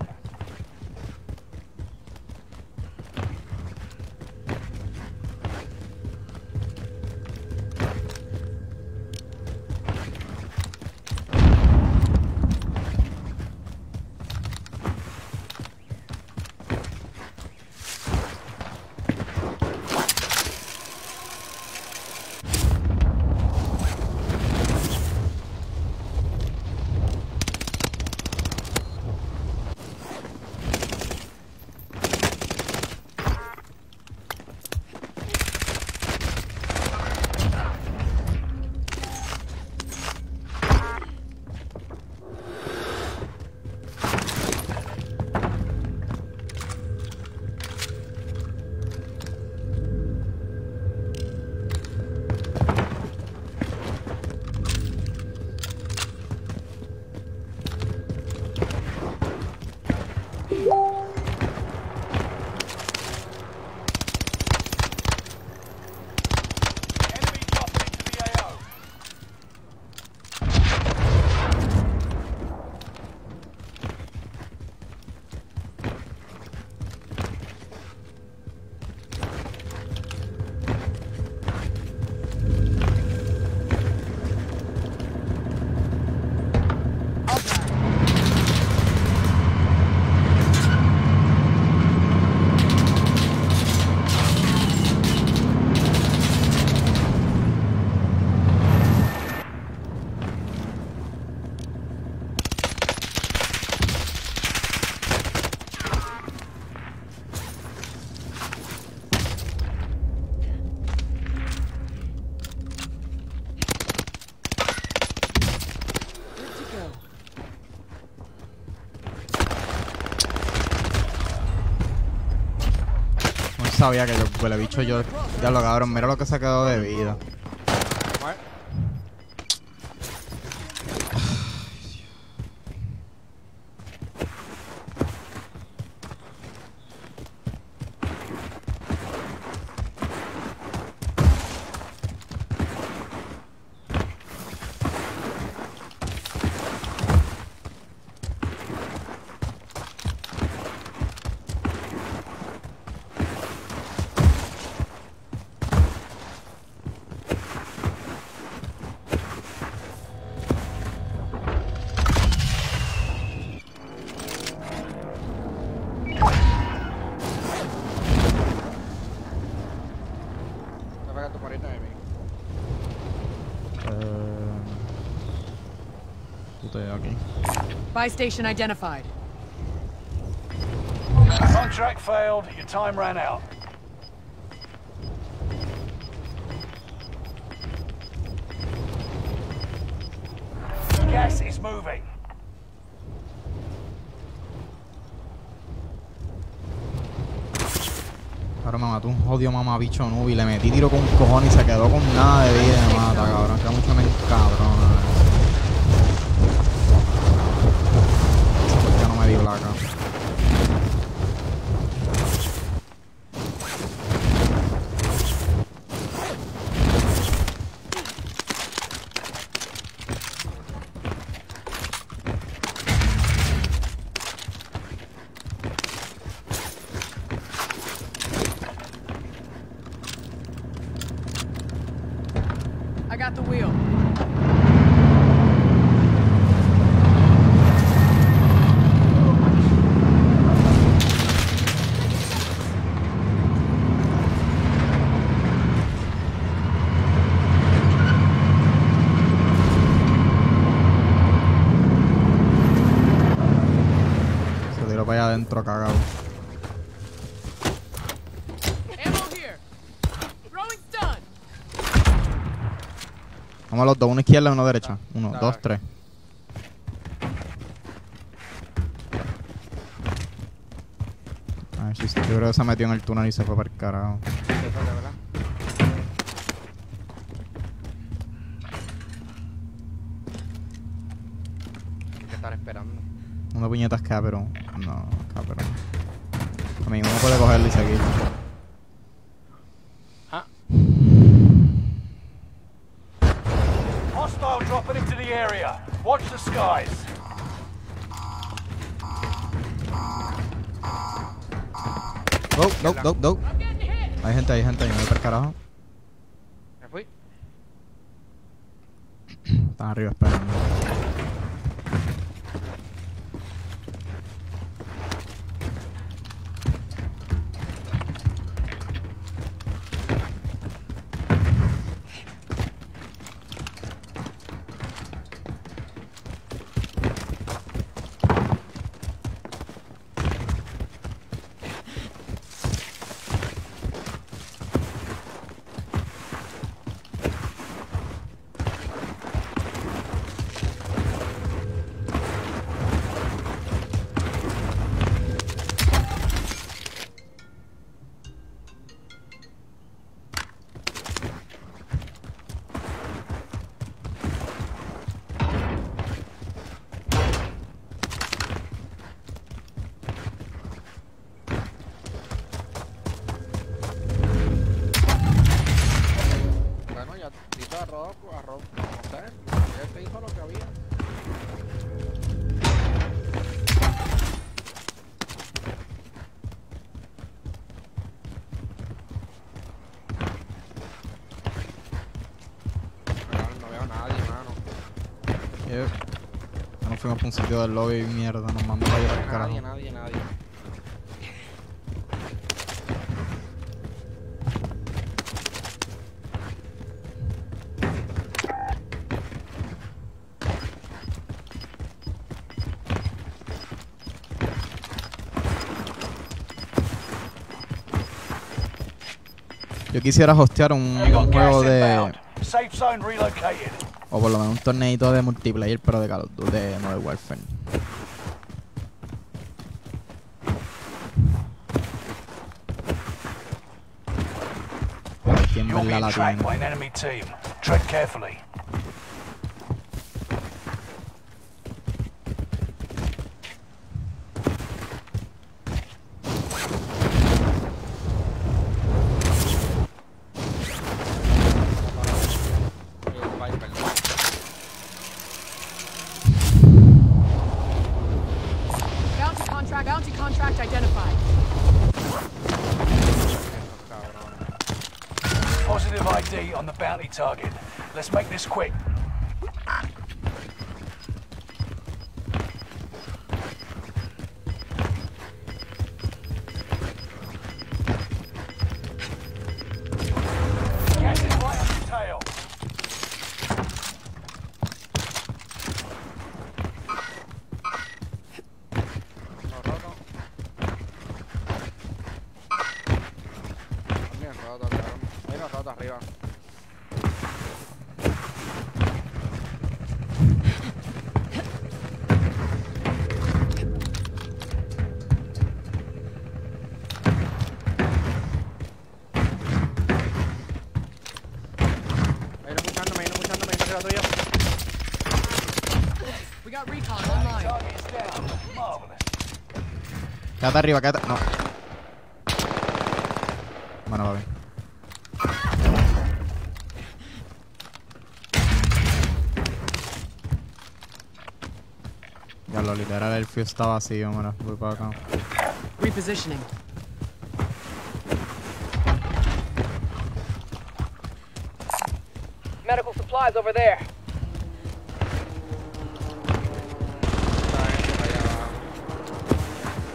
sabía que yo, huele bicho, yo... Diablo, cabrón, mira lo que se quedó de vida. Buy station identified. Contract failed. Your time ran out. Gas is moving. Ahora me mató un jodido mamabicho Nubi. Le metí tiro con un cojón y se quedó con nada de vida. Me mata, cabrón. Que mucho me encabrona. Ya no me di placa. I got the wheel. Se tiró para allá adentro, cagado. Vamos a los dos, una izquierda y una derecha. Uno, Dale. dos, tres. A ver si se- yo creo que se metió en el túnel y se fue para el carajo. Hay que estar esperando. Una puñeta es Caperon. No, Caperon. A mí uno puede cogerlo y seguir. Ah. Hostile dropping into the area. Watch the skies. Go, go, go, go. Hay gente, hay gente ahí, me voy para el carajo. Me fui. Están arriba esperando. Bueno, ya dice arroz, arroz, no sé. Él te dijo lo que había. No, no veo a nadie, mano. Yep. Ya nos fuimos para un sitio del lobby y mierda, nos mandó para allá para el carajo. Nadie, nadie, nadie. Yo quisiera hostear un, You got un gas juego de... inbound. Safe zone relocated. O por lo menos un torneito de multiplayer, pero de Call of Duty, de Modern Warfare. You're verdad being la tracked by tiene. an enemy team. Tread carefully. Bounty contract, bounty contract identified. Positive I D on the bounty target. Let's make this quick. Gas is right on your tail. Bien roto, cabrón. Hay uno roto arriba. Hay uno escuchándome, hay uno escuchándome, hay uno arriba tuyo. We got recon online. Target is down. Marvelous. Quédate arriba, quédate. No. Bueno, va bien. Ya lo literal, el fuse está vacío, mira. Voy para acá. Repositioning. Medical supplies over there. Esta gente para allá abajo.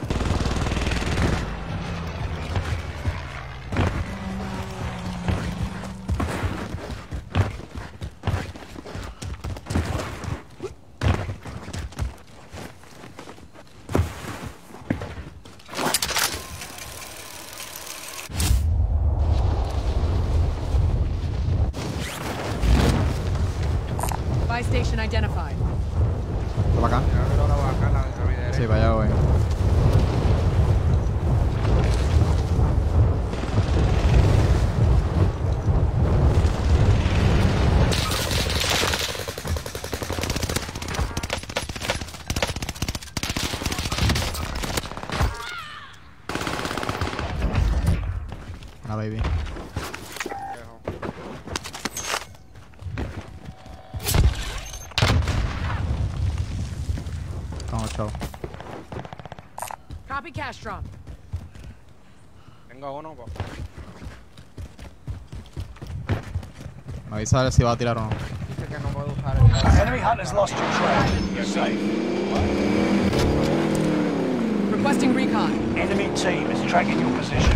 Buy station identified. ¿Voy para acá? Yo creo que lo voy a bajar la de mi derecha. Sí, para allá voy. La baby. Viejo. Vamos, chao. Copy cash drop. Tengo uno, pues. Me avisa a ver si va a tirar o no. Dice que no puedo usar el... Enemy hunters lost your track. You're safe. Requesting recon. Enemy team is tracking your position.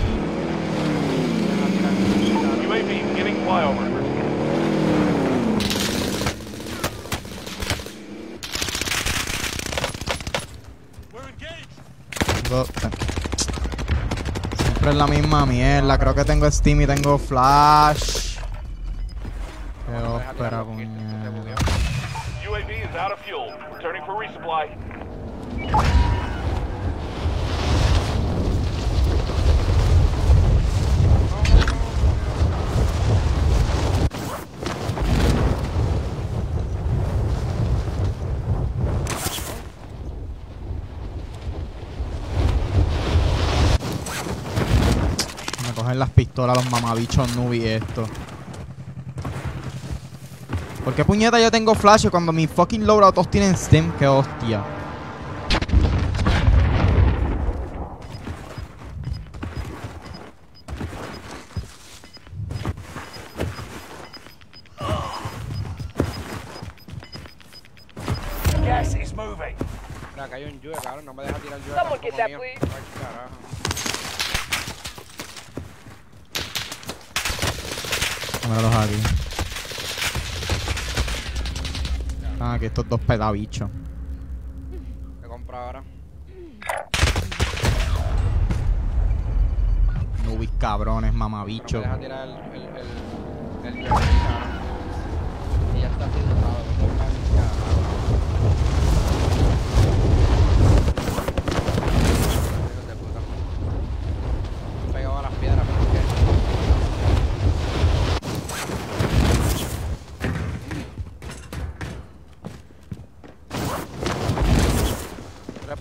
U A V beginning flyover. Tengo- Siempre es la misma mierda. Creo que tengo Steam y tengo Flash. Qué ópera, puñeta. U A V is out of fuel. Returning for resupply. Me cogen las pistolas los mamabichos nubi esto. ¿Por qué puñeta yo tengo flash cuando mis fucking loadout todos tienen Steam? ¡Qué hostia! Gas is moving. Mira, acá hay un Yue, cabrón. No me deja tirar el Yue. Someone tampoco get that, mío. please. Ay, carajo. Míralos aquí. Ah, aquí estos dos pedabichos. Te compro ahora. Nubis cabrones, No me mamabichos. deja tirar el... el... el... el Yue, cabrón. Y ya está así cerrado. No puedo dejar ni carajo. Hijos de puta. Me han pegado a las piedras, pero ¿qué?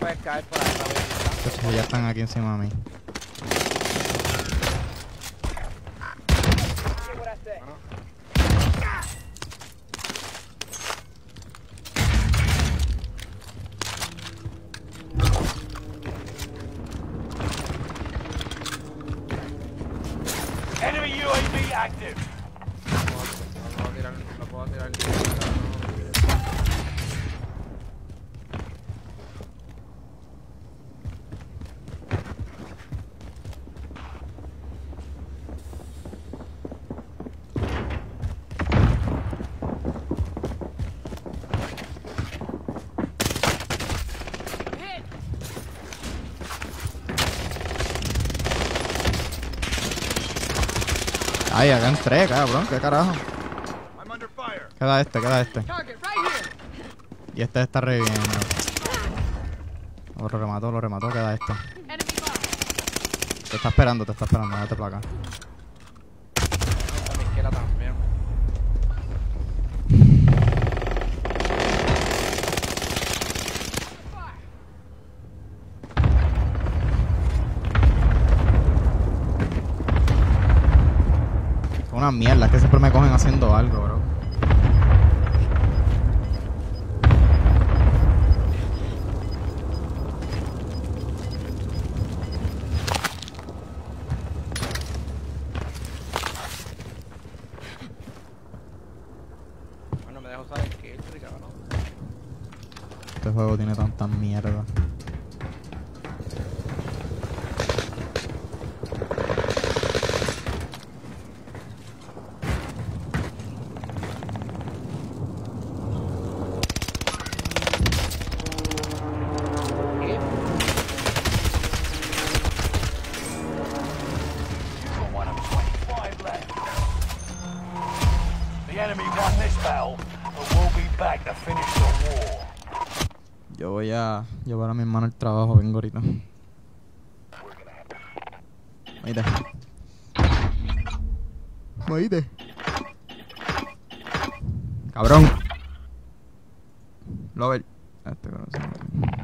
puedes caer por ahí, ¿sabes? Pues ya están aquí encima de mí. Hear what I say. Enemy U A V active. No puedo tirar, no puedo tirar. Ay, acá entré, cabrón, qué carajo. Queda este, queda este. Target right here. Y este está reviviendo. Lo remató, lo remató, queda este. Enemy bomb. Te está esperando, te está esperando, date para acá. A mi izquierda también. Son unas mierdas que siempre me cogen haciendo algo, bro. Bueno, me dejo usar el kill, cabrón. Este juego tiene tanta mierda. You've got one of twenty-five left. The enemy won this battle, but we'll be back to finish the war. Yo voy a llevar a mi hermano al trabajo, vengo ahorita. Oíste. Oíste. Cabrón. Lover. Este corazón.